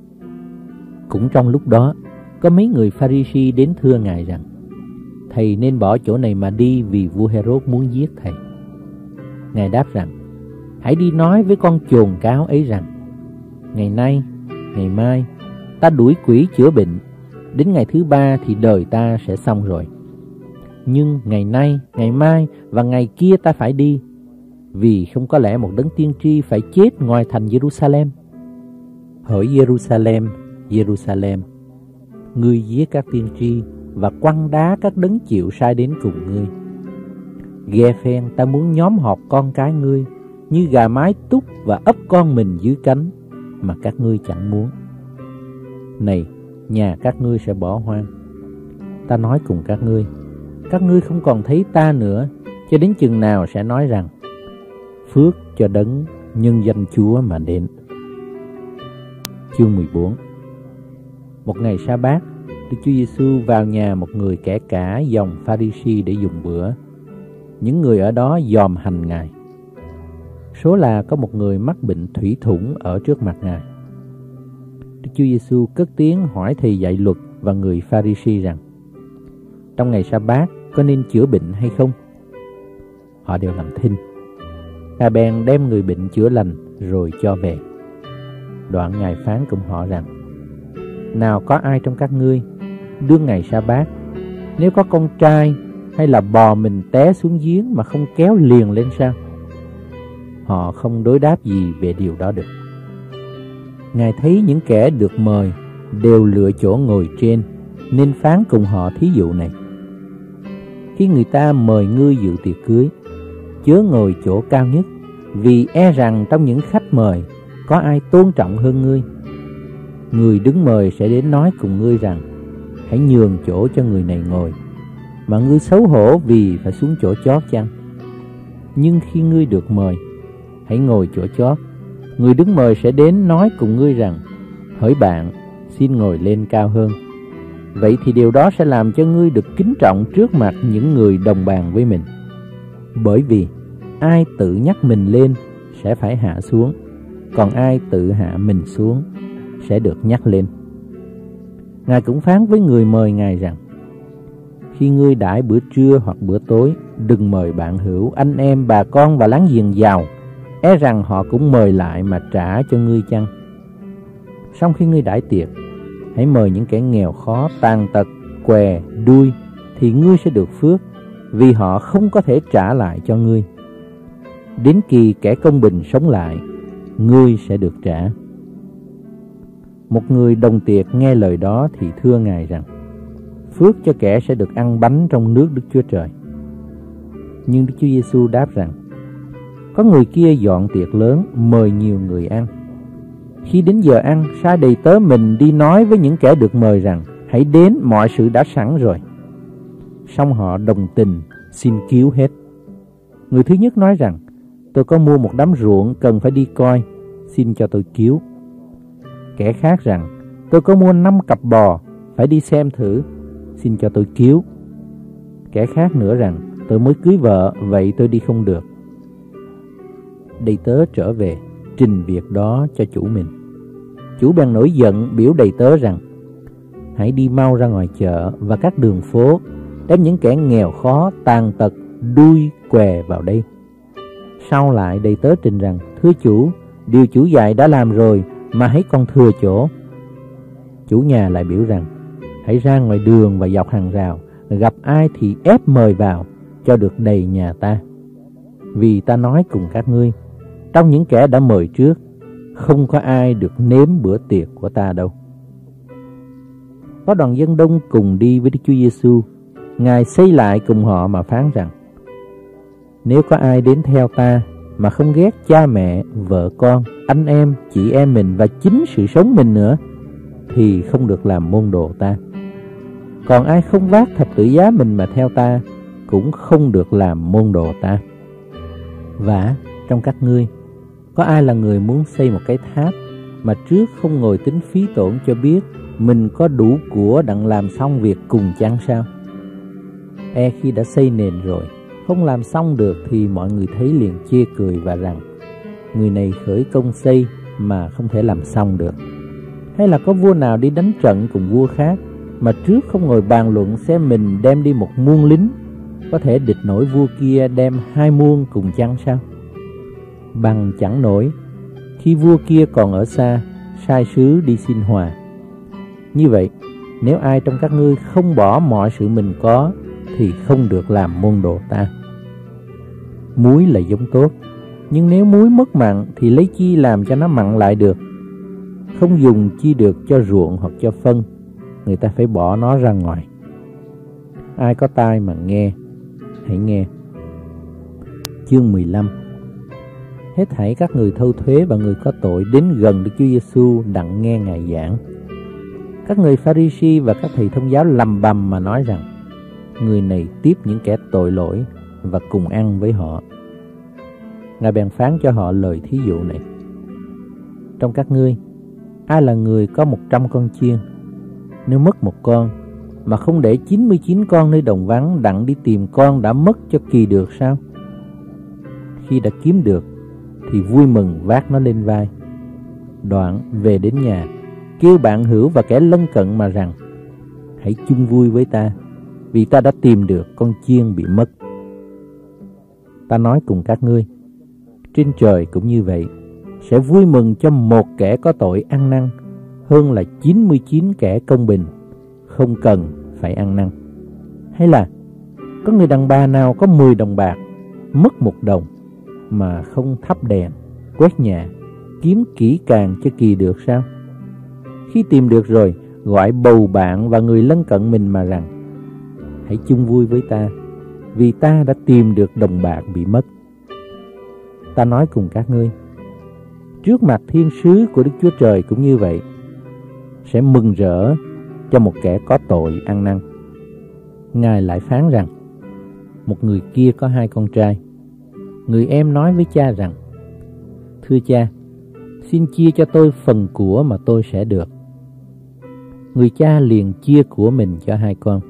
Cũng trong lúc đó, có mấy người Pha-ri-si đến thưa Ngài rằng: thầy nên bỏ chỗ này mà đi, vì vua Hê-rốt muốn giết thầy. Ngài đáp rằng: hãy đi nói với con chồn cáo ấy rằng: ngày nay, ngày mai, ta đuổi quỷ chữa bệnh, đến ngày thứ ba thì đời ta sẽ xong rồi. Nhưng ngày nay, ngày mai và ngày kia ta phải đi, vì không có lẽ một đấng tiên tri phải chết ngoài thành Jerusalem. Hỡi Jerusalem, Jerusalem, ngươi giết các tiên tri và quăng đá các đấng chịu sai đến cùng ngươi. Ghe phen ta muốn nhóm họp con cái ngươi, như gà mái túc và ấp con mình dưới cánh, mà các ngươi chẳng muốn. Này, nhà các ngươi sẽ bỏ hoang. Ta nói cùng các ngươi, các ngươi không còn thấy ta nữa, cho đến chừng nào sẽ nói rằng: phước cho đấng nhân danh Chúa mà đến. Chương mười bốn. Một ngày Sa-bát, Đức Chúa Giêsu vào nhà một người kẻ cả dòng Pha-ri-si để dùng bữa. Những người ở đó dòm hành Ngài. Số là có một người mắc bệnh thủy thủng ở trước mặt Ngài. Đức Chúa Giêsu cất tiếng hỏi thầy dạy luật và người Pha-ri-si rằng: trong ngày Sa-bát có nên chữa bệnh hay không? Họ đều làm thinh. Ngài bèn đem người bệnh chữa lành rồi cho về. Đoạn Ngài phán cùng họ rằng: nào có ai trong các ngươi đương ngày Sa-bát, nếu có con trai hay là bò mình té xuống giếng mà không kéo liền lên sao? Họ không đối đáp gì về điều đó được. Ngài thấy những kẻ được mời đều lựa chỗ ngồi trên, nên phán cùng họ thí dụ này: khi người ta mời ngươi dự tiệc cưới, chớ ngồi chỗ cao nhất, vì e rằng trong những khách mời có ai tôn trọng hơn ngươi. Người đứng mời sẽ đến nói cùng ngươi rằng: hãy nhường chỗ cho người này ngồi, mà ngươi xấu hổ vì phải xuống chỗ chót chăng? Nhưng khi ngươi được mời, hãy ngồi chỗ chót. Người đứng mời sẽ đến nói cùng ngươi rằng: hỡi bạn, xin ngồi lên cao hơn. Vậy thì điều đó sẽ làm cho ngươi được kính trọng trước mặt những người đồng bàn với mình. Bởi vì ai tự nhắc mình lên sẽ phải hạ xuống, còn ai tự hạ mình xuống sẽ được nhắc lên. Ngài cũng phán với người mời Ngài rằng: khi ngươi đãi bữa trưa hoặc bữa tối, đừng mời bạn hữu, anh em, bà con và láng giềng giàu, e rằng họ cũng mời lại mà trả cho ngươi chăng. Xong khi ngươi đãi tiệc, hãy mời những kẻ nghèo khó, tàn tật, què, đuôi, thì ngươi sẽ được phước, vì họ không có thể trả lại cho ngươi. Đến kỳ kẻ công bình sống lại, ngươi sẽ được trả. Một người đồng tiệc nghe lời đó thì thưa Ngài rằng: phước cho kẻ sẽ được ăn bánh trong nước Đức Chúa Trời. Nhưng Đức Chúa Giêsu đáp rằng: có người kia dọn tiệc lớn, mời nhiều người ăn. Khi đến giờ ăn, sai đầy tớ mình đi nói với những kẻ được mời rằng: hãy đến, mọi sự đã sẵn rồi. Xong họ đồng tình xin cứu hết. Người thứ nhất nói rằng: tôi có mua một đám ruộng cần phải đi coi, xin cho tôi cứu. Kẻ khác rằng: tôi có mua năm cặp bò, phải đi xem thử, xin cho tôi cứu. Kẻ khác nữa rằng: tôi mới cưới vợ, vậy tôi đi không được. Đầy tớ trở về, trình việc đó cho chủ mình. Chủ bèn nổi giận, biểu đầy tớ rằng: hãy đi mau ra ngoài chợ và các đường phố, đem những kẻ nghèo khó, tàn tật, đuôi, què vào đây. Sau lại đầy tớ trình rằng: thưa chủ, điều chủ dạy đã làm rồi, mà hãy còn thừa chỗ. Chủ nhà lại biểu rằng: hãy ra ngoài đường và dọc hàng rào, gặp ai thì ép mời vào, cho được đầy nhà ta. Vì ta nói cùng các ngươi, trong những kẻ đã mời trước, không có ai được nếm bữa tiệc của ta đâu. Có đoàn dân đông cùng đi với Đức Chúa Giêsu. Ngài xây lại cùng họ mà phán rằng: nếu có ai đến theo ta mà không ghét cha mẹ, vợ con, anh em, chị em mình và chính sự sống mình nữa, thì không được làm môn đồ ta. Còn ai không vác thập tự giá mình mà theo ta, cũng không được làm môn đồ ta. Và trong các ngươi, có ai là người muốn xây một cái tháp mà trước không ngồi tính phí tổn cho biết mình có đủ của đặng làm xong việc cùng chăng sao? E khi đã xây nền rồi, không làm xong được thì mọi người thấy liền chê cười và rằng: người này khởi công xây mà không thể làm xong được. Hay là có vua nào đi đánh trận cùng vua khác mà trước không ngồi bàn luận xem mình đem đi một muôn lính, có thể địch nổi vua kia đem hai muôn cùng chăng sao? Bằng chẳng nổi, khi vua kia còn ở xa, sai sứ đi xin hòa. Như vậy, nếu ai trong các ngươi không bỏ mọi sự mình có, thì không được làm môn đồ ta. Muối là giống tốt, nhưng nếu muối mất mặn thì lấy chi làm cho nó mặn lại được? Không dùng chi được cho ruộng hoặc cho phân, người ta phải bỏ nó ra ngoài. Ai có tai mà nghe, hãy nghe. Chương mười lăm. Hết thảy các người thâu thuế và người có tội đến gần Đức Chúa Giêsu đặng nghe Ngài giảng. Các người Pha-ri-si và các thầy thông giáo lầm bầm mà nói rằng: người này tiếp những kẻ tội lỗi và cùng ăn với họ. Ngài bèn phán cho họ lời thí dụ này: trong các ngươi, ai là người có một trăm con chiên, nếu mất một con mà không để chín mươi chín con nơi đồng vắng đặng đi tìm con đã mất cho kỳ được sao? Khi đã kiếm được thì vui mừng vác nó lên vai. Đoạn về đến nhà, kêu bạn hữu và kẻ lân cận mà rằng: hãy chung vui với ta, vì ta đã tìm được con chiên bị mất. Ta nói cùng các ngươi, trên trời cũng như vậy, sẽ vui mừng cho một kẻ có tội ăn năn hơn là chín mươi chín kẻ công bình không cần phải ăn năn. Hay là có người đàn bà nào có mười đồng bạc, mất một đồng mà không thắp đèn, quét nhà, kiếm kỹ càng cho kỳ được sao? Khi tìm được rồi, gọi bầu bạn và người lân cận mình mà rằng: hãy chung vui với ta, vì ta đã tìm được đồng bạc bị mất. Ta nói cùng các ngươi, trước mặt thiên sứ của Đức Chúa Trời cũng như vậy, sẽ mừng rỡ cho một kẻ có tội ăn năn. Ngài lại phán rằng: một người kia có hai con trai. Người em nói với cha rằng: Thưa cha, xin chia cho tôi phần của mà tôi sẽ được. Người cha liền chia của mình cho hai con.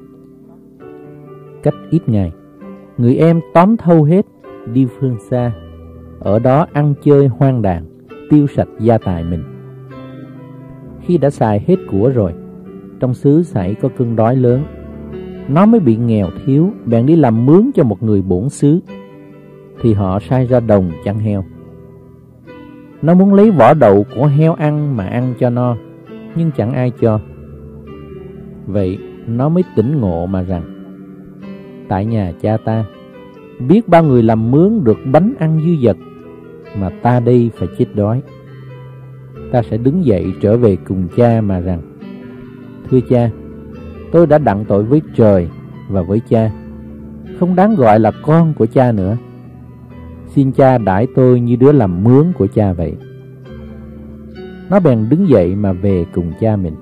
Cách ít ngày, người em tóm thâu hết, đi phương xa, ở đó ăn chơi hoang đàn, tiêu sạch gia tài mình. Khi đã xài hết của rồi, trong xứ xảy có cơn đói lớn. Nó mới bị nghèo thiếu, bèn đi làm mướn cho một người bổn xứ. Thì họ sai ra đồng chăn heo. Nó muốn lấy vỏ đậu của heo ăn mà ăn cho no, nhưng chẳng ai cho. Vậy nó mới tỉnh ngộ mà rằng: Tại nhà cha ta, biết bao người làm mướn được bánh ăn dư dật, mà ta đây phải chết đói. Ta sẽ đứng dậy trở về cùng cha mà rằng: Thưa cha, tôi đã đặng tội với trời và với cha, không đáng gọi là con của cha nữa. Xin cha đãi tôi như đứa làm mướn của cha vậy. Nó bèn đứng dậy mà về cùng cha mình.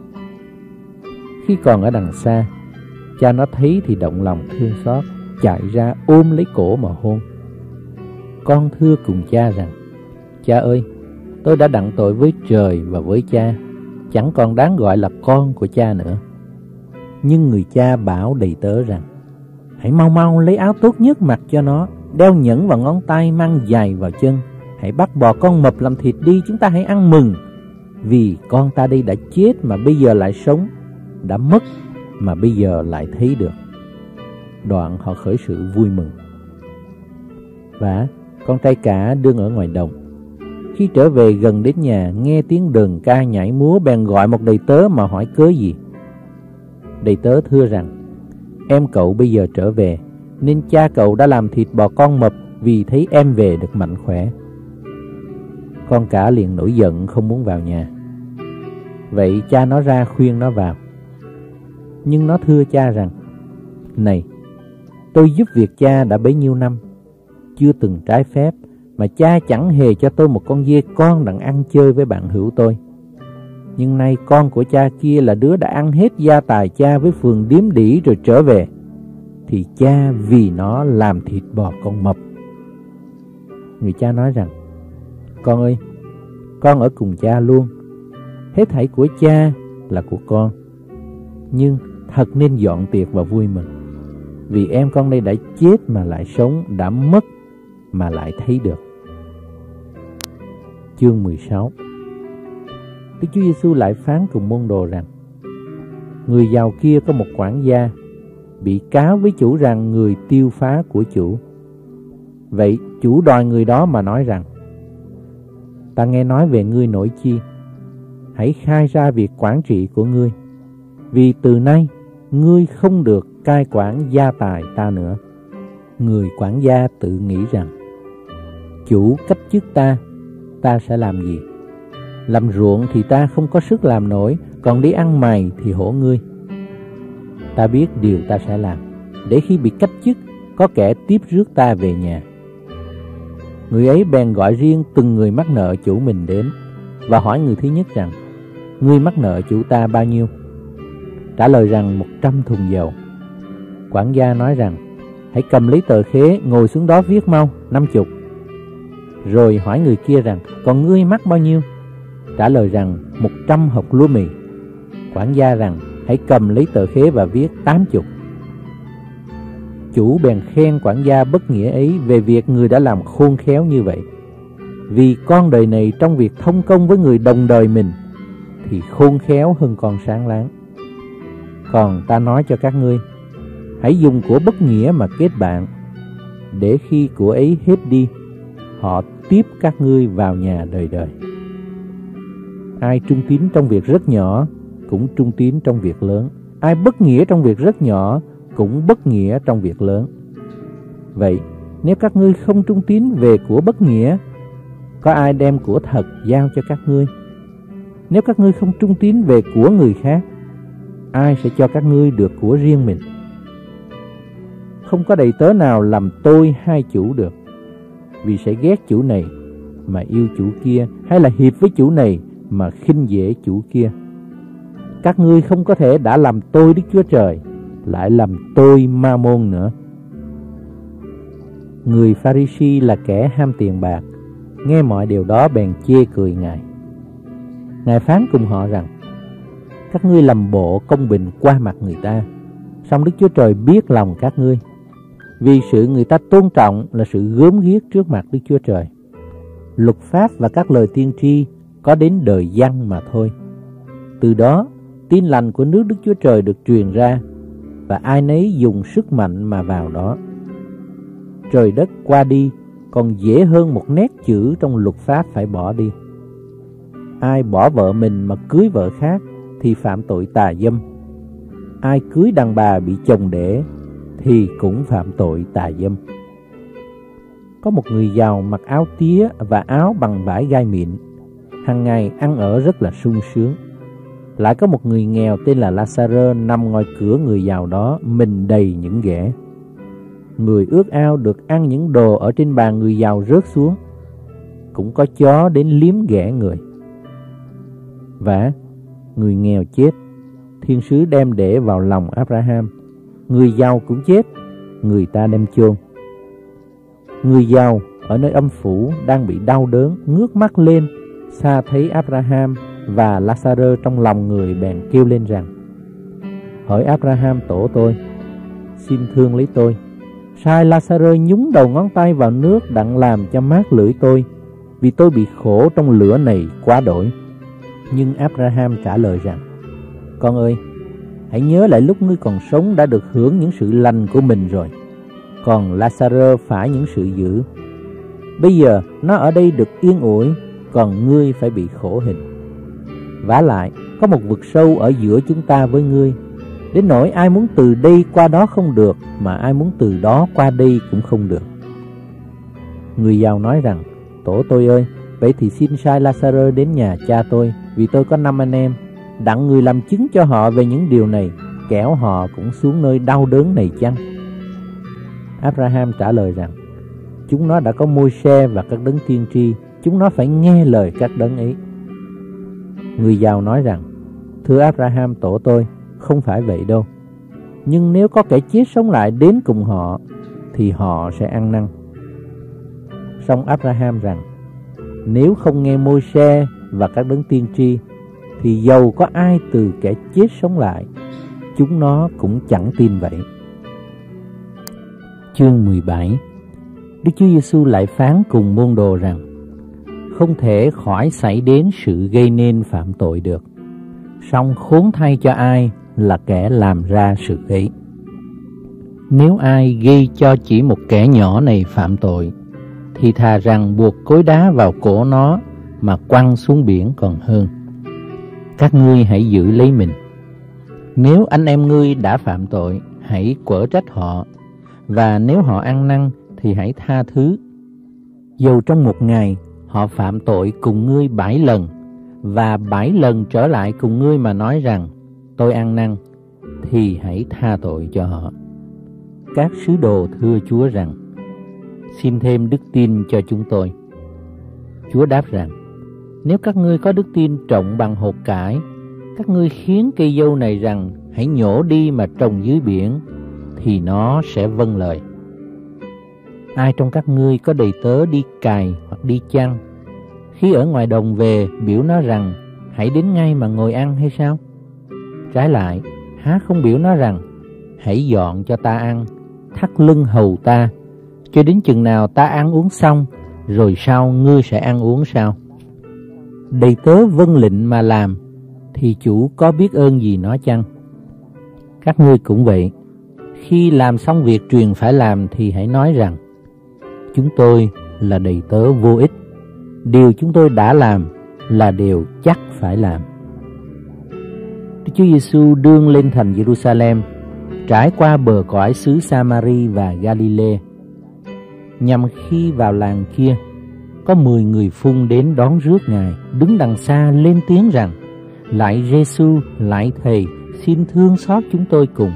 Khi còn ở đằng xa, cha nó thấy thì động lòng thương xót, chạy ra ôm lấy cổ mà hôn. Con thưa cùng cha rằng: Cha ơi, tôi đã đặng tội với trời và với cha, chẳng còn đáng gọi là con của cha nữa. Nhưng người cha bảo đầy tớ rằng: Hãy mau mau lấy áo tốt nhất mặc cho nó, đeo nhẫn vào ngón tay, mang giày vào chân. Hãy bắt bò con mập làm thịt đi, chúng ta hãy ăn mừng. Vì con ta đây đã chết mà bây giờ lại sống, đã mất mà bây giờ lại thấy được. Đoạn họ khởi sự vui mừng. Và con trai cả đương ở ngoài đồng. Khi trở về gần đến nhà, nghe tiếng đờn ca nhảy múa, bèn gọi một đầy tớ mà hỏi cớ gì. Đầy tớ thưa rằng: Em cậu bây giờ trở về, nên cha cậu đã làm thịt bò con mập, vì thấy em về được mạnh khỏe. Con cả liền nổi giận, không muốn vào nhà. Vậy cha nó ra khuyên nó vào. Nhưng nó thưa cha rằng: Này, tôi giúp việc cha đã bấy nhiêu năm, chưa từng trái phép, mà cha chẳng hề cho tôi một con dê con đặng ăn chơi với bạn hữu tôi. Nhưng nay con của cha kia là đứa đã ăn hết gia tài cha với phường điếm đỉ rồi trở về, thì cha vì nó làm thịt bò con mập. Người cha nói rằng: Con ơi, con ở cùng cha luôn, hết thảy của cha là của con. Nhưng thật nên dọn tiệc và vui mừng, vì em con đây đã chết mà lại sống, đã mất mà lại thấy được. Chương mười sáu. Đức Chúa Giêsu lại phán cùng môn đồ rằng: Người giàu kia có một quản gia, bị cáo với chủ rằng người tiêu phá của chủ. Vậy chủ đòi người đó mà nói rằng: Ta nghe nói về ngươi nổi chi, hãy khai ra việc quản trị của ngươi, vì từ nay ngươi không được cai quản gia tài ta nữa. Người quản gia tự nghĩ rằng: Chủ cách chức ta, ta sẽ làm gì? Làm ruộng thì ta không có sức làm nổi, còn đi ăn mày thì hổ ngươi. Ta biết điều ta sẽ làm, để khi bị cách chức, có kẻ tiếp rước ta về nhà. Người ấy bèn gọi riêng từng người mắc nợ chủ mình đến, và hỏi người thứ nhất rằng: Ngươi mắc nợ chủ ta bao nhiêu? Trả lời rằng: Một trăm thùng dầu. Quản gia nói rằng: Hãy cầm lấy tờ khế, ngồi xuống đó viết mau, năm chục. Rồi hỏi người kia rằng: Còn ngươi mắc bao nhiêu? Trả lời rằng: Một trăm hột lúa mì. Quản gia rằng: Hãy cầm lấy tờ khế và viết tám chục. Chủ bèn khen quản gia bất nghĩa ấy về việc người đã làm khôn khéo như vậy. Vì con đời này trong việc thông công với người đồng đời mình thì khôn khéo hơn con sáng láng. Còn ta nói cho các ngươi, hãy dùng của bất nghĩa mà kết bạn, để khi của ấy hết đi, họ tiếp các ngươi vào nhà đời đời. Ai trung tín trong việc rất nhỏ cũng trung tín trong việc lớn, ai bất nghĩa trong việc rất nhỏ cũng bất nghĩa trong việc lớn. Vậy nếu các ngươi không trung tín về của bất nghĩa, có ai đem của thật giao cho các ngươi? Nếu các ngươi không trung tín về của người khác, ai sẽ cho các ngươi được của riêng mình? Không có đầy tớ nào làm tôi hai chủ được, vì sẽ ghét chủ này mà yêu chủ kia, hay là hiệp với chủ này mà khinh dễ chủ kia. Các ngươi không có thể đã làm tôi Đức Chúa Trời, lại làm tôi Ma Môn nữa. Người Pha-ri-si là kẻ ham tiền bạc, nghe mọi điều đó bèn chê cười Ngài. Ngài phán cùng họ rằng: các ngươi làm bộ công bình qua mặt người ta, song Đức Chúa Trời biết lòng các ngươi, vì sự người ta tôn trọng là sự gớm ghiếc trước mặt Đức Chúa Trời. Luật pháp và các lời tiên tri có đến đời Giăng mà thôi. Từ đó tin lành của nước Đức Chúa Trời được truyền ra, và ai nấy dùng sức mạnh mà vào đó. Trời đất qua đi còn dễ hơn một nét chữ trong luật pháp phải bỏ đi. Ai bỏ vợ mình mà cưới vợ khác thì phạm tội tà dâm. Ai cưới đàn bà bị chồng đẻ thì cũng phạm tội tà dâm. Có một người giàu mặc áo tía và áo bằng vải gai mịn, hàng ngày ăn ở rất là sung sướng. Lại có một người nghèo tên là La-sa-rơ nằm ngoài cửa người giàu đó, mình đầy những ghẻ. Người ước ao được ăn những đồ ở trên bàn người giàu rớt xuống. Cũng có chó đến liếm ghẻ người. Và người nghèo chết, thiên sứ đem để vào lòng Abraham. Người giàu cũng chết, người ta đem chôn. Người giàu ở nơi âm phủ đang bị đau đớn, ngước mắt lên, xa thấy Abraham và La-sa-rơ trong lòng người, bèn kêu lên rằng: hỡi Abraham tổ tôi, xin thương lấy tôi, sai La-sa-rơ nhúng đầu ngón tay vào nước đặng làm cho mát lưỡi tôi, vì tôi bị khổ trong lửa này quá đổi. Nhưng Abraham trả lời rằng: con ơi, hãy nhớ lại lúc ngươi còn sống đã được hưởng những sự lành của mình rồi, còn La-sa-rơ phải những sự dữ. Bây giờ nó ở đây được yên ủi, còn ngươi phải bị khổ hình. Vả lại có một vực sâu ở giữa chúng ta với ngươi, đến nỗi ai muốn từ đây qua đó không được, mà ai muốn từ đó qua đây cũng không được. Người giàu nói rằng: tổ tôi ơi, vậy thì xin sai La-sa-rơ đến nhà cha tôi, vì tôi có năm anh em, đặng người làm chứng cho họ về những điều này, kẻo họ cũng xuống nơi đau đớn này chăng? Abraham trả lời rằng: chúng nó đã có Môi-se và các đấng tiên tri, chúng nó phải nghe lời các đấng ấy. Người giàu nói rằng: thưa Abraham tổ tôi, không phải vậy đâu. Nhưng nếu có kẻ chết sống lại đến cùng họ, thì họ sẽ ăn năn. Song Abraham rằng: nếu không nghe Môi-se và các đấng tiên tri, thì dầu có ai từ kẻ chết sống lại, chúng nó cũng chẳng tin vậy. Chương mười bảy. Đức Chúa Giêsu lại phán cùng môn đồ rằng: không thể khỏi xảy đến sự gây nên phạm tội được, song khốn thay cho ai là kẻ làm ra sự ấy. Nếu ai gây cho chỉ một kẻ nhỏ này phạm tội, thì thà rằng buộc cối đá vào cổ nó mà quăng xuống biển còn hơn. Các ngươi hãy giữ lấy mình. Nếu anh em ngươi đã phạm tội, hãy quở trách họ, và nếu họ ăn năn thì hãy tha thứ. Dầu trong một ngày họ phạm tội cùng ngươi bảy lần, và bảy lần trở lại cùng ngươi mà nói rằng: tôi ăn năn, thì hãy tha tội cho họ. Các sứ đồ thưa Chúa rằng: xin thêm đức tin cho chúng tôi. Chúa đáp rằng: nếu các ngươi có đức tin trọng bằng hột cải, các ngươi khiến cây dâu này rằng: hãy nhổ đi mà trồng dưới biển, thì nó sẽ vâng lời. Ai trong các ngươi có đầy tớ đi cày hoặc đi chăn, khi ở ngoài đồng về biểu nó rằng: hãy đến ngay mà ngồi ăn hay sao? Trái lại, há không biểu nó rằng: hãy dọn cho ta ăn, thắt lưng hầu ta, cho đến chừng nào ta ăn uống xong, rồi sau ngươi sẽ ăn uống sao? Đầy tớ vâng lệnh mà làm, thì chủ có biết ơn gì nó chăng? Các ngươi cũng vậy, khi làm xong việc truyền phải làm thì hãy nói rằng: chúng tôi là đầy tớ vô ích, điều chúng tôi đã làm là điều chắc phải làm. Đức Chúa Giêsu đương lên thành Jerusalem, trải qua bờ cõi xứ Sa-ma-ri và Ga-li-lê. Nhằm khi vào làng kia, có mười người phun đến đón rước Ngài, đứng đằng xa lên tiếng rằng: lạy Giê-xu, lạy Thầy, xin thương xót chúng tôi cùng.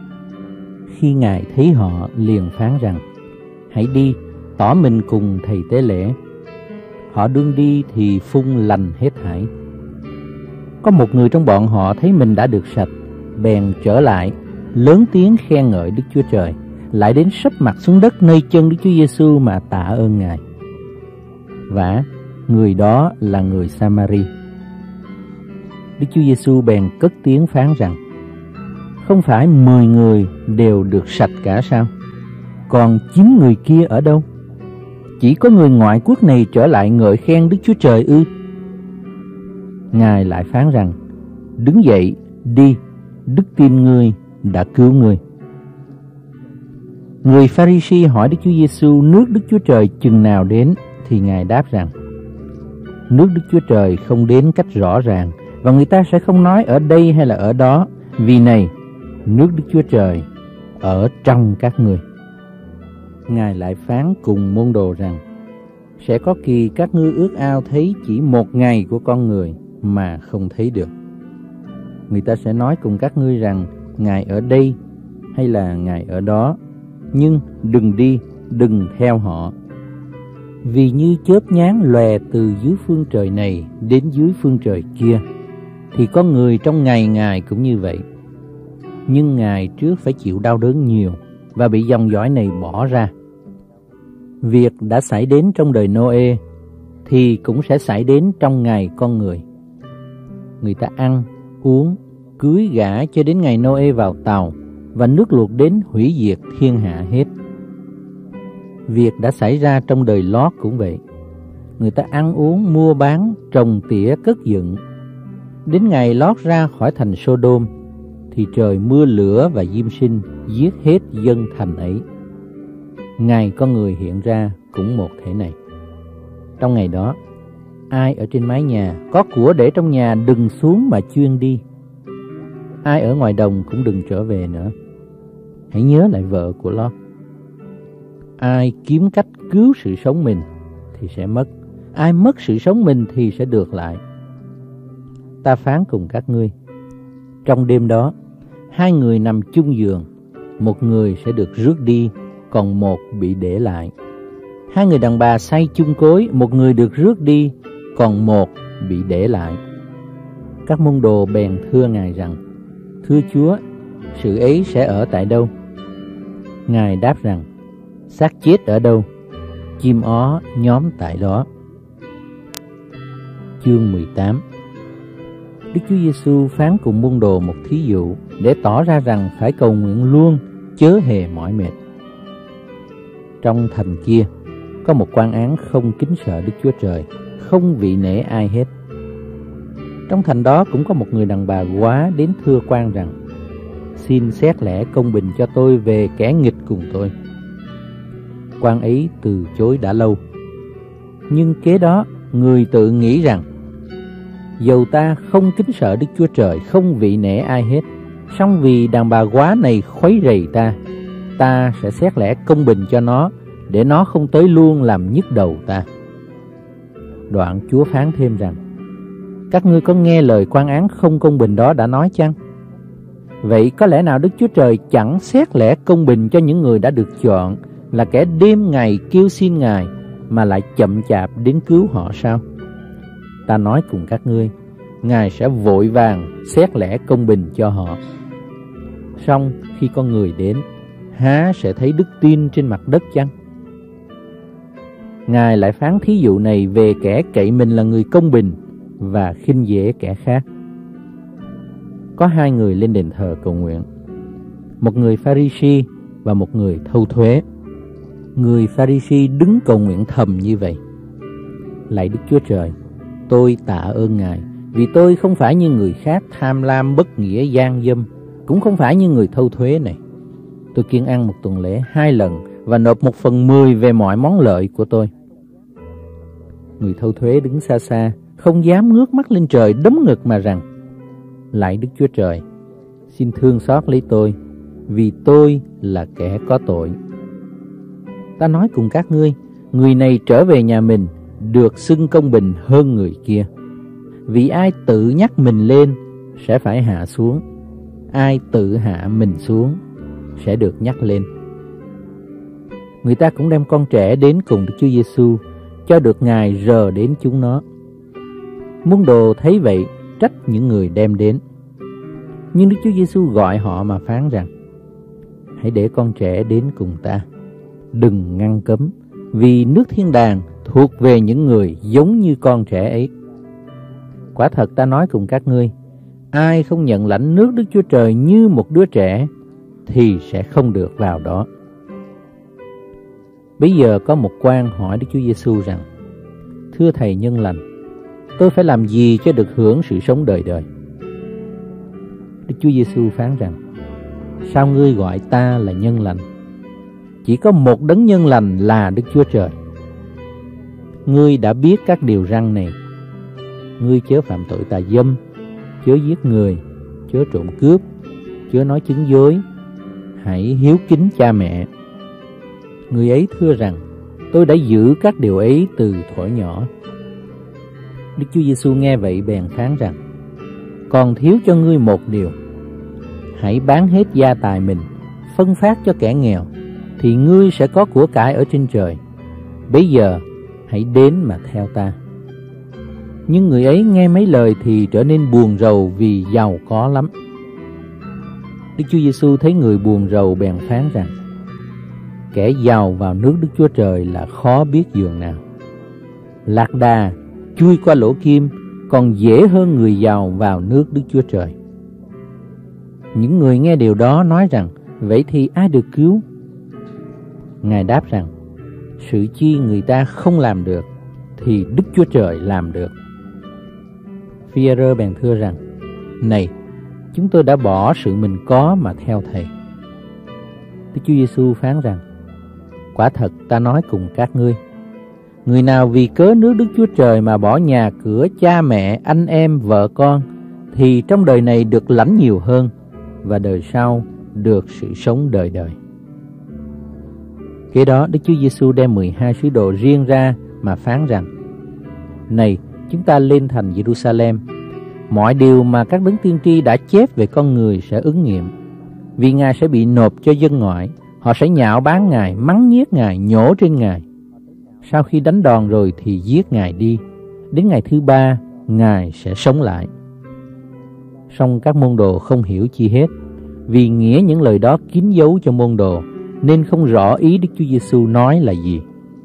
Khi Ngài thấy họ, liền phán rằng: hãy đi, tỏ mình cùng thầy tế lễ. Họ đương đi thì phun lành hết thảy. Có một người trong bọn họ thấy mình đã được sạch, bèn trở lại, lớn tiếng khen ngợi Đức Chúa Trời, lại đến sấp mặt xuống đất nơi chân Đức Chúa Giêsu mà tạ ơn Ngài. Vả, người đó là người Sa-ma-ri. Đức Chúa Giêsu bèn cất tiếng phán rằng: không phải mười người đều được sạch cả sao? Còn chín người kia ở đâu? Chỉ có người ngoại quốc này trở lại ngợi khen Đức Chúa Trời ư? Ngài lại phán rằng: đứng dậy, đi, đức tin ngươi đã cứu ngươi. Người Pha-ri-si hỏi Đức Chúa Giêsu nước Đức Chúa Trời chừng nào đến, thì Ngài đáp rằng: nước Đức Chúa Trời không đến cách rõ ràng, và người ta sẽ không nói ở đây hay là ở đó, vì này, nước Đức Chúa Trời ở trong các ngươi. Ngài lại phán cùng môn đồ rằng: sẽ có kỳ các ngươi ước ao thấy chỉ một ngày của con người mà không thấy được. Người ta sẽ nói cùng các ngươi rằng Ngài ở đây hay là Ngài ở đó, nhưng đừng đi, đừng theo họ. Vì như chớp nháng lòe từ dưới phương trời này đến dưới phương trời kia, thì có người trong ngày Ngài cũng như vậy. Nhưng Ngài trước phải chịu đau đớn nhiều và bị dòng dõi này bỏ ra. Việc đã xảy đến trong đời Nô-ê thì cũng sẽ xảy đến trong ngày con người. Người ta ăn, uống, cưới gả cho đến ngày Nô-ê vào tàu, và nước luộc đến hủy diệt thiên hạ hết. Việc đã xảy ra trong đời Lót cũng vậy. Người ta ăn uống, mua bán, trồng tỉa, cất dựng. Đến ngày Lót ra khỏi thành Sô-đôm, thì trời mưa lửa và diêm sinh giết hết dân thành ấy. Ngày con người hiện ra cũng một thể này. Trong ngày đó, ai ở trên mái nhà có của để trong nhà đừng xuống mà chuyên đi. Ai ở ngoài đồng cũng đừng trở về nữa. Hãy nhớ lại vợ của Lót. Ai kiếm cách cứu sự sống mình thì sẽ mất, ai mất sự sống mình thì sẽ được lại. Ta phán cùng các ngươi, trong đêm đó, hai người nằm chung giường, một người sẽ được rước đi, còn một bị để lại. Hai người đàn bà say chung cối, một người được rước đi, còn một bị để lại. Các môn đồ bèn thưa Ngài rằng: thưa Chúa, sự ấy sẽ ở tại đâu? Ngài đáp rằng: xác chết ở đâu, chim ó nhóm tại đó. Chương mười tám. Đức Chúa Giêsu phán cùng môn đồ một thí dụ để tỏ ra rằng phải cầu nguyện luôn, chớ hề mỏi mệt. Trong thành kia có một quan án không kính sợ Đức Chúa Trời, không vị nể ai hết. Trong thành đó cũng có một người đàn bà góa đến thưa quan rằng: xin xét lẽ công bình cho tôi về kẻ nghịch cùng tôi. Quan ấy từ chối đã lâu. Nhưng kế đó người tự nghĩ rằng: dầu ta không kính sợ Đức Chúa Trời, không vị nể ai hết, song vì đàn bà góa này khuấy rầy ta, ta sẽ xét lẽ công bình cho nó, để nó không tới luôn làm nhức đầu ta. Đoạn Chúa phán thêm rằng: các ngươi có nghe lời quan án không công bình đó đã nói chăng? Vậy có lẽ nào Đức Chúa Trời chẳng xét lẽ công bình cho những người đã được chọn, là kẻ đêm ngày kêu xin Ngài, mà lại chậm chạp đến cứu họ sao? Ta nói cùng các ngươi, Ngài sẽ vội vàng xét lẽ công bình cho họ. Song khi con người đến, há sẽ thấy đức tin trên mặt đất chăng? Ngài lại phán thí dụ này về kẻ cậy mình là người công bình và khinh dễ kẻ khác. Có hai người lên đền thờ cầu nguyện, một người Pha-ri-si và một người thâu thuế. Người Pha-ri-si đứng cầu nguyện thầm như vậy: lạy Đức Chúa Trời, tôi tạ ơn Ngài, vì tôi không phải như người khác tham lam bất nghĩa gian dâm, cũng không phải như người thâu thuế này. Tôi kiêng ăn một tuần lễ hai lần và nộp một phần mười về mọi món lợi của tôi. Người thâu thuế đứng xa xa, không dám ngước mắt lên trời, đấm ngực mà rằng: lạy Đức Chúa Trời, xin thương xót lấy tôi, vì tôi là kẻ có tội. Ta nói cùng các ngươi, người này trở về nhà mình được xưng công bình hơn người kia. Vì ai tự nhắc mình lên sẽ phải hạ xuống, ai tự hạ mình xuống sẽ được nhắc lên. Người ta cũng đem con trẻ đến cùng Đức Chúa Giêsu, cho được Ngài rờ đến chúng nó. Môn đồ thấy vậy trách những người đem đến. Nhưng Đức Chúa Giêsu gọi họ mà phán rằng: hãy để con trẻ đến cùng ta. Đừng ngăn cấm, vì nước thiên đàng thuộc về những người giống như con trẻ ấy. Quả thật ta nói cùng các ngươi, ai không nhận lãnh nước Đức Chúa Trời như một đứa trẻ thì sẽ không được vào đó. Bây giờ có một quan hỏi Đức Chúa Giêsu rằng: Thưa Thầy nhân lành, tôi phải làm gì cho được hưởng sự sống đời đời? Đức Chúa Giêsu phán rằng: Sao ngươi gọi ta là nhân lành? Chỉ có một đấng nhân lành là Đức Chúa Trời. Ngươi đã biết các điều răn này: ngươi chớ phạm tội tà dâm, chớ giết người, chớ trộm cướp, chớ nói chứng dối, hãy hiếu kính cha mẹ. Người ấy thưa rằng: tôi đã giữ các điều ấy từ thuở nhỏ. Đức Chúa Giêsu nghe vậy bèn phán rằng: còn thiếu cho ngươi một điều. Hãy bán hết gia tài mình, phân phát cho kẻ nghèo, thì ngươi sẽ có của cải ở trên trời. Bây giờ hãy đến mà theo ta. Nhưng người ấy nghe mấy lời thì trở nên buồn rầu vì giàu có lắm. Đức Chúa Giêsu thấy người buồn rầu bèn phán rằng: kẻ giàu vào nước Đức Chúa Trời là khó biết dường nào. Lạc đà chui qua lỗ kim còn dễ hơn người giàu vào nước Đức Chúa Trời. Những người nghe điều đó nói rằng: vậy thì ai được cứu? Ngài đáp rằng: sự chi người ta không làm được thì Đức Chúa Trời làm được. Phi-e-rơ bèn thưa rằng: này, chúng tôi đã bỏ sự mình có mà theo Thầy. Đức Chúa Giêsu phán rằng: quả thật ta nói cùng các ngươi, người nào vì cớ nước Đức Chúa Trời mà bỏ nhà cửa, cha mẹ, anh em, vợ con, thì trong đời này được lãnh nhiều hơn, và đời sau được sự sống đời đời. Kế đó Đức Chúa Giêsu đem mười hai sứ đồ riêng ra mà phán rằng: này, chúng ta lên thành Giê-ru-sa-lem, mọi điều mà các đấng tiên tri đã chép về con người sẽ ứng nghiệm, vì Ngài sẽ bị nộp cho dân ngoại. Họ sẽ nhạo báng Ngài, mắng nhiếc Ngài, nhổ trên Ngài. Sau khi đánh đòn rồi thì giết Ngài đi. Đến ngày thứ ba, Ngài sẽ sống lại. Song các môn đồ không hiểu chi hết, vì nghĩa những lời đó kín dấu cho môn đồ, nên không rõ ý Đức Chúa Giêsu nói là gì.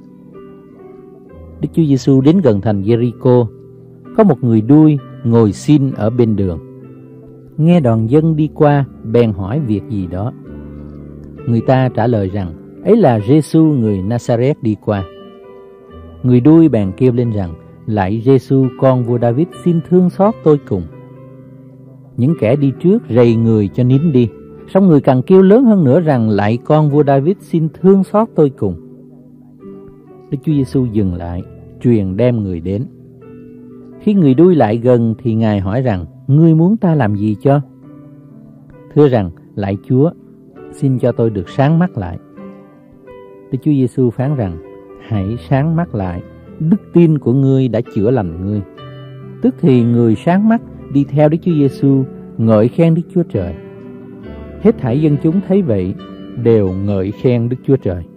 Đức Chúa Giêsu đến gần thành Giê-ri-cô. Có một người đuôi ngồi xin ở bên đường. Nghe đoàn dân đi qua, bèn hỏi việc gì đó. Người ta trả lời rằng: ấy là Giê-xu người Na-sa-rét đi qua. Người đuôi bèn kêu lên rằng: lạy Giê-xu con vua David, xin thương xót tôi cùng. Những kẻ đi trước rầy người cho nín đi. Xong người càng kêu lớn hơn nữa rằng: lạy con vua David, xin thương xót tôi cùng. Đức Chúa Giêsu dừng lại, truyền đem người đến. Khi người đuôi lại gần thì Ngài hỏi rằng: ngươi muốn ta làm gì cho? Thưa rằng: lạy Chúa, xin cho tôi được sáng mắt lại. Đức Chúa Giêsu phán rằng: hãy sáng mắt lại, đức tin của ngươi đã chữa lành ngươi. Tức thì người sáng mắt đi theo Đức Chúa Giêsu, ngợi khen Đức Chúa Trời. Hết thảy dân chúng thấy vậy đều ngợi khen Đức Chúa Trời.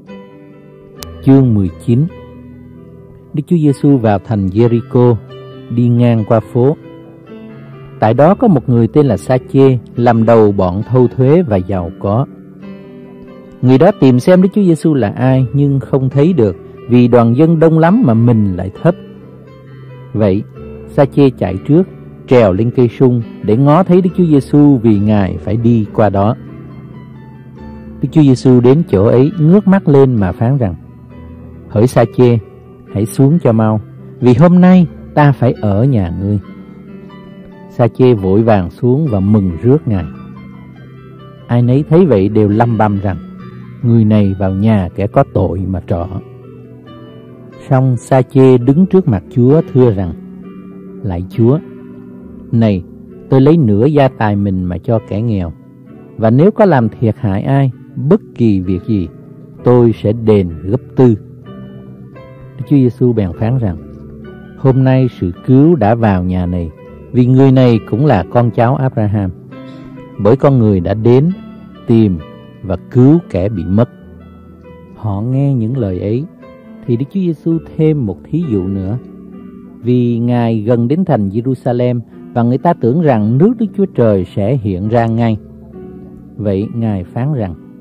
Chương mười chín. Đức Chúa Giêsu vào thành Giê-ri-cô, đi ngang qua phố. Tại đó có một người tên là Sa-chê, làm đầu bọn thâu thuế và giàu có. Người đó tìm xem Đức Chúa Giêsu là ai, nhưng không thấy được, vì đoàn dân đông lắm mà mình lại thấp. Vậy Sa-chê chạy trước, trèo lên cây sung để ngó thấy Đức Chúa Giêsu, vì Ngài phải đi qua đó. Đức Chúa Giêsu đến chỗ ấy, ngước mắt lên mà phán rằng: hỡi Sa-chê, hãy xuống cho mau, vì hôm nay ta phải ở nhà ngươi. Sa-chê vội vàng xuống và mừng rước Ngài. Ai nấy thấy vậy đều lăm băm rằng: người này vào nhà kẻ có tội mà trọ. Song Sa-chê đứng trước mặt Chúa thưa rằng: lạy Chúa, này, tôi lấy nửa gia tài mình mà cho kẻ nghèo, và nếu có làm thiệt hại ai, bất kỳ việc gì, tôi sẽ đền gấp tư. Đức Chúa Giêsu bèn phán rằng: hôm nay sự cứu đã vào nhà này, vì người này cũng là con cháu Abraham. Bởi con người đã đến, tìm và cứu kẻ bị mất. Họ nghe những lời ấy, thì Đức Chúa Giêsu thêm một thí dụ nữa. Vì Ngài gần đến thành Giê-ru-sa-lem, và người ta tưởng rằng nước Đức Chúa Trời sẽ hiện ra ngay. Vậy Ngài phán rằng: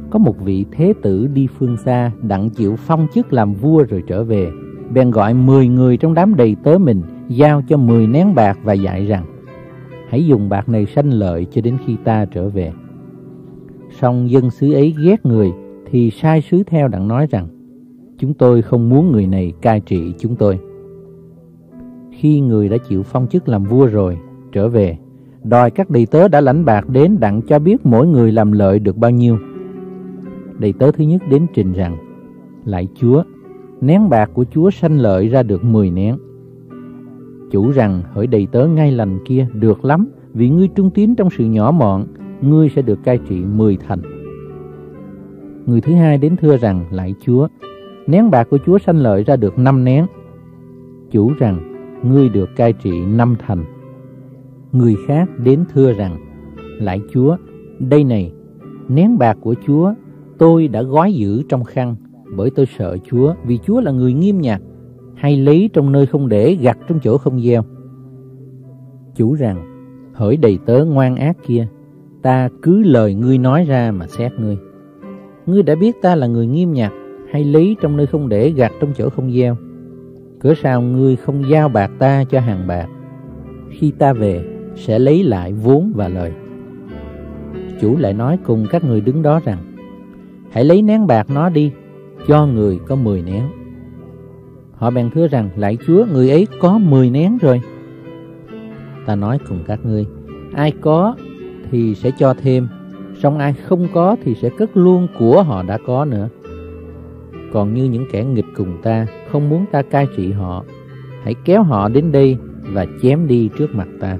có một vị thế tử đi phương xa, đặng chịu phong chức làm vua rồi trở về. Bèn gọi mười người trong đám đầy tớ mình, giao cho mười nén bạc và dạy rằng: hãy dùng bạc này sanh lợi cho đến khi ta trở về. Song dân xứ ấy ghét người, thì sai sứ theo đặng nói rằng: chúng tôi không muốn người này cai trị chúng tôi. Khi người đã chịu phong chức làm vua rồi trở về, đòi các đầy tớ đã lãnh bạc đến đặng cho biết mỗi người làm lợi được bao nhiêu. Đầy tớ thứ nhất đến trình rằng: lạy chúa, nén bạc của chúa sanh lợi ra được mười nén. Chủ rằng: hỡi đầy tớ ngay lành kia, được lắm, vì ngươi trung tín trong sự nhỏ mọn, ngươi sẽ được cai trị mười thành. Người thứ hai đến thưa rằng: lạy chúa, nén bạc của chúa sanh lợi ra được năm nén. Chủ rằng: ngươi được cai trị năm thành. Người khác đến thưa rằng: lạy chúa, đây này, nén bạc của chúa tôi đã gói giữ trong khăn, bởi tôi sợ chúa, vì chúa là người nghiêm nhặt, hay lấy trong nơi không để, gặt trong chỗ không gieo. Chủ rằng: hỡi đầy tớ ngoan ác kia, ta cứ lời ngươi nói ra mà xét ngươi. Ngươi đã biết ta là người nghiêm nhặt, hay lấy trong nơi không để, gặt trong chỗ không gieo. Cớ sao ngươi không giao bạc ta cho hàng bạc? Khi ta về sẽ lấy lại vốn và lời. Chủ lại nói cùng các người đứng đó rằng: hãy lấy nén bạc nó đi, cho người có mười nén. Họ bèn thưa rằng: lạy chúa, người ấy có mười nén rồi. Ta nói cùng các ngươi, ai có thì sẽ cho thêm, song ai không có thì sẽ cất luôn của họ đã có nữa. Còn như những kẻ nghịch cùng ta, không muốn ta cai trị họ, hãy kéo họ đến đây và chém đi trước mặt ta.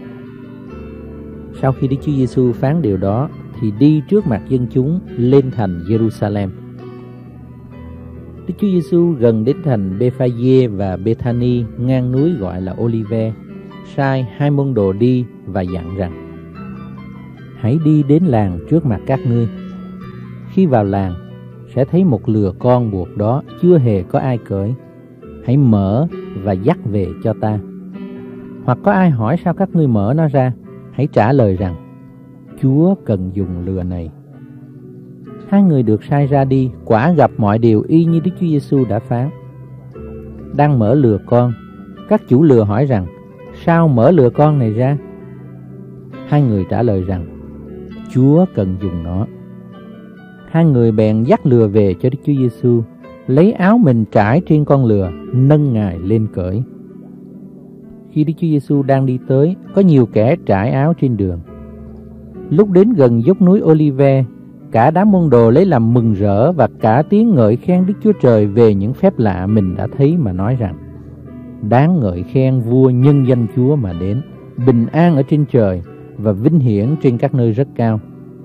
Sau khi Đức Chúa Giêsu phán điều đó, thì đi trước mặt dân chúng lên thành Jerusalem. Đức Chúa Giêsu gần đến thành Bê-pha-giê và Bê-tha-ni ngang núi gọi là Ô-li-ve, sai hai môn đồ đi và dặn rằng: hãy đi đến làng trước mặt các ngươi. Khi vào làng, sẽ thấy một lừa con buộc đó, chưa hề có ai cởi. Hãy mở và dắt về cho ta. Hoặc có ai hỏi sao các ngươi mở nó ra, hãy trả lời rằng: Chúa cần dùng lừa này. Hai người được sai ra đi, quả gặp mọi điều y như Đức Chúa Giêsu đã phán. Đang mở lừa con, các chủ lừa hỏi rằng: sao mở lừa con này ra? Hai người trả lời rằng: Chúa cần dùng nó. Hai người bèn dắt lừa về cho Đức Chúa Giêsu, lấy áo mình trải trên con lừa, nâng Ngài lên cởi. Khi Đức Chúa Giêsu đang đi tới, có nhiều kẻ trải áo trên đường. Lúc đến gần dốc núi Ô-li-ve, cả đám môn đồ lấy làm mừng rỡ và cả tiếng ngợi khen Đức Chúa Trời về những phép lạ mình đã thấy, mà nói rằng: đáng ngợi khen vua nhân danh Chúa mà đến, bình an ở trên trời và vinh hiển trên các nơi rất cao.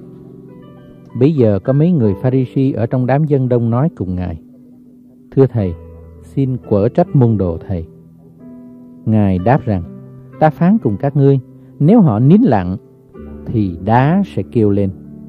Bấy giờ có mấy người Pha-ri-si ở trong đám dân đông nói cùng Ngài: thưa Thầy, xin quở trách môn đồ Thầy. Ngài đáp rằng: ta phán cùng các ngươi, nếu họ nín lặng thì đá sẽ kêu lên.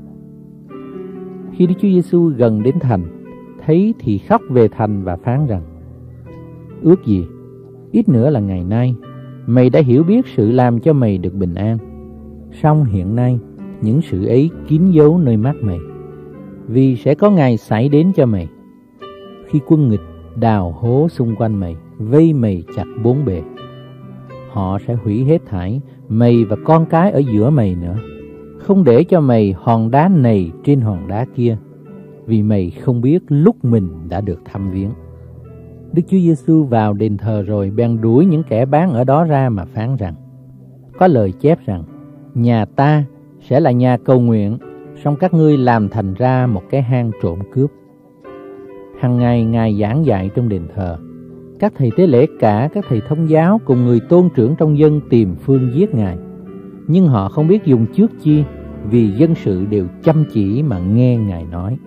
Khi Đức Chúa Giêsu gần đến thành, thấy thì khóc về thành và phán rằng: ước gì ít nữa là ngày nay mày đã hiểu biết sự làm cho mày được bình an, song hiện nay những sự ấy kín giấu nơi mắt mày, vì sẽ có ngày xảy đến cho mày, khi quân nghịch đào hố xung quanh mày, vây mày chặt bốn bề. Họ sẽ hủy hết thảy mày và con cái ở giữa mày nữa, không để cho mày hòn đá này trên hòn đá kia, vì mày không biết lúc mình đã được thăm viếng. Đức Chúa Giêsu vào đền thờ rồi bèn đuổi những kẻ bán ở đó ra mà phán rằng: có lời chép rằng, nhà ta sẽ là nhà cầu nguyện, song các ngươi làm thành ra một cái hang trộm cướp. Hằng ngày Ngài giảng dạy trong đền thờ, các thầy tế lễ cả các thầy thông giáo cùng người tôn trưởng trong dân tìm phương giết Ngài, nhưng họ không biết dùng trước chi, vì dân sự đều chăm chỉ mà nghe Ngài nói.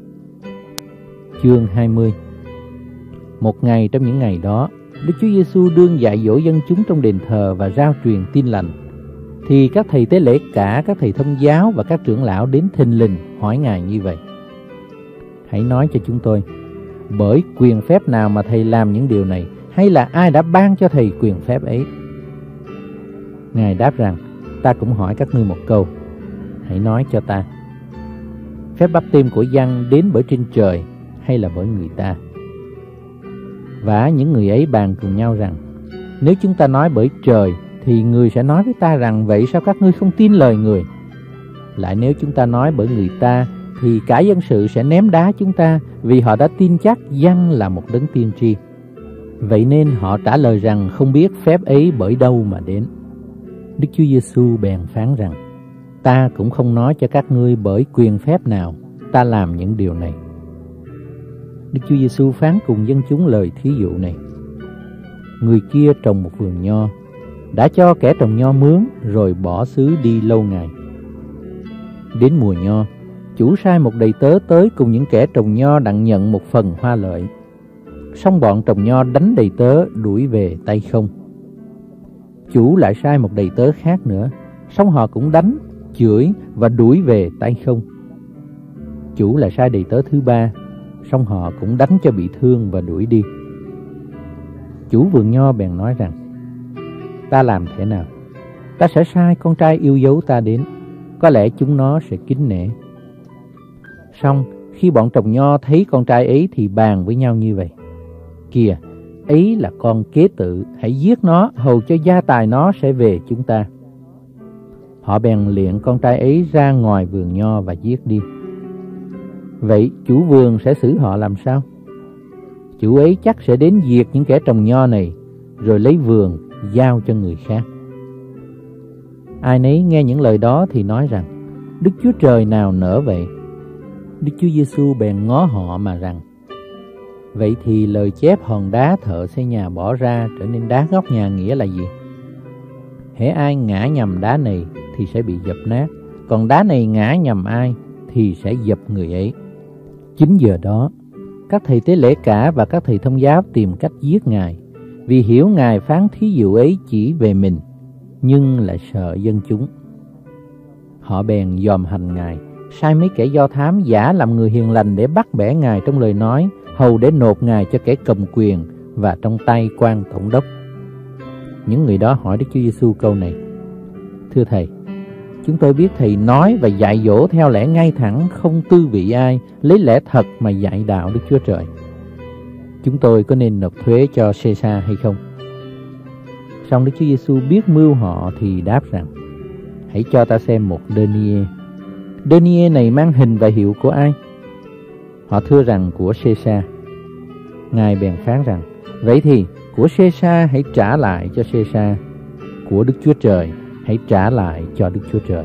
Chương hai mươi. Một ngày trong những ngày đó, Đức Chúa Giêsu đương dạy dỗ dân chúng trong đền thờ và rao truyền tin lành, thì các thầy tế lễ cả các thầy thông giáo và các trưởng lão đến thình lình hỏi Ngài như vậy: hãy nói cho chúng tôi, bởi quyền phép nào mà thầy làm những điều này, hay là ai đã ban cho thầy quyền phép ấy? Ngài đáp rằng: ta cũng hỏi các ngươi một câu, hãy nói cho ta. phép báp têm của Giăng đến bởi trên trời hay là bởi người ta? Và những người ấy bàn cùng nhau rằng, nếu chúng ta nói bởi trời thì người sẽ nói với ta rằng, vậy sao các ngươi không tin lời người? Lại nếu chúng ta nói bởi người ta thì cả dân sự sẽ ném đá chúng ta, vì họ đã tin chắc Giăng là một đấng tiên tri. Vậy nên họ trả lời rằng không biết phép ấy bởi đâu mà đến. Đức Chúa Giêsu bèn phán rằng, ta cũng không nói cho các ngươi bởi quyền phép nào ta làm những điều này. Đức Chúa Giêsu phán cùng dân chúng lời thí dụ này: người kia trồng một vườn nho, đã cho kẻ trồng nho mướn rồi bỏ xứ đi lâu ngày. Đến mùa nho, chủ sai một đầy tớ tới cùng những kẻ trồng nho đặng nhận một phần hoa lợi. Xong bọn trồng nho đánh đầy tớ đuổi về tay không. Chủ lại sai một đầy tớ khác nữa, xong họ cũng đánh, chửi và đuổi về tay không. Chủ lại sai đầy tớ thứ ba, xong họ cũng đánh cho bị thương và đuổi đi. Chủ vườn nho bèn nói rằng, ta làm thế nào? Ta sẽ sai con trai yêu dấu ta đến, có lẽ chúng nó sẽ kính nể. Xong khi bọn trồng nho thấy con trai ấy thì bàn với nhau như vậy: kìa, ấy là con kế tự, hãy giết nó, hầu cho gia tài nó sẽ về chúng ta. Họ bèn liệng con trai ấy ra ngoài vườn nho và giết đi. Vậy chủ vườn sẽ xử họ làm sao? Chủ ấy chắc sẽ đến diệt những kẻ trồng nho này, rồi lấy vườn giao cho người khác. Ai nấy nghe những lời đó thì nói rằng, Đức Chúa Trời nào nỡ vậy? Đức Chúa Giêsu bèn ngó họ mà rằng, vậy thì lời chép hòn đá thợ xây nhà bỏ ra trở nên đá góc nhà nghĩa là gì? Hễ ai ngã nhầm đá này thì sẽ bị dập nát, còn đá này ngã nhầm ai thì sẽ dập người ấy. Chính giờ đó, các thầy tế lễ cả và các thầy thông giáo tìm cách giết Ngài, vì hiểu Ngài phán thí dụ ấy chỉ về mình, nhưng lại sợ dân chúng. Họ bèn dòm hành Ngài, sai mấy kẻ do thám giả làm người hiền lành để bắt bẻ Ngài trong lời nói, hầu để nộp Ngài cho kẻ cầm quyền và trong tay quan tổng đốc. Những người đó hỏi Đức Chúa Giêsu câu này: thưa Thầy, chúng tôi biết Thầy nói và dạy dỗ theo lẽ ngay thẳng, không tư vị ai, lấy lẽ thật mà dạy đạo Đức Chúa Trời. Chúng tôi có nên nộp thuế cho Caesar hay không? Song Đức Chúa Giêsu biết mưu họ thì đáp rằng: hãy cho ta xem một denier. Denier này mang hình và hiệu của ai? Họ thưa rằng của Caesar. Ngài bèn phán rằng: vậy thì của Caesar hãy trả lại cho Caesar, của Đức Chúa Trời hãy trả lại cho Đức Chúa Trời.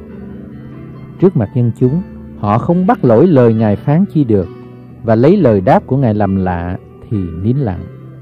Trước mặt dân chúng, họ không bắt lỗi lời Ngài phán chi được, và lấy lời đáp của Ngài làm lạ thì nín lặng.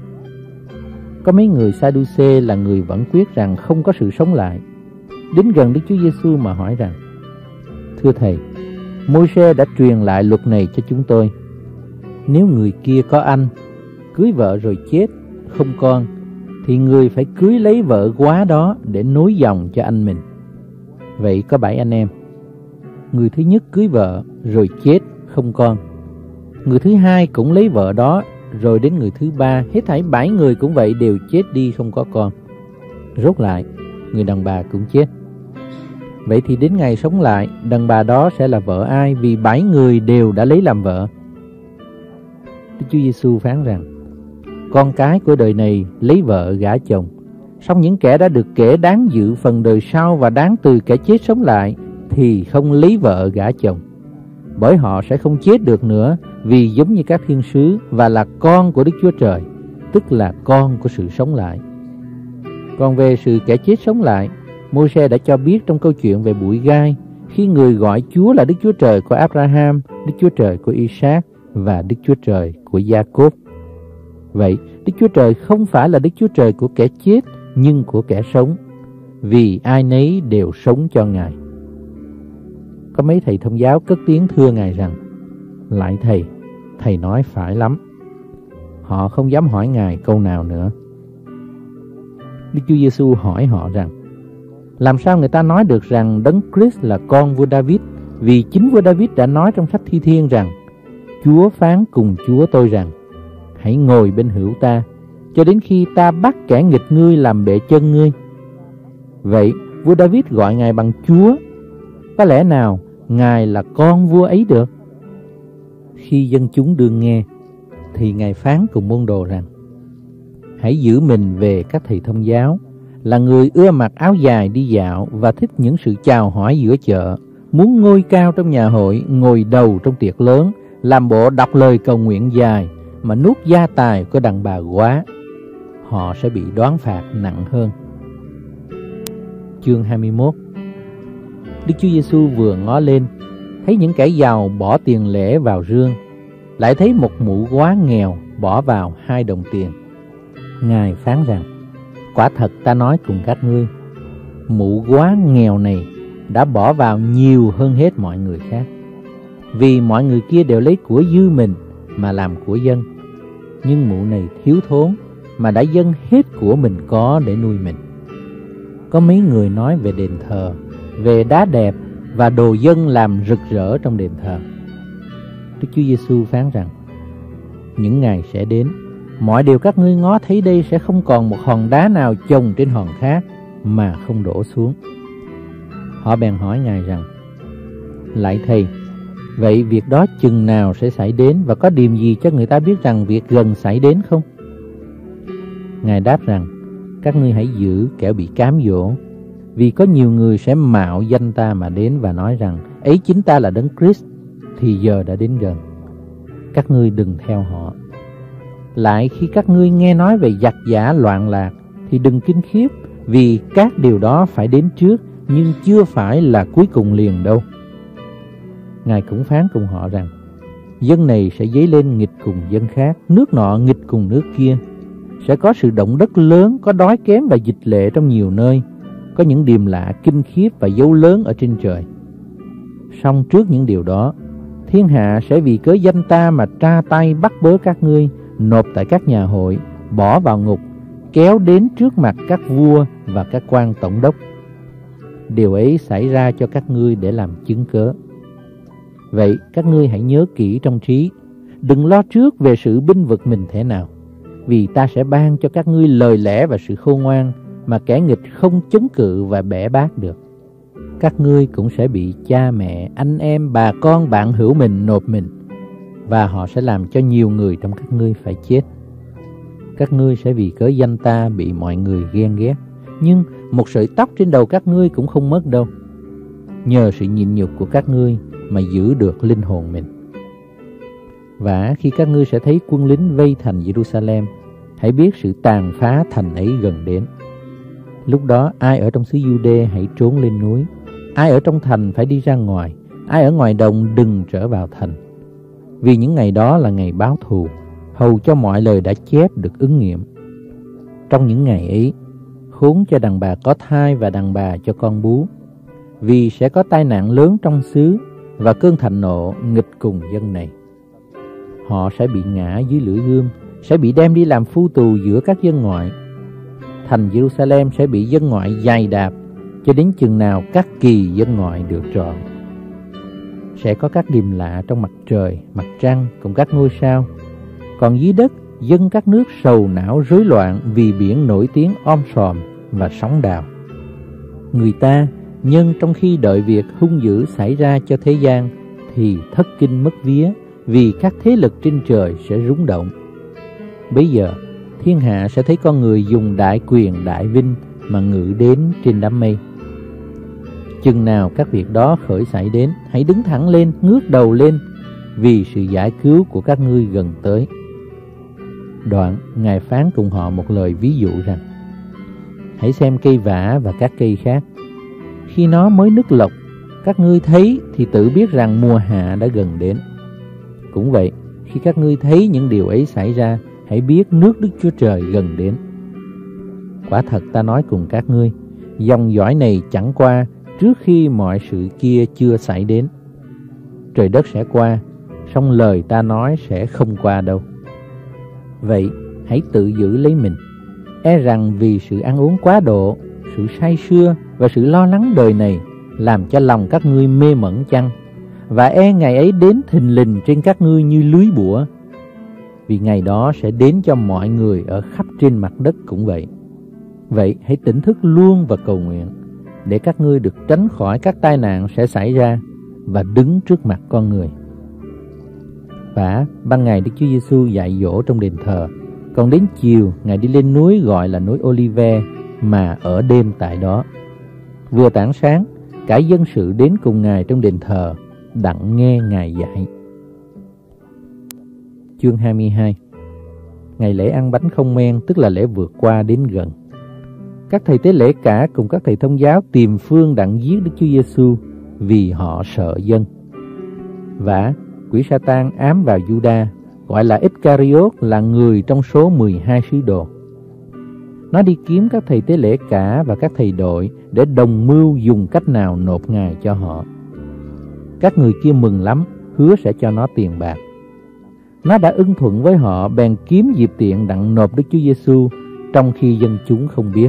Có mấy người Sa-đu-xê là người vẫn quyết rằng không có sự sống lại, đến gần Đức Chúa Giêsu mà hỏi rằng: thưa Thầy, Môi-se đã truyền lại luật này cho chúng tôi. Nếu người kia có anh, cưới vợ rồi chết, không con, thì người phải cưới lấy vợ quá đó để nối dòng cho anh mình. Vậy có bảy anh em. Người thứ nhất cưới vợ rồi chết, không con. Người thứ hai cũng lấy vợ đó, rồi đến người thứ ba, hết thảy bảy người cũng vậy, đều chết đi không có con. Rốt lại, người đàn bà cũng chết. Vậy thì đến ngày sống lại, đàn bà đó sẽ là vợ ai, vì bảy người đều đã lấy làm vợ? Đức Chúa Giêsu phán rằng: con cái của đời này lấy vợ gả chồng, song những kẻ đã được kể đáng dự phần đời sau và đáng từ kẻ chết sống lại thì không lấy vợ gả chồng, bởi họ sẽ không chết được nữa, vì giống như các thiên sứ và là con của Đức Chúa Trời, tức là con của sự sống lại. Còn về sự kẻ chết sống lại, Môi-se đã cho biết trong câu chuyện về bụi gai, khi người gọi Chúa là Đức Chúa Trời của Abraham, Đức Chúa Trời của Isaac và Đức Chúa Trời của Gia-cốp. Vậy, Đức Chúa Trời không phải là Đức Chúa Trời của kẻ chết, nhưng của kẻ sống, vì ai nấy đều sống cho Ngài. Có mấy thầy thông giáo cất tiếng thưa Ngài rằng: lạy Thầy, Thầy nói phải lắm. Họ không dám hỏi Ngài câu nào nữa. Đức Chúa Giêsu hỏi họ rằng: làm sao người ta nói được rằng Đấng Christ là con vua David? Vì chính vua David đã nói trong sách Thi Thiên rằng: Chúa phán cùng Chúa tôi rằng: hãy ngồi bên hữu ta, cho đến khi ta bắt kẻ nghịch ngươi làm bệ chân ngươi. Vậy vua David gọi Ngài bằng Chúa. Có lẽ nào Ngài là con vua ấy được? Khi dân chúng đương nghe, thì Ngài phán cùng môn đồ rằng: hãy giữ mình về các thầy thông giáo, là người ưa mặc áo dài đi dạo và thích những sự chào hỏi giữa chợ, muốn ngôi cao trong nhà hội, ngồi đầu trong tiệc lớn, làm bộ đọc lời cầu nguyện dài mà nuốt gia tài của đàn bà quá. Họ sẽ bị đoán phạt nặng hơn. Chương hai mươi mốt. Đức Chúa Giêsu vừa ngó lên, thấy những kẻ giàu bỏ tiền lẻ vào rương, lại thấy một mụ góa nghèo bỏ vào hai đồng tiền. Ngài phán rằng: quả thật ta nói cùng các ngươi, mụ góa nghèo này đã bỏ vào nhiều hơn hết mọi người khác, vì mọi người kia đều lấy của dư mình mà làm của dân, nhưng mụ này thiếu thốn mà đã dâng hết của mình có để nuôi mình. Có mấy người nói về đền thờ, về đá đẹp và đồ dân làm rực rỡ trong đền thờ. Đức Chúa Giêsu phán rằng: những ngày sẽ đến, mọi điều các ngươi ngó thấy đây sẽ không còn một hòn đá nào chồng trên hòn khác mà không đổ xuống. Họ bèn hỏi Ngài rằng: lạy Thầy, vậy việc đó chừng nào sẽ xảy đến, và có điềm gì cho người ta biết rằng việc gần xảy đến không? Ngài đáp rằng: các ngươi hãy giữ kẻo bị cám dỗ, vì có nhiều người sẽ mạo danh ta mà đến và nói rằng ấy chính ta là Đấng Christ, thì giờ đã đến gần. Các ngươi đừng theo họ. Lại khi các ngươi nghe nói về giặc giả loạn lạc thì đừng kinh khiếp, vì các điều đó phải đến trước, nhưng chưa phải là cuối cùng liền đâu. Ngài cũng phán cùng họ rằng: dân này sẽ dấy lên nghịch cùng dân khác, nước nọ nghịch cùng nước kia. Sẽ có sự động đất lớn, có đói kém và dịch lệ trong nhiều nơi, có những điềm lạ kinh khiếp và dấu lớn ở trên trời. Song trước những điều đó, thiên hạ sẽ vì cớ danh ta mà tra tay bắt bớ các ngươi, nộp tại các nhà hội, bỏ vào ngục, kéo đến trước mặt các vua và các quan tổng đốc. Điều ấy xảy ra cho các ngươi để làm chứng cớ. Vậy các ngươi hãy nhớ kỹ trong trí, đừng lo trước về sự binh vực mình thế nào, vì ta sẽ ban cho các ngươi lời lẽ và sự khôn ngoan mà kẻ nghịch không chống cự và bẻ bác được. Các ngươi cũng sẽ bị cha mẹ, anh em, bà con, bạn hữu mình nộp mình, và họ sẽ làm cho nhiều người trong các ngươi phải chết. Các ngươi sẽ vì cớ danh ta bị mọi người ghen ghét, nhưng một sợi tóc trên đầu các ngươi cũng không mất đâu. Nhờ sự nhịn nhục của các ngươi mà giữ được linh hồn mình. Và khi các ngươi sẽ thấy quân lính vây thành Jerusalem, hãy biết sự tàn phá thành ấy gần đến. Lúc đó ai ở trong xứ Giu-đê hãy trốn lên núi, ai ở trong thành phải đi ra ngoài, ai ở ngoài đồng đừng trở vào thành. Vì những ngày đó là ngày báo thù, hầu cho mọi lời đã chép được ứng nghiệm. Trong những ngày ấy, khốn cho đàn bà có thai và đàn bà cho con bú, vì sẽ có tai nạn lớn trong xứ và cơn thạnh nộ nghịch cùng dân này. Họ sẽ bị ngã dưới lưỡi gươm, sẽ bị đem đi làm phu tù giữa các dân ngoại. Thành Jerusalem sẽ bị dân ngoại giày đạp cho đến chừng nào các kỳ dân ngoại được trọn. Sẽ có các điềm lạ trong mặt trời, mặt trăng cùng các ngôi sao. Còn dưới đất, dân các nước sầu não rối loạn vì biển nổi tiếng om sòm và sóng đào. Người ta nhân trong khi đợi việc hung dữ xảy ra cho thế gian thì thất kinh mất vía, vì các thế lực trên trời sẽ rúng động. Bấy giờ thiên hạ sẽ thấy con người dùng đại quyền đại vinh mà ngự đến trên đám mây. Chừng nào các việc đó khởi xảy đến, hãy đứng thẳng lên, ngước đầu lên, vì sự giải cứu của các ngươi gần tới. Đoạn Ngài phán cùng họ một lời ví dụ rằng: hãy xem cây vả và các cây khác. Khi nó mới nứt lộc, các ngươi thấy thì tự biết rằng mùa hạ đã gần đến. Cũng vậy, khi các ngươi thấy những điều ấy xảy ra, hãy biết nước Đức Chúa Trời gần đến. Quả thật ta nói cùng các ngươi, dòng dõi này chẳng qua trước khi mọi sự kia chưa xảy đến. Trời đất sẽ qua, song lời ta nói sẽ không qua đâu. Vậy hãy tự giữ lấy mình, e rằng vì sự ăn uống quá độ, sự say sưa và sự lo lắng đời này làm cho lòng các ngươi mê mẩn chăng? Và e ngày ấy đến thình lình trên các ngươi như lưới bủa. Vì ngày đó sẽ đến cho mọi người ở khắp trên mặt đất cũng vậy. Vậy hãy tỉnh thức luôn và cầu nguyện, để các ngươi được tránh khỏi các tai nạn sẽ xảy ra, và đứng trước mặt con người. Và ban ngày Đức Chúa Giêsu dạy dỗ trong đền thờ, còn đến chiều Ngài đi lên núi gọi là núi Olive mà ở đêm tại đó. Vừa tảng sáng, cả dân sự đến cùng Ngài trong đền thờ, đặng nghe Ngài dạy. Chương hai mươi hai. Ngày lễ ăn bánh không men, tức là lễ vượt qua, đến gần. Các thầy tế lễ cả cùng các thầy thông giáo tìm phương đặng giết Đức Chúa Giêsu vì họ sợ dân. Và quỷ Sa-tan ám vào Giu-đa, gọi là Iscariot, là người trong số mười hai sứ đồ. Nó đi kiếm các thầy tế lễ cả và các thầy đội để đồng mưu dùng cách nào nộp Ngài cho họ. Các người kia mừng lắm, hứa sẽ cho nó tiền bạc. Nó đã ưng thuận với họ, bèn kiếm dịp tiện đặng nộp Đức Chúa Giêsu trong khi dân chúng không biết.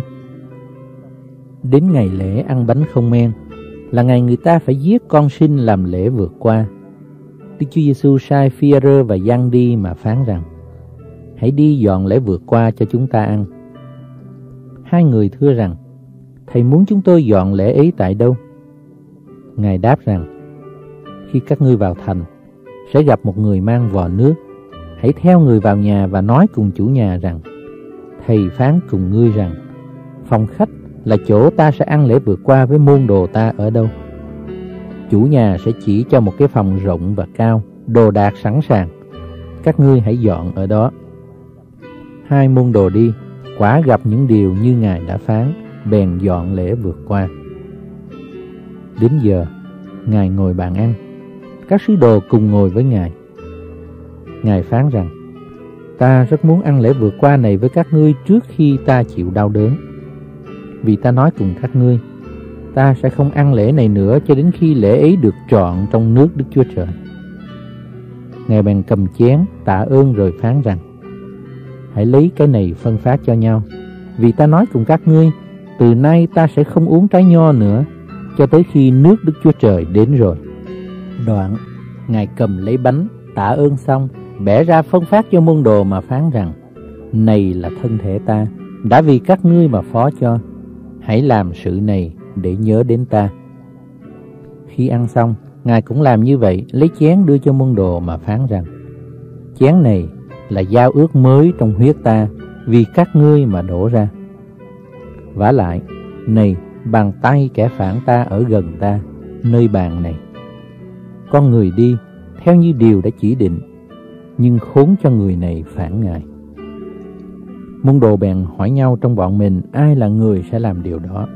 Đến ngày lễ ăn bánh không men, là ngày người ta phải giết con sinh làm lễ vượt qua. Đức Chúa Giêsu sai Phi-e-rơ và Giăng đi mà phán rằng: hãy đi dọn lễ vượt qua cho chúng ta ăn. Hai người thưa rằng: Thầy muốn chúng tôi dọn lễ ấy tại đâu? Ngài đáp rằng: khi các ngươi vào thành, sẽ gặp một người mang vò nước. Hãy theo người vào nhà và nói cùng chủ nhà rằng: Thầy phán cùng ngươi rằng, phòng khách là chỗ ta sẽ ăn lễ vượt qua với môn đồ ta ở đâu. Chủ nhà sẽ chỉ cho một cái phòng rộng và cao, đồ đạc sẵn sàng. Các ngươi hãy dọn ở đó. Hai môn đồ đi, quả gặp những điều như Ngài đã phán, bèn dọn lễ vượt qua. Đến giờ, Ngài ngồi bàn ăn. Các sứ đồ cùng ngồi với Ngài. Ngài phán rằng: ta rất muốn ăn lễ vượt qua này với các ngươi trước khi ta chịu đau đớn. Vì ta nói cùng các ngươi, ta sẽ không ăn lễ này nữa cho đến khi lễ ấy được trọn trong nước Đức Chúa Trời. Ngài bèn cầm chén tạ ơn rồi phán rằng: hãy lấy cái này phân phát cho nhau, vì ta nói cùng các ngươi, từ nay ta sẽ không uống trái nho nữa cho tới khi nước Đức Chúa Trời đến rồi. Đoạn, Ngài cầm lấy bánh, tạ ơn xong, bẻ ra phân phát cho môn đồ mà phán rằng: này là thân thể ta, đã vì các ngươi mà phó cho. Hãy làm sự này để nhớ đến ta. Khi ăn xong, Ngài cũng làm như vậy, lấy chén đưa cho môn đồ mà phán rằng: chén này là giao ước mới trong huyết ta, vì các ngươi mà đổ ra. Vả lại, này, bàn tay kẻ phản ta ở gần ta, nơi bàn này. Con người đi theo như điều đã chỉ định, nhưng khốn cho người này phản Ngài. Môn đồ bèn hỏi nhau trong bọn mình ai là người sẽ làm điều đó.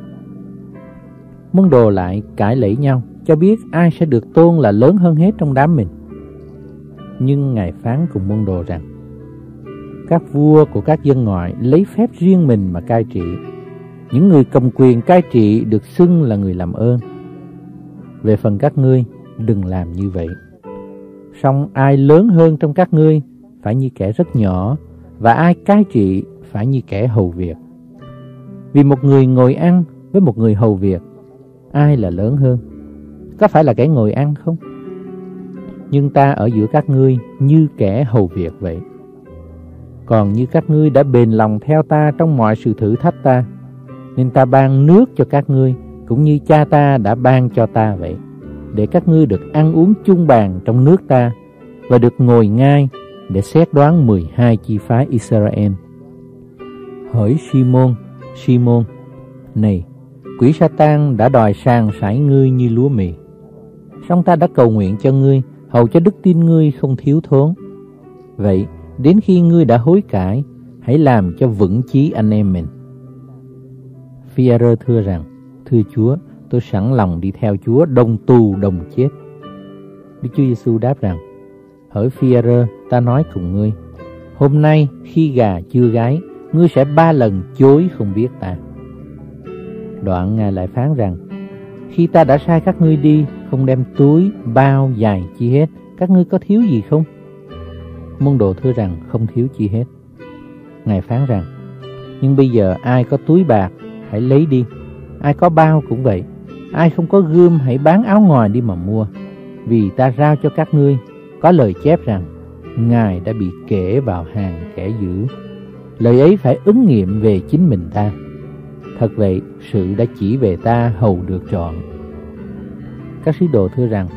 Môn đồ lại cãi lẫy nhau, cho biết ai sẽ được tôn là lớn hơn hết trong đám mình. Nhưng Ngài phán cùng môn đồ rằng: các vua của các dân ngoại lấy phép riêng mình mà cai trị. Những người cầm quyền cai trị được xưng là người làm ơn. Về phần các ngươi, đừng làm như vậy. Song ai lớn hơn trong các ngươi phải như kẻ rất nhỏ, và ai cai trị phải như kẻ hầu việc. Vì một người ngồi ăn với một người hầu việc, ai là lớn hơn? Có phải là kẻ ngồi ăn không? Nhưng ta ở giữa các ngươi như kẻ hầu việc vậy. Còn như các ngươi đã bền lòng theo ta trong mọi sự thử thách ta, nên ta ban nước cho các ngươi, cũng như cha ta đã ban cho ta vậy, để các ngươi được ăn uống chung bàn trong nước ta, và được ngồi ngai để xét đoán mười hai chi phái Israel. Hỡi Simon, Simon, này, quỷ Sa-tan đã đòi sàng sải ngươi như lúa mì. Song ta đã cầu nguyện cho ngươi, hầu cho đức tin ngươi không thiếu thốn. Vậy, đến khi ngươi đã hối cải, hãy làm cho vững chí anh em mình. Phi-e-rơ thưa rằng: thưa Chúa, tôi sẵn lòng đi theo Chúa, đồng tù đồng chết. Đức Chúa Giêsu đáp rằng: hỡi Phi-e-rơ, ta nói cùng ngươi, hôm nay khi gà chưa gáy, ngươi sẽ ba lần chối không biết ta. Đoạn Ngài lại phán rằng: khi ta đã sai các ngươi đi, không đem túi, bao, giày chi hết, các ngươi có thiếu gì không? Môn đồ thưa rằng: không thiếu chi hết. Ngài phán rằng: nhưng bây giờ ai có túi bạc, hãy lấy đi. Ai có bao cũng vậy. Ai không có gươm, hãy bán áo ngoài đi mà mua. Vì ta rao cho các ngươi, có lời chép rằng: Ngài đã bị kể vào hàng kẻ dữ. Lời ấy phải ứng nghiệm về chính mình ta. Thật vậy, sự đã chỉ về ta hầu được trọn. Các sứ đồ thưa rằng: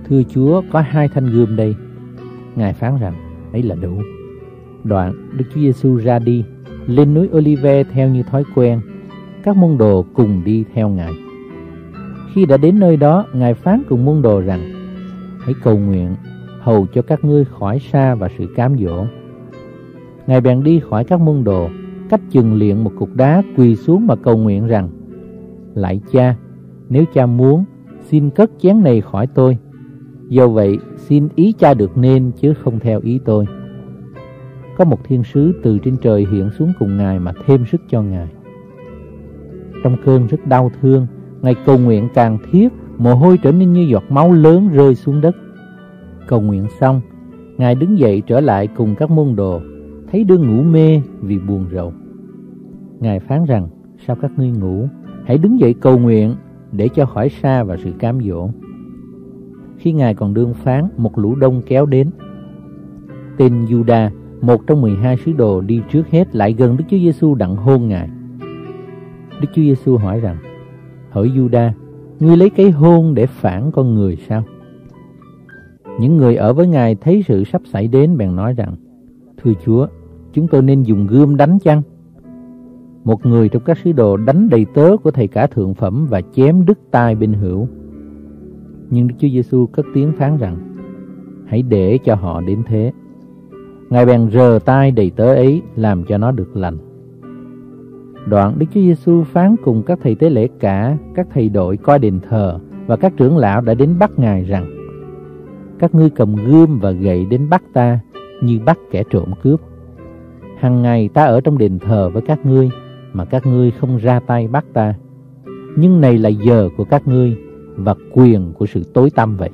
Thưa Chúa, có hai thanh gươm đây. Ngài phán rằng, ấy là đủ. Đoạn Đức Chúa Giêsu ra đi, lên núi Olive theo như thói quen. Các môn đồ cùng đi theo Ngài. Khi đã đến nơi đó, Ngài phán cùng môn đồ rằng, hãy cầu nguyện, hầu cho các ngươi khỏi sa và sự cám dỗ. Ngài bèn đi khỏi các môn đồ, cách chừng liệng một cục đá, quỳ xuống mà cầu nguyện rằng, lạy Cha, nếu Cha muốn, xin cất chén này khỏi tôi. Do vậy, xin ý Cha được nên, chứ không theo ý tôi. Có một thiên sứ từ trên trời hiện xuống cùng Ngài mà thêm sức cho Ngài. Trong cơn rất đau thương, Ngài cầu nguyện càng thiết, mồ hôi trở nên như giọt máu lớn rơi xuống đất. Cầu nguyện xong, Ngài đứng dậy trở lại cùng các môn đồ, thấy đương ngủ mê vì buồn rầu. Ngài phán rằng, sao các ngươi ngủ? Hãy đứng dậy cầu nguyện để cho khỏi sa và sự cám dỗ. Khi Ngài còn đương phán, một lũ đông kéo đến. Tên Giuđa, một trong mười hai sứ đồ, đi trước hết lại gần Đức Chúa Giêsu đặng hôn Ngài. Đức Chúa Giêsu hỏi rằng, hỡi Giuđa, ngươi lấy cái hôn để phản con người sao? Những người ở với Ngài thấy sự sắp xảy đến bèn nói rằng, thưa Chúa, chúng tôi nên dùng gươm đánh chăng? Một người trong các sứ đồ đánh đầy tớ của thầy cả thượng phẩm và chém đứt tai bên hữu. Nhưng Đức Chúa Giêsu cất tiếng phán rằng, hãy để cho họ đến thế. Ngài bèn rờ tai đầy tớ ấy, làm cho nó được lành. Đoạn Đức Chúa Giêsu phán cùng các thầy tế lễ cả, các thầy đội coi đền thờ và các trưởng lão đã đến bắt Ngài rằng, các ngươi cầm gươm và gậy đến bắt ta, như bắt kẻ trộm cướp. Hằng ngày ta ở trong đền thờ với các ngươi, mà các ngươi không ra tay bắt ta. Nhưng này là giờ của các ngươi và quyền của sự tối tăm vậy.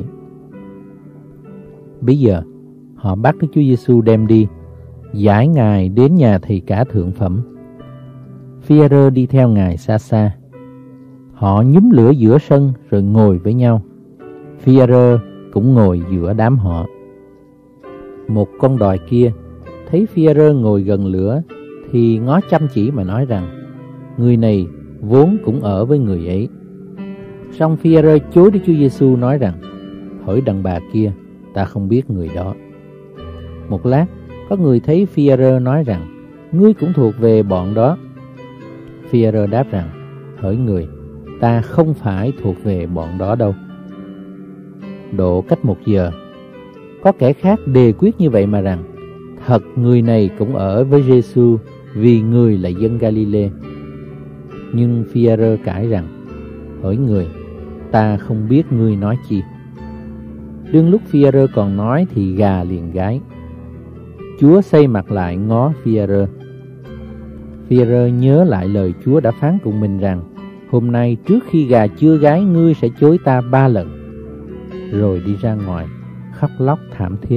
Bây giờ họ bắt Đức Chúa Giêsu đem đi, giải Ngài đến nhà thầy cả thượng phẩm. Phi-e-rơ đi theo Ngài xa xa. Họ nhúm lửa giữa sân rồi ngồi với nhau. Phi-e-rơ cũng ngồi giữa đám họ. Một con đòi kia thấy Phi-e-rơ ngồi gần lửa thì ngó chăm chỉ mà nói rằng, người này vốn cũng ở với người ấy. Song Phi-e-rơ chối Đức Chúa Giêsu nói rằng, hỡi đàn bà kia, ta không biết người đó. Một lát, có người thấy Phi-e-rơ nói rằng, ngươi cũng thuộc về bọn đó. Phi-e-rơ đáp rằng, hỡi người, ta không phải thuộc về bọn đó đâu. Độ cách một giờ, có kẻ khác đề quyết như vậy mà rằng, thật người này cũng ở với Giêsu, vì người là dân Ga-li-lê. Nhưng Phi-e-rơ cãi rằng, hỡi người, ta không biết ngươi nói chi. Đương lúc Phi-e-rơ còn nói thì gà liền gáy. Chúa xây mặt lại ngó Phi-e-rơ. Phi-e-rơ nhớ lại lời Chúa đã phán cùng mình rằng, hôm nay trước khi gà chưa gáy, ngươi sẽ chối ta ba lần. Rồi đi ra ngoài, khóc lóc thảm thiết.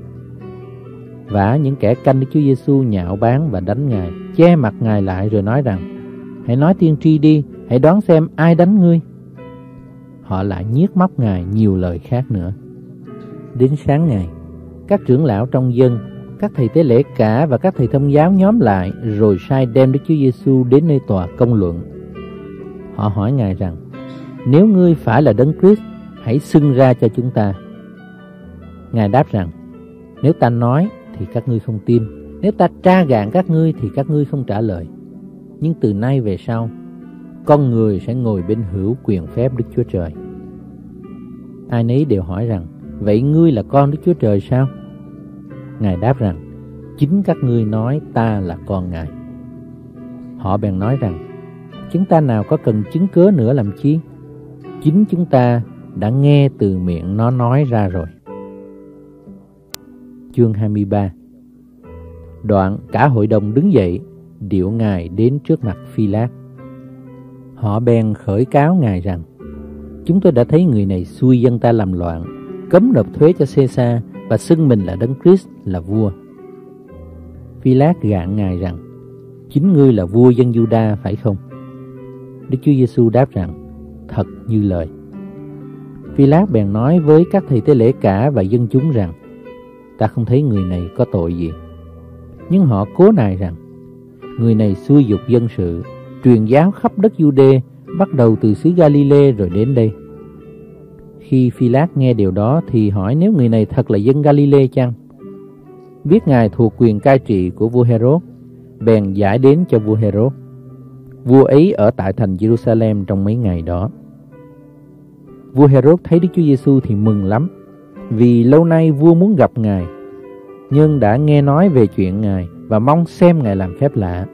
Vả những kẻ canh Đức Chúa Giêsu nhạo báng và đánh Ngài, che mặt Ngài lại rồi nói rằng, hãy nói tiên tri đi, hãy đoán xem ai đánh ngươi. Họ lại nhiếc móc Ngài nhiều lời khác nữa. Đến sáng ngày, các trưởng lão trong dân, các thầy tế lễ cả và các thầy thông giáo nhóm lại, rồi sai đem Đức Chúa Giêsu đến nơi tòa công luận. Họ hỏi Ngài rằng, nếu ngươi phải là Đấng Christ, hãy xưng ra cho chúng ta. Ngài đáp rằng, nếu ta nói thì các ngươi không tin, nếu ta tra gạn các ngươi thì các ngươi không trả lời. Nhưng từ nay về sau, con người sẽ ngồi bên hữu quyền phép Đức Chúa Trời. Ai nấy đều hỏi rằng, vậy ngươi là con Đức Chúa Trời sao? Ngài đáp rằng, chính các ngươi nói ta là con Ngài. Họ bèn nói rằng, chúng ta nào có cần chứng cớ nữa làm chi? Chính chúng ta đã nghe từ miệng nó nói ra rồi. Chương hai mươi ba. Đoạn cả hội đồng đứng dậy, điệu Ngài đến trước mặt Phi-lát. Họ bèn khởi cáo Ngài rằng, chúng tôi đã thấy người này xui dân ta làm loạn, cấm nộp thuế cho Xê-sa và xưng mình là Đấng Christ, là vua. Phi-lát gạn Ngài rằng, chính ngươi là vua dân Giu-đa phải không? Đức Chúa Giêsu đáp rằng, thật như lời. Phi-lát bèn nói với các thầy tế lễ cả và dân chúng rằng, ta không thấy người này có tội gì. Nhưng họ cố nài rằng, người này xúi giục dân sự, truyền giáo khắp đất Giu-đê, bắt đầu từ xứ Ga-li-lê rồi đến đây. Khi Phi-lát nghe điều đó thì hỏi nếu người này thật là dân Ga-li-lê chăng? Biết ngài thuộc quyền cai trị của vua Hê-rốt, bèn giải đến cho vua Hê-rốt. Vua ấy ở tại thành Giê-ru-sa-lem trong mấy ngày đó. Vua Hê-rốt thấy Đức Chúa Giê-xu thì mừng lắm, vì lâu nay vua muốn gặp ngài, nhưng đã nghe nói về chuyện ngài và mong xem ngài làm phép lạ.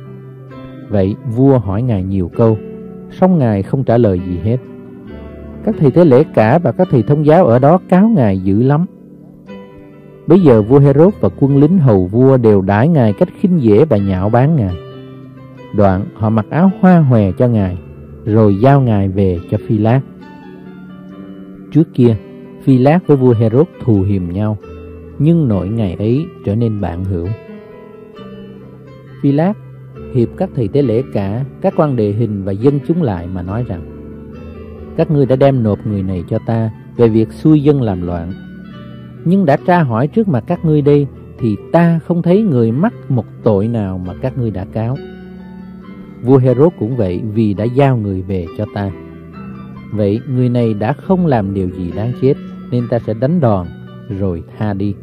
Vậy vua hỏi ngài nhiều câu, song ngài không trả lời gì hết. Các thầy tế lễ cả và các thầy thông giáo ở đó cáo ngài dữ lắm. Bây giờ vua Hê-rốt và quân lính hầu vua đều đãi ngài cách khinh dễ và nhạo báng ngài. Đoạn họ mặc áo hoa hòe cho ngài, rồi giao ngài về cho Phi-lát. Trước kia, Phi-lát với vua Hê-rốt thù hiềm nhau, nhưng nội ngày ấy trở nên bạn hữu. Phi-lát hiệp các thầy tế lễ cả, các quan đề hình và dân chúng lại mà nói rằng: các ngươi đã đem nộp người này cho ta về việc xui dân làm loạn. Nhưng đã tra hỏi trước mặt các ngươi đây, thì ta không thấy người mắc một tội nào mà các ngươi đã cáo. Vua Hê-rốt cũng vậy, vì đã giao người về cho ta. Vậy người này đã không làm điều gì đáng chết, nên ta sẽ đánh đòn rồi tha đi.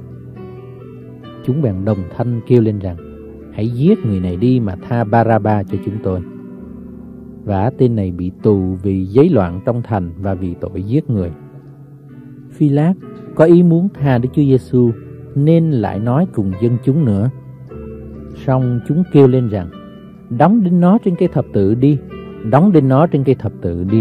Chúng bèn đồng thanh kêu lên rằng: hãy giết người này đi mà tha Ba-ra-ba cho chúng tôi. Vả tên này bị tù vì giấy loạn trong thành và vì tội giết người. Phi-lát có ý muốn tha Đức Chúa Giê-xu, nên lại nói cùng dân chúng nữa. Song chúng kêu lên rằng: đóng đinh nó trên cây thập tự đi, đóng đinh nó trên cây thập tự đi.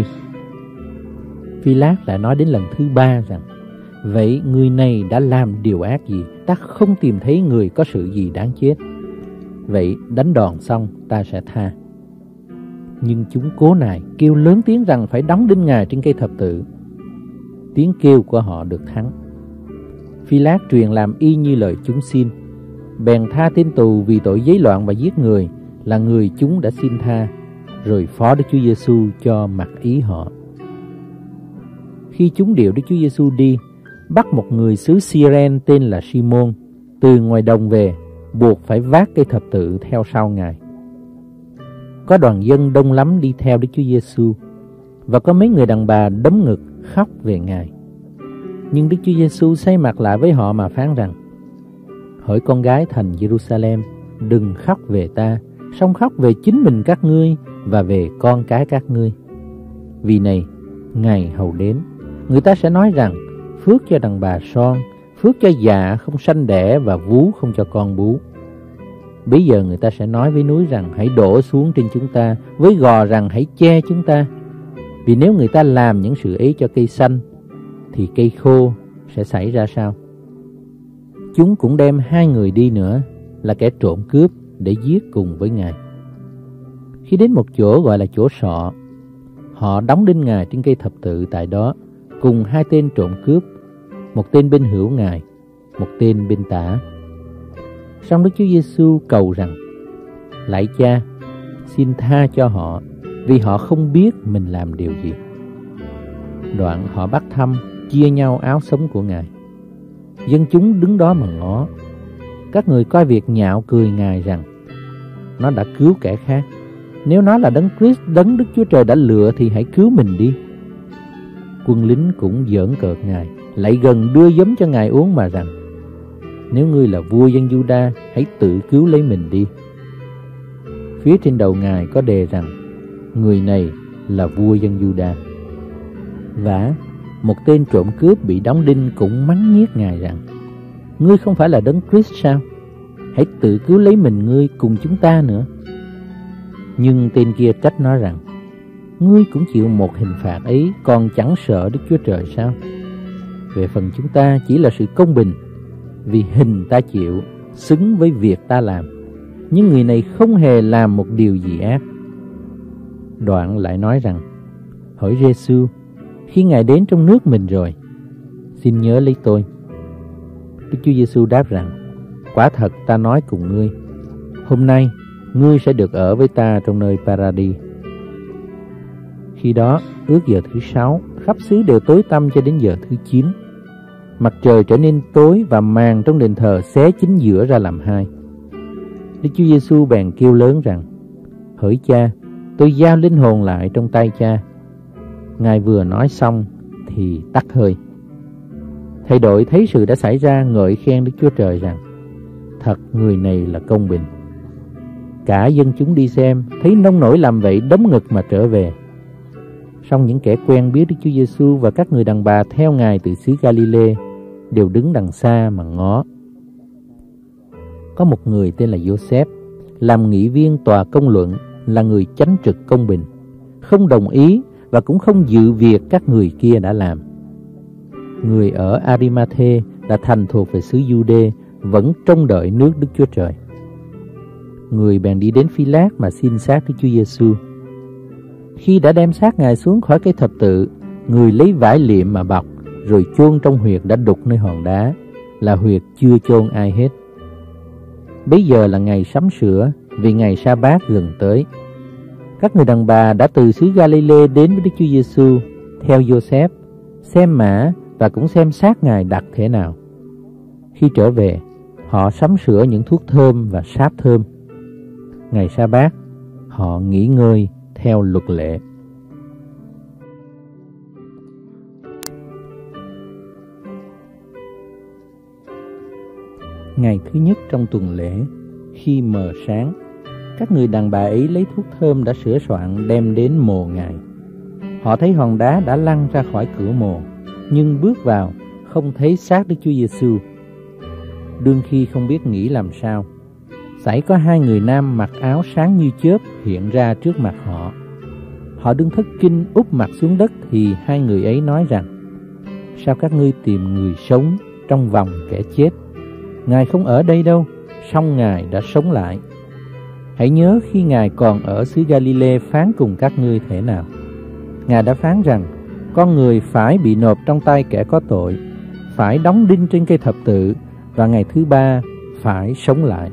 Phi-lát lại nói đến lần thứ ba rằng: vậy người này đã làm điều ác gì? Ta không tìm thấy người có sự gì đáng chết. Vậy đánh đòn xong ta sẽ tha. Nhưng chúng cố nài kêu lớn tiếng rằng phải đóng đinh ngài trên cây thập tự. Tiếng kêu của họ được thắng. Phi-lát truyền làm y như lời chúng xin, bèn tha tên tù vì tội giấy loạn và giết người, là người chúng đã xin tha, rồi phó Đức Chúa Giê-xu cho mặc ý họ. Khi chúng điệu Đức Chúa Giê-xu đi, bắt một người xứ Cy-ren tên là Si-môn từ ngoài đồng về, buộc phải vác cây thập tự theo sau ngài. Có đoàn dân đông lắm đi theo Đức Chúa Giê-xu, và có mấy người đàn bà đấm ngực khóc về ngài. Nhưng Đức Chúa Giê-xu xoay mặt lại với họ mà phán rằng: hỡi con gái thành Giê-ru-sa-lem, đừng khóc về ta, song khóc về chính mình các ngươi và về con cái các ngươi. Vì này, ngày hầu đến, người ta sẽ nói rằng: phước cho đàn bà son, phước cho dạ không sanh đẻ và vú không cho con bú. Bây giờ người ta sẽ nói với núi rằng: hãy đổ xuống trên chúng ta, với gò rằng: hãy che chúng ta. Vì nếu người ta làm những sự ấy cho cây xanh, thì cây khô sẽ xảy ra sao? Chúng cũng đem hai người đi nữa, là kẻ trộm cướp, để giết cùng với ngài. Khi đến một chỗ gọi là chỗ sọ, họ đóng đinh ngài trên cây thập tự tại đó, cùng hai tên trộm cướp, một tên bên hữu ngài, một tên bên tả. Song Đức Chúa Giê-xu cầu rằng: lạy Cha, xin tha cho họ, vì họ không biết mình làm điều gì. Đoạn họ bắt thăm, chia nhau áo sống của ngài. Dân chúng đứng đó mà ngó. Các người coi việc nhạo cười ngài rằng: nó đã cứu kẻ khác. Nếu nó là Đấng Christ, Đấng Đức Chúa Trời đã lựa, thì hãy cứu mình đi. Quân lính cũng giỡn cợt ngài, lại gần đưa giấm cho ngài uống mà rằng: nếu ngươi là vua dân Giu-đa, hãy tự cứu lấy mình đi. Phía trên đầu ngài có đề rằng: người này là vua dân Giu-đa. Vả, một tên trộm cướp bị đóng đinh cũng mắng nhiếc ngài rằng: ngươi không phải là Đấng Christ sao? Hãy tự cứu lấy mình ngươi cùng chúng ta nữa. Nhưng tên kia trách nó rằng: ngươi cũng chịu một hình phạt ấy, còn chẳng sợ Đức Chúa Trời sao? Về phần chúng ta chỉ là sự công bình, vì hình ta chịu xứng với việc ta làm, nhưng người này không hề làm một điều gì ác. Đoạn lại nói rằng: hỡi Giê-xu, khi ngài đến trong nước mình rồi, xin nhớ lấy tôi. Đức Chúa Giê-xu đáp rằng: quả thật ta nói cùng ngươi, hôm nay ngươi sẽ được ở với ta trong nơi Paradis. Khi đó ước giờ thứ sáu, khắp xứ đều tối tăm cho đến giờ thứ chín. Mặt trời trở nên tối và màn trong đền thờ xé chính giữa ra làm hai. Đức Chúa Giê-xu bèn kêu lớn rằng: hỡi Cha, tôi giao linh hồn lại trong tay Cha. Ngài vừa nói xong thì tắt hơi. Thầy đội thấy sự đã xảy ra ngợi khen Đức Chúa Trời rằng: thật người này là công bình. Cả dân chúng đi xem thấy nông nổi làm vậy, đấm ngực mà trở về. Song những kẻ quen biết Đức Chúa Giêsu và các người đàn bà theo Ngài từ xứ Galilee đều đứng đằng xa mà ngó. Có một người tên là Joseph, làm nghị viên tòa công luận, là người chánh trực công bình, không đồng ý và cũng không dự việc các người kia đã làm. Người ở Arimathe đã thành thuộc về xứ Giu-đê, vẫn trông đợi nước Đức Chúa Trời. Người bèn đi đến Phi-lát mà xin xác Đức Chúa Giêsu. Khi đã đem xác Ngài xuống khỏi cây thập tự, người lấy vải liệm mà bọc, rồi chôn trong huyệt đã đục nơi hòn đá, là huyệt chưa chôn ai hết. Bấy giờ là ngày sắm sửa, vì ngày sa-bát gần tới. Các người đàn bà đã từ xứ Galilee đến với Đức Chúa Giêsu theo Joseph, xem mả và cũng xem xác Ngài đặt thế nào. Khi trở về, họ sắm sửa những thuốc thơm và sáp thơm. Ngày sa-bát, họ nghỉ ngơi theo luật lệ. Ngày thứ nhất trong tuần lễ, khi mờ sáng, các người đàn bà ấy lấy thuốc thơm đã sửa soạn đem đến mồ Ngài. Họ thấy hòn đá đã lăn ra khỏi cửa mồ, nhưng bước vào không thấy xác Đức Chúa Giêsu. Đương khi không biết nghĩ làm sao, xảy có hai người nam mặc áo sáng như chớp hiện ra trước mặt họ. Họ đương thất kinh úp mặt xuống đất, thì hai người ấy nói rằng: sao các ngươi tìm người sống trong vòng kẻ chết? Ngài không ở đây đâu, song Ngài đã sống lại. Hãy nhớ khi Ngài còn ở xứ Galilee phán cùng các ngươi thế nào. Ngài đã phán rằng con người phải bị nộp trong tay kẻ có tội, phải đóng đinh trên cây thập tự, và ngày thứ ba phải sống lại.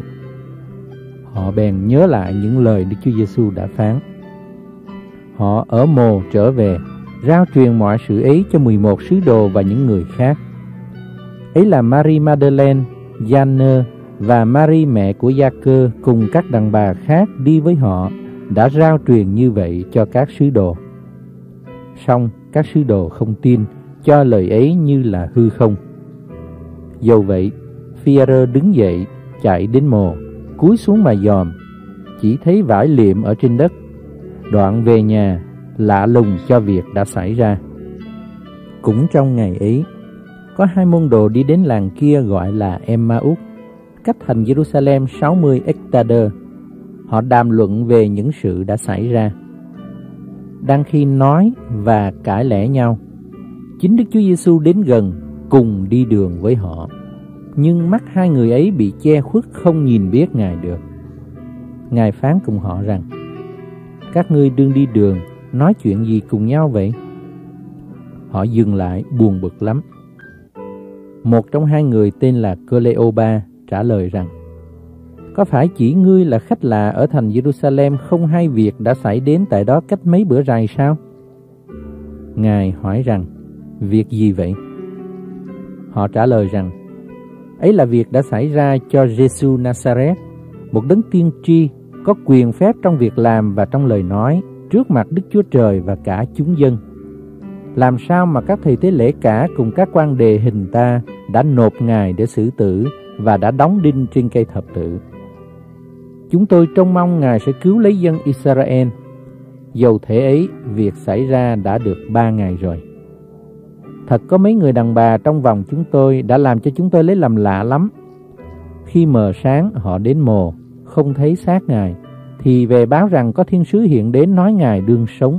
Họ bèn nhớ lại những lời Đức Chúa Giêsu đã phán. Họ ở mồ trở về, rao truyền mọi sự ấy cho mười một sứ đồ và những người khác. Ấy là Mary Magdalene, Gianơ và Mary mẹ của Gia-cơ cùng các đàn bà khác đi với họ đã rao truyền như vậy cho các sứ đồ. Song các sứ đồ không tin, cho lời ấy như là hư không. Dầu vậy, Phi-e-rơ đứng dậy, chạy đến mồ, cúi xuống mà dòm, chỉ thấy vải liệm ở trên đất. Đoạn về nhà, lạ lùng cho việc đã xảy ra. Cũng trong ngày ấy, có hai môn đồ đi đến làng kia gọi là Emma-út, cách thành Jerusalem sáu mươi ếch-ta-đơ. Họ đàm luận về những sự đã xảy ra. Đang khi nói và cãi lẽ nhau, chính Đức Chúa Giêsu đến gần cùng đi đường với họ. Nhưng mắt hai người ấy bị che khuất, không nhìn biết Ngài được. Ngài phán cùng họ rằng: các ngươi đương đi đường, nói chuyện gì cùng nhau vậy? Họ dừng lại buồn bực lắm. Một trong hai người tên là Cleopa trả lời rằng: có phải chỉ ngươi là khách lạ ở thành Jerusalem không hay việc đã xảy đến tại đó cách mấy bữa rày sao? Ngài hỏi rằng: việc gì vậy? Họ trả lời rằng: ấy là việc đã xảy ra cho Giêsu Nazareth, một đấng tiên tri có quyền phép trong việc làm và trong lời nói trước mặt Đức Chúa Trời và cả chúng dân. Làm sao mà các thầy tế lễ cả cùng các quan đề hình ta đã nộp Ngài để xử tử và đã đóng đinh trên cây thập tự. Chúng tôi trông mong Ngài sẽ cứu lấy dân Israel. Dầu thế ấy, việc xảy ra đã được ba ngày rồi. Thật có mấy người đàn bà trong vòng chúng tôi đã làm cho chúng tôi lấy làm lạ lắm. Khi mờ sáng họ đến mồ, không thấy xác Ngài, thì về báo rằng có thiên sứ hiện đến nói Ngài đương sống.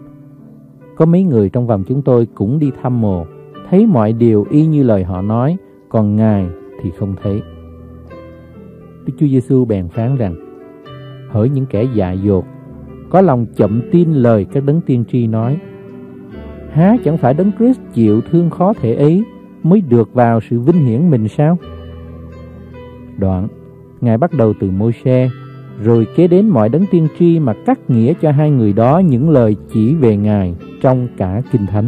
Có mấy người trong vòng chúng tôi cũng đi thăm mồ, thấy mọi điều y như lời họ nói, còn Ngài thì không thấy. Đức Chúa Giêsu bèn phán rằng: hỡi những kẻ dại dột, có lòng chậm tin lời các đấng tiên tri nói, há chẳng phải đấng Christ chịu thương khó thể ấy mới được vào sự vinh hiển mình sao? Đoạn Ngài bắt đầu từ Môi-se, rồi kế đến mọi đấng tiên tri mà cắt nghĩa cho hai người đó những lời chỉ về Ngài trong cả Kinh Thánh.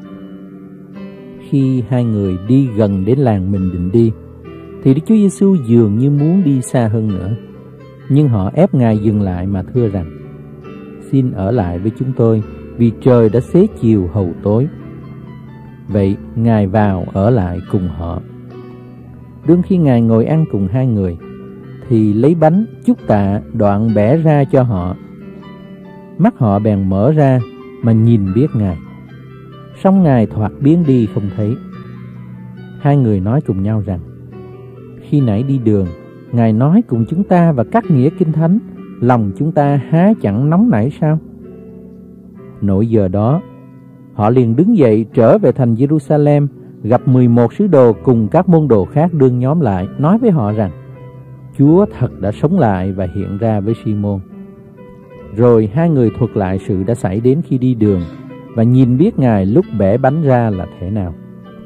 Khi hai người đi gần đến làng mình định đi, thì Đức Chúa Giêsu dường như muốn đi xa hơn nữa. Nhưng họ ép Ngài dừng lại mà thưa rằng: xin ở lại với chúng tôi, vì trời đã xế chiều hầu tối. Vậy Ngài vào ở lại cùng họ. Đương khi Ngài ngồi ăn cùng hai người, thì lấy bánh chúc tạ đoạn bẻ ra cho họ. Mắt họ bèn mở ra mà nhìn biết Ngài, song Ngài thoạt biến đi không thấy. Hai người nói cùng nhau rằng: khi nãy đi đường, Ngài nói cùng chúng ta và cắt nghĩa kinh thánh, lòng chúng ta há chẳng nóng nảy sao? Nỗi giờ đó, họ liền đứng dậy trở về thành Jerusalem, gặp mười một sứ đồ cùng các môn đồ khác đương nhóm lại, nói với họ rằng: Chúa thật đã sống lại và hiện ra với Si-môn. Rồi hai người thuật lại sự đã xảy đến khi đi đường và nhìn biết Ngài lúc bẻ bánh ra là thế nào.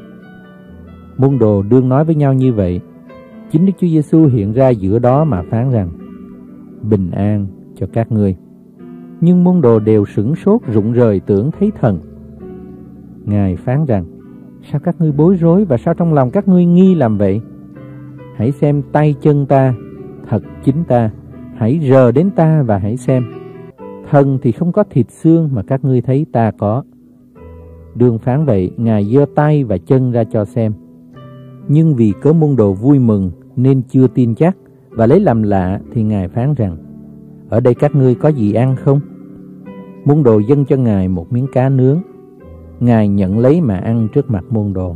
Môn đồ đương nói với nhau như vậy, chính Đức Chúa Giêsu hiện ra giữa đó mà phán rằng: bình an cho các ngươi. Nhưng môn đồ đều sửng sốt rụng rời, tưởng thấy thần. Ngài phán rằng: sao các ngươi bối rối và sao trong lòng các ngươi nghi làm vậy? Hãy xem tay chân ta, thật chính ta, hãy rờ đến ta và hãy xem. Thần thì không có thịt xương mà các ngươi thấy ta có. Đương phán vậy, Ngài giơ tay và chân ra cho xem. Nhưng vì cớ môn đồ vui mừng nên chưa tin chắc, và lấy làm lạ thì Ngài phán rằng: ở đây các ngươi có gì ăn không? Môn đồ dâng cho Ngài một miếng cá nướng. Ngài nhận lấy mà ăn trước mặt môn đồ.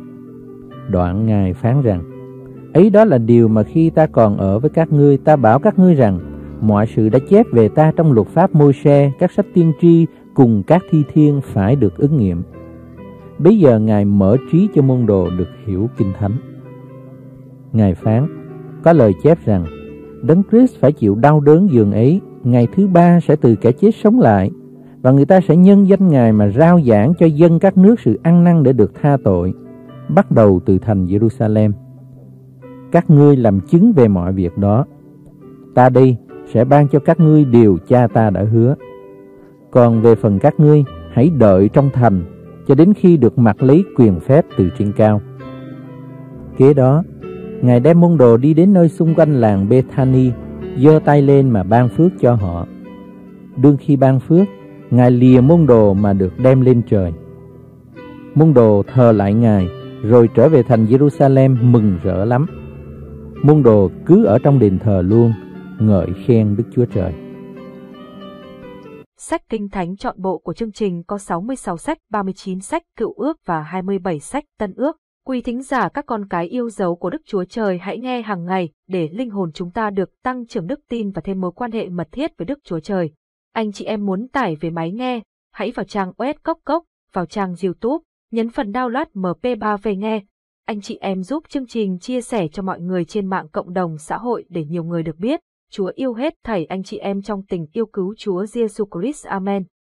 Đoạn Ngài phán rằng: ấy đó là điều mà khi ta còn ở với các ngươi, ta bảo các ngươi rằng mọi sự đã chép về ta trong luật pháp Môi-se, các sách tiên tri cùng các thi thiên phải được ứng nghiệm. Bây giờ Ngài mở trí cho môn đồ được hiểu kinh thánh. Ngài phán: có lời chép rằng Đấng Christ phải chịu đau đớn giường ấy, ngày thứ ba sẽ từ kẻ chết sống lại, và người ta sẽ nhân danh Ngài mà rao giảng cho dân các nước sự ăn năn để được tha tội, bắt đầu từ thành Jerusalem. Các ngươi làm chứng về mọi việc đó. Ta đây sẽ ban cho các ngươi điều cha ta đã hứa. Còn về phần các ngươi, hãy đợi trong thành cho đến khi được mặc lấy quyền phép từ trên cao. Kế đó, Ngài đem môn đồ đi đến nơi xung quanh làng Bethani, giơ tay lên mà ban phước cho họ. Đương khi ban phước, Ngài lìa môn đồ mà được đem lên trời. Môn đồ thờ lại Ngài, rồi trở về thành Jerusalem mừng rỡ lắm. Môn đồ cứ ở trong đền thờ luôn, ngợi khen Đức Chúa Trời. Sách Kinh Thánh trọn bộ của chương trình có sáu mươi sáu sách, ba mươi chín sách Cựu Ước và hai mươi bảy sách Tân Ước. Quý thính giả các con cái yêu dấu của Đức Chúa Trời, hãy nghe hàng ngày để linh hồn chúng ta được tăng trưởng đức tin và thêm mối quan hệ mật thiết với Đức Chúa Trời. Anh chị em muốn tải về máy nghe, hãy vào trang o ét Cốc Cốc, vào trang YouTube, nhấn phần download em pê ba về nghe. Anh chị em giúp chương trình chia sẻ cho mọi người trên mạng cộng đồng xã hội để nhiều người được biết. Chúa yêu hết thảy anh chị em trong tình yêu cứu Chúa Giêsu Christ. Amen.